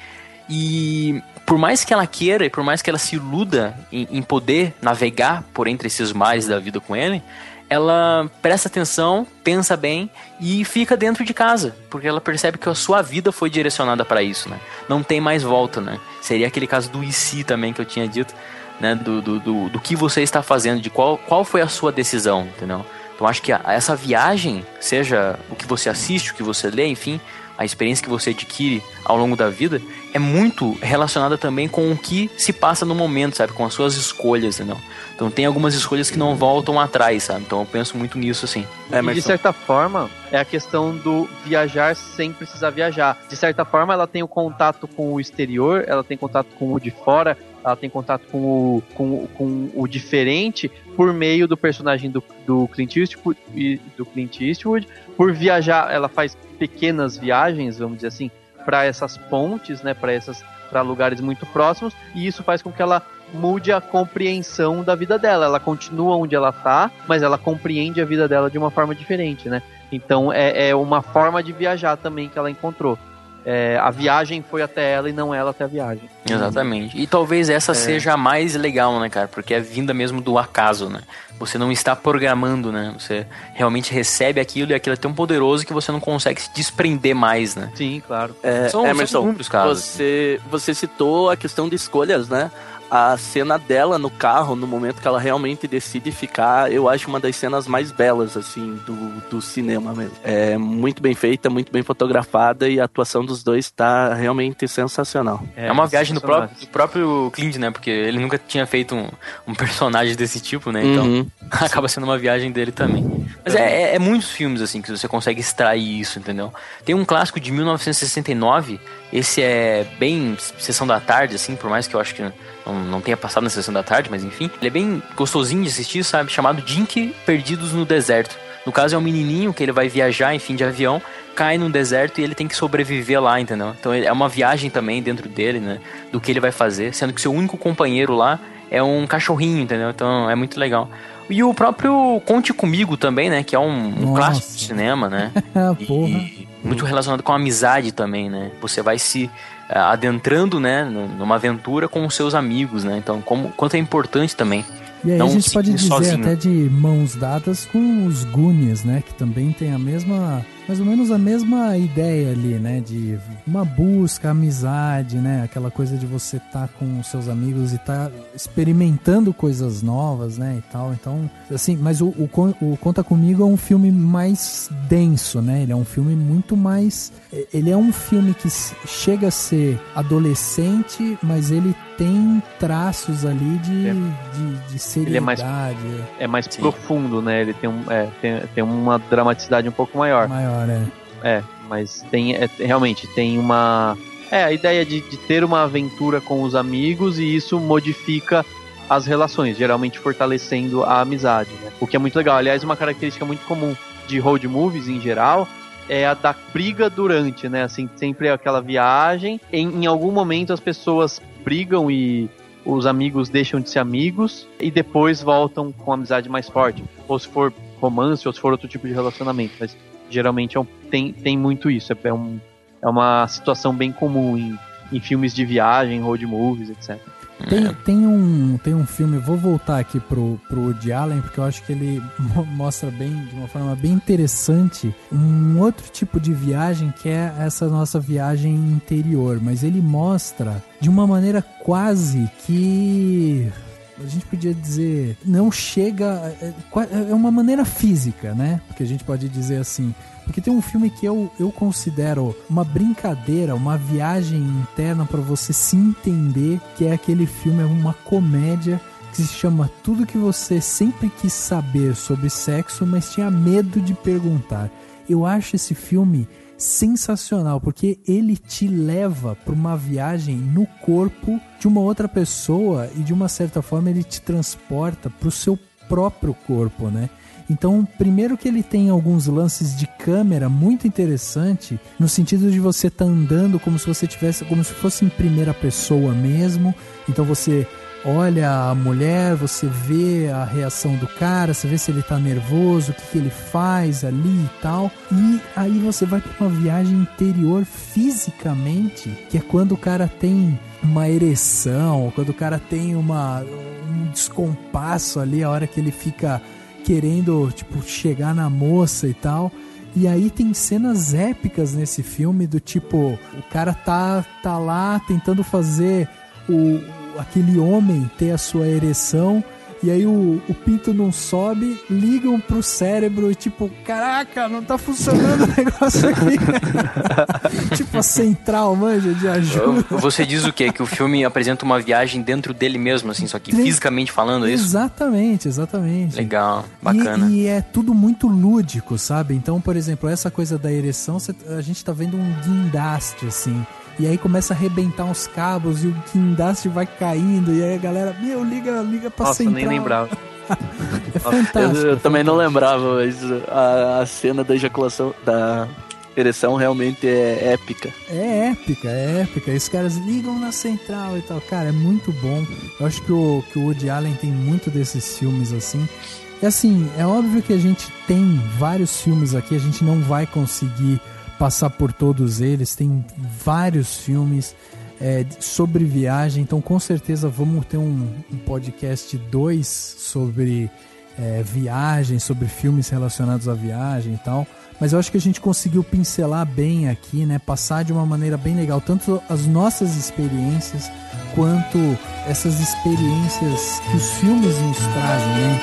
E por mais que ela queira e por mais que ela se iluda em, em poder navegar por entre esses mares da vida com ele, ela presta atenção, pensa bem e fica dentro de casa, porque ela percebe que a sua vida foi direcionada para isso, né? Não tem mais volta, né? Seria aquele caso do e se também que eu tinha dito, né? Do, do, do, do que você está fazendo, de qual, qual foi a sua decisão, entendeu? Então acho que a, essa viagem, seja o que você assiste, o que você lê, enfim, a experiência que você adquire ao longo da vida é muito relacionada também com o que se passa no momento, sabe? Com as suas escolhas, entendeu? Então tem algumas escolhas que não voltam atrás, sabe? Então eu penso muito nisso, assim. É, e de certa forma, é a questão do viajar sem precisar viajar. De certa forma, ela tem o contato com o exterior, ela tem contato com o de fora, ela tem contato com o, com, com o diferente por meio do personagem do, do Clint Eastwood, do Clint Eastwood. Por viajar, ela faz pequenas viagens, vamos dizer assim, para essas pontes, né, para essas para lugares muito próximos, e isso faz com que ela mude a compreensão da vida dela. Ela continua onde ela tá, mas ela compreende a vida dela de uma forma diferente, né? Então é, é uma forma de viajar também que ela encontrou. É, a viagem foi até ela e não ela até a viagem. Exatamente. E talvez essa é. seja a mais legal, né, cara? Porque é vinda mesmo do acaso, né? Você não está programando, né? Você realmente recebe aquilo e aquilo é tão poderoso que você não consegue se desprender mais, né? Sim, claro. É, são, Emerson, são números, cara. Você, você citou a questão de escolhas, né? A cena dela no carro, no momento que ela realmente decide ficar, eu acho uma das cenas mais belas, assim, do, do cinema mesmo. É muito bem feita, muito bem fotografada e a atuação dos dois tá realmente sensacional. É, é uma viagem do próprio, do próprio Clint, né? Porque ele nunca tinha feito um, um personagem desse tipo, né? Então, uhum. acaba sendo uma viagem dele também. Mas é, é, é muitos filmes, assim, que você consegue extrair isso, entendeu? Tem um clássico de mil novecentos e sessenta e nove, esse é bem Sessão da Tarde, assim, por mais que eu acho que não, não tenha passado na Sessão da Tarde, mas enfim. Ele é bem gostosinho de assistir, sabe? Chamado Dink Perdidos no Deserto. No caso é um menininho que ele vai viajar, enfim, de avião, cai num deserto e ele tem que sobreviver lá, entendeu? Então é uma viagem também dentro dele, né? Do que ele vai fazer, sendo que seu único companheiro lá é um cachorrinho, entendeu? Então é muito legal. E o próprio Conte Comigo também, né? Que é um, um clássico do cinema, né? Porra. E muito relacionado com a amizade também, né? Você vai se uh, adentrando, né? Numa aventura com os seus amigos, né? Então, como, quanto é importante também. E aí não a gente pode dizer sozinho. Até de mãos dadas com os Goonies, né? Que também tem a mesma, mais ou menos a mesma ideia ali, né? De uma busca, amizade, né? Aquela coisa de você estar tá com os seus amigos e estar tá experimentando coisas novas, né? E tal. Então, assim, mas o, o, o Conta Comigo é um filme mais denso, né? Ele é um filme muito mais... Ele é um filme que chega a ser adolescente, mas ele tem traços ali de, é. de, de seriedade. Ele é mais, é mais profundo, né? Ele tem, um, é, tem, tem uma dramaticidade um pouco maior. Maior, é. É, mas tem, é, realmente tem uma... É, a ideia de, de ter uma aventura com os amigos e isso modifica as relações, geralmente fortalecendo a amizade, né? O que é muito legal. Aliás, uma característica muito comum de road movies em geral é a da briga durante, né? Assim, sempre é aquela viagem. Em, em algum momento as pessoas brigam e os amigos deixam de ser amigos e depois voltam com a amizade mais forte. Ou se for romance, ou se for outro tipo de relacionamento. Mas geralmente é um, tem, tem muito isso. É, é, um, é uma situação bem comum em, em filmes de viagem, road movies, etcétera. Tem, É. tem, um, tem um filme, vou voltar aqui pro, pro Woody Allen, porque eu acho que ele mo- mostra bem, de uma forma bem interessante, um outro tipo de viagem que é essa nossa viagem interior, mas ele mostra de uma maneira quase que... a gente podia dizer, não chega, é, é uma maneira física, né? Porque a gente pode dizer assim, porque tem um filme que eu, eu considero uma brincadeira, uma viagem interna para você se entender, que é aquele filme, é uma comédia que se chama Tudo que Você Sempre Quis Saber sobre Sexo, mas tinha medo de perguntar. Eu acho esse filme sensacional, porque ele te leva para uma viagem no corpo de uma outra pessoa e de uma certa forma ele te transporta para o seu próprio corpo, né? Então, primeiro que ele tem alguns lances de câmera muito interessante, no sentido de você estar tá andando como se você tivesse, como se fosse em primeira pessoa mesmo. Então você olha a mulher, você vê a reação do cara, você vê se ele tá nervoso, o que, que ele faz ali e tal. E aí você vai para uma viagem interior fisicamente, que é quando o cara tem uma ereção, quando o cara tem uma, um descompasso ali, a hora que ele fica querendo, tipo, chegar na moça e tal. E aí tem cenas épicas nesse filme do tipo, o cara tá, tá lá tentando fazer o, aquele homem ter a sua ereção, e aí o, o pinto não sobe, ligam pro cérebro e tipo, caraca, não tá funcionando o negócio aqui. Tipo a central, manja, de ajuda. Você diz o quê? Que o filme apresenta uma viagem dentro dele mesmo, assim, só que Tem... fisicamente falando isso? Exatamente, exatamente. Legal, bacana. E, e é tudo muito lúdico, sabe? Então, por exemplo, essa coisa da ereção, a gente tá vendo um guindaste, assim. E aí começa a arrebentar uns cabos e o guindaste vai caindo. E aí a galera, meu, liga, liga pra Nossa, central. nem lembrava. É fantástico. Eu, eu também não lembrava, mas a, a cena da ejaculação, da ereção realmente é épica. É épica, é épica. E os caras ligam na central e tal. Cara, é muito bom. Eu acho que o, que o Woody Allen tem muito desses filmes assim. E assim, é óbvio que a gente tem vários filmes aqui, a gente não vai conseguir passar por todos eles, tem vários filmes é, sobre viagem, então com certeza vamos ter um, um podcast dois sobre é, viagem, sobre filmes relacionados à viagem e tal, mas eu acho que a gente conseguiu pincelar bem aqui, né, passar de uma maneira bem legal, tanto as nossas experiências, quanto essas experiências que os filmes nos trazem, né?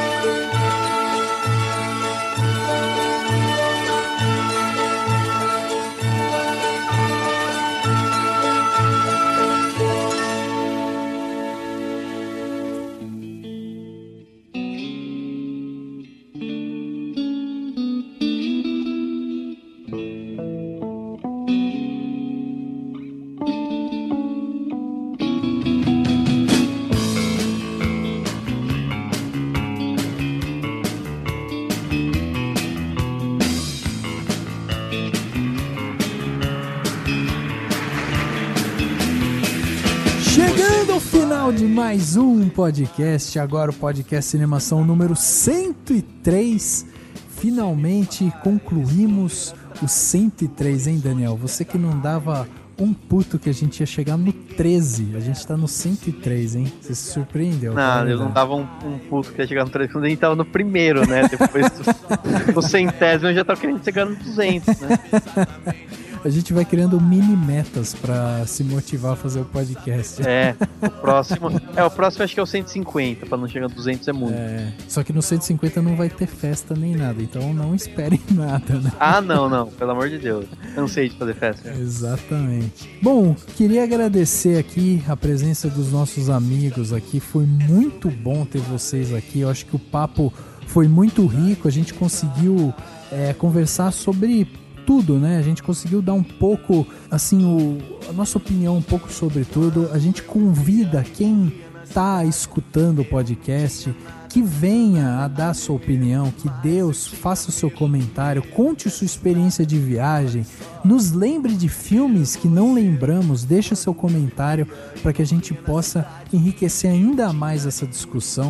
De mais um podcast, agora o podcast Cinemação número cento e três. Finalmente concluímos o cento e três, hein, Daniel? Você que não dava um puto que a gente ia chegar no treze, a gente tá no cento e três, hein? Você se surpreendeu? Não, eu não dava um, um puto que ia chegar no treze quando a gente tava no primeiro, né? Depois do, do centésimo eu já tava querendo chegar no duzentos, né? A gente vai criando mini metas pra se motivar a fazer o podcast. É, o próximo. É, o próximo acho que é o cento e cinquenta, pra não chegar a duzentos é muito. É, só que no cento e cinquenta não vai ter festa nem nada, então não esperem nada, né? Ah, não, não, pelo amor de Deus. Eu não sei de fazer festa. Exatamente. Bom, queria agradecer aqui a presença dos nossos amigos aqui. Foi muito bom ter vocês aqui. Eu acho que o papo foi muito rico. A gente conseguiu é, conversar sobre tudo, né? A gente conseguiu dar um pouco, assim, o, a nossa opinião um pouco sobre tudo. A gente convida quem tá escutando o podcast que venha a dar sua opinião, que Deus faça o seu comentário, conte sua experiência de viagem, nos lembre de filmes que não lembramos, deixa seu comentário para que a gente possa enriquecer ainda mais essa discussão.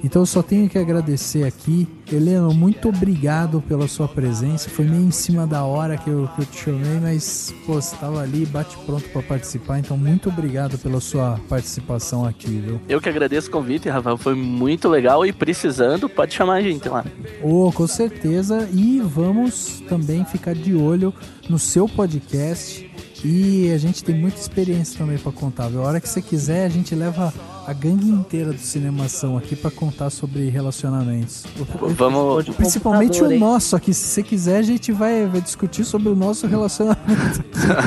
Então eu só tenho que agradecer aqui. Helena, muito obrigado pela sua presença. Foi meio em cima da hora que eu, que eu te chamei, mas pô, você estava ali, bate pronto para participar. Então muito obrigado pela sua participação aqui, viu? Eu que agradeço o convite, Rafael. Foi muito legal e precisando, pode chamar a gente lá. Oh, com certeza. E vamos também ficar de olho no seu podcast. E a gente tem muita experiência também para contar, viu? A hora que você quiser, a gente leva a gangue inteira do Cinemação aqui para contar sobre relacionamentos. Vamos... Principalmente o nosso aqui. Se você quiser, a gente vai, vai discutir sobre o nosso relacionamento.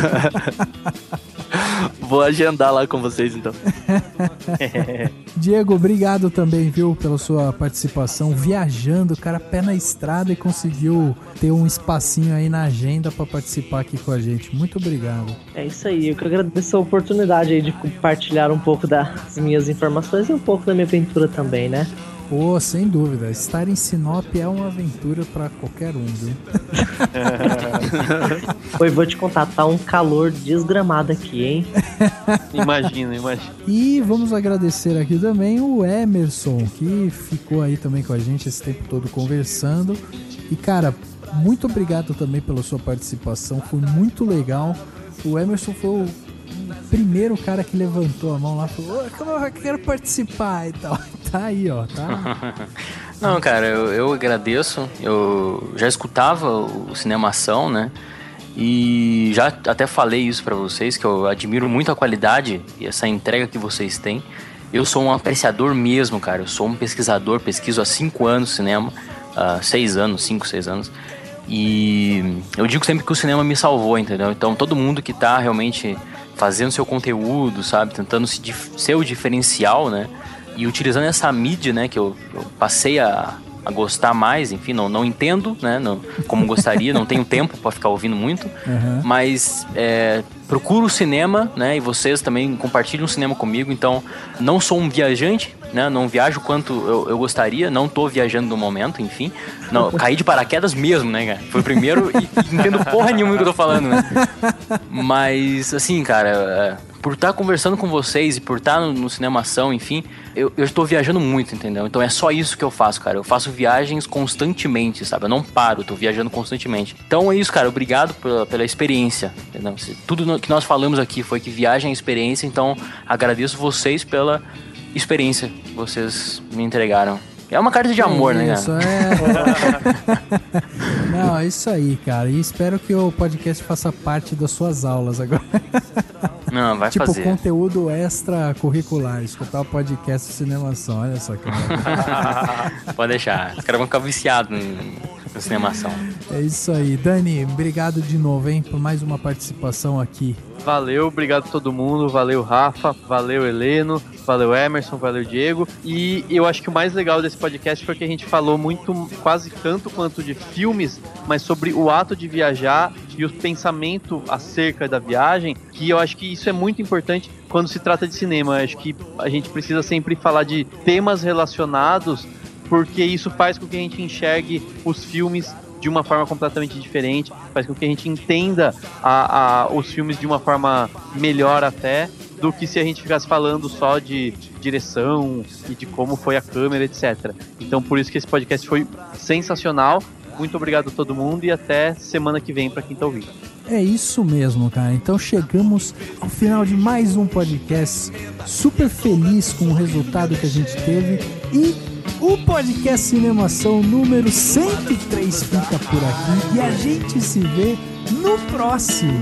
Vou agendar lá com vocês, então. Diego, obrigado também, viu, pela sua participação. Viajando, o cara pé na estrada e conseguiu ter um espacinho aí na agenda para participar aqui com a gente. Muito obrigado. É isso aí, eu que agradeço a oportunidade aí de compartilhar um pouco das minhas informações e um pouco da minha aventura também, né? Pô, sem dúvida. Estar em Sinop é uma aventura pra qualquer um, viu? Oi, vou te contar, tá um calor desgramado aqui, hein? Imagina, imagina. E vamos agradecer aqui também o Emerson, que ficou aí também com a gente esse tempo todo conversando. E, cara, muito obrigado também pela sua participação, foi muito legal. O Emerson foi o primeiro cara que levantou a mão lá e falou: oh, eu quero participar e tal. Tá aí, ó, tá? Não, cara, eu, eu agradeço. Eu já escutava o Cinemação, né? E já até falei isso pra vocês, que eu admiro muito a qualidade e essa entrega que vocês têm. Eu sou um apreciador mesmo, cara. Eu sou um pesquisador, pesquiso há cinco anos cinema, há seis anos, cinco, seis anos. E eu digo sempre que o cinema me salvou, entendeu? Então todo mundo que tá realmente fazendo seu conteúdo, sabe? Tentando se dif- ser o diferencial, né? E utilizando essa mídia, né? Que eu, eu passei a, a gostar mais, enfim, não, não entendo, né? Não, como gostaria, não tenho tempo para ficar ouvindo muito. Uhum. Mas é, procuro o cinema, né? E vocês também compartilham o cinema comigo. Então, não sou um viajante, né? Não viajo quanto eu, eu gostaria. Não tô viajando no momento, enfim. Não, caí de paraquedas mesmo, né, cara? Foi o primeiro e, e não entendo porra nenhuma do que eu tô falando, né? Mas, assim, cara, é, por estar conversando com vocês e por estar no, no Cinemação, enfim, eu, eu estou viajando muito, entendeu? Então é só isso que eu faço, cara. Eu faço viagens constantemente, sabe? Eu não paro, eu tô viajando constantemente. Então é isso, cara. Obrigado pela, pela experiência, entendeu? Tudo que nós falamos aqui foi que viagem é experiência, então agradeço vocês pela experiência que vocês me entregaram. É uma carta de amor, é isso, né, cara? É... Não, é isso aí, cara. E espero que o podcast faça parte das suas aulas agora. Não, vai tipo, fazer. Tipo, conteúdo extracurricular. Escutar o podcast Cinemação. Olha só que Pode deixar. Os caras vão ficar viciados no Cinemação. É isso aí. Dani, obrigado de novo, hein, por mais uma participação aqui. Valeu, obrigado a todo mundo. Valeu, Rafa. Valeu, Heleno. Valeu, Emerson. Valeu, Diego. E eu acho que o mais legal desse podcast foi que a gente falou muito, quase tanto quanto de filmes, mas sobre o ato de viajar e o pensamento acerca da viagem, que eu acho que isso é muito importante quando se trata de cinema. Eu acho que a gente precisa sempre falar de temas relacionados, porque isso faz com que a gente enxergue os filmes de uma forma completamente diferente, faz com que a gente entenda a, a, os filmes de uma forma melhor até, do que se a gente ficasse falando só de direção e de como foi a câmera, etcétera. Então por isso que esse podcast foi sensacional. Muito obrigado a todo mundo e até semana que vem para quem tá ouvindo. É isso mesmo, cara. Então chegamos ao final de mais um podcast. Super feliz com o resultado que a gente teve. E o podcast Cinemação número cento e três fica por aqui. E a gente se vê no próximo.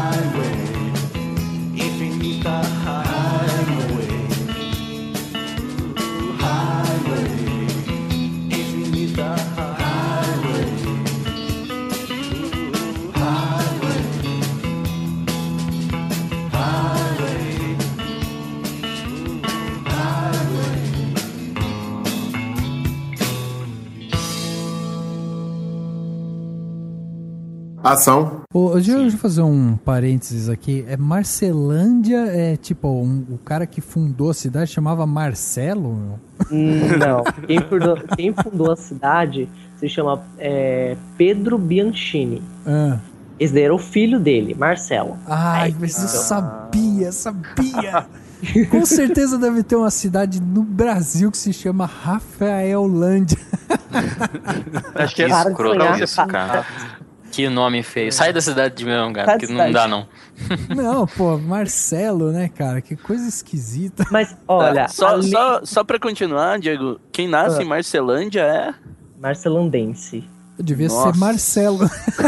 Ação. Ô, deixa eu fazer um parênteses aqui. É Marcelândia, é tipo, um, o cara que fundou a cidade chamava Marcelo? Não, quem fundou, quem fundou a cidade se chama é, Pedro Bianchini. Ah. Esse daí era o filho dele, Marcelo. Ai, mas eu sabia, sabia. Com certeza deve ter uma cidade no Brasil que se chama Rafaelândia. Acho que é escroto isso, cara. Que nome feio. Sai da cidade de mesmo, cara, que não dá, não. Não, pô, Marcelo, né, cara? Que coisa esquisita. Mas, olha... Só, além... só, só pra continuar, Diego, quem nasce ah. em Marcelândia é... Marcelandense. Eu devia Nossa. ser Marcelo.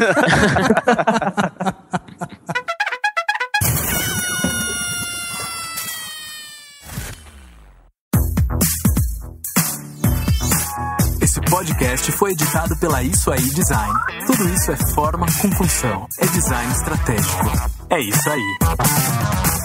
Esse podcast foi editado pela Isso Aí Design. Tudo isso é forma com função. É design estratégico. É isso aí.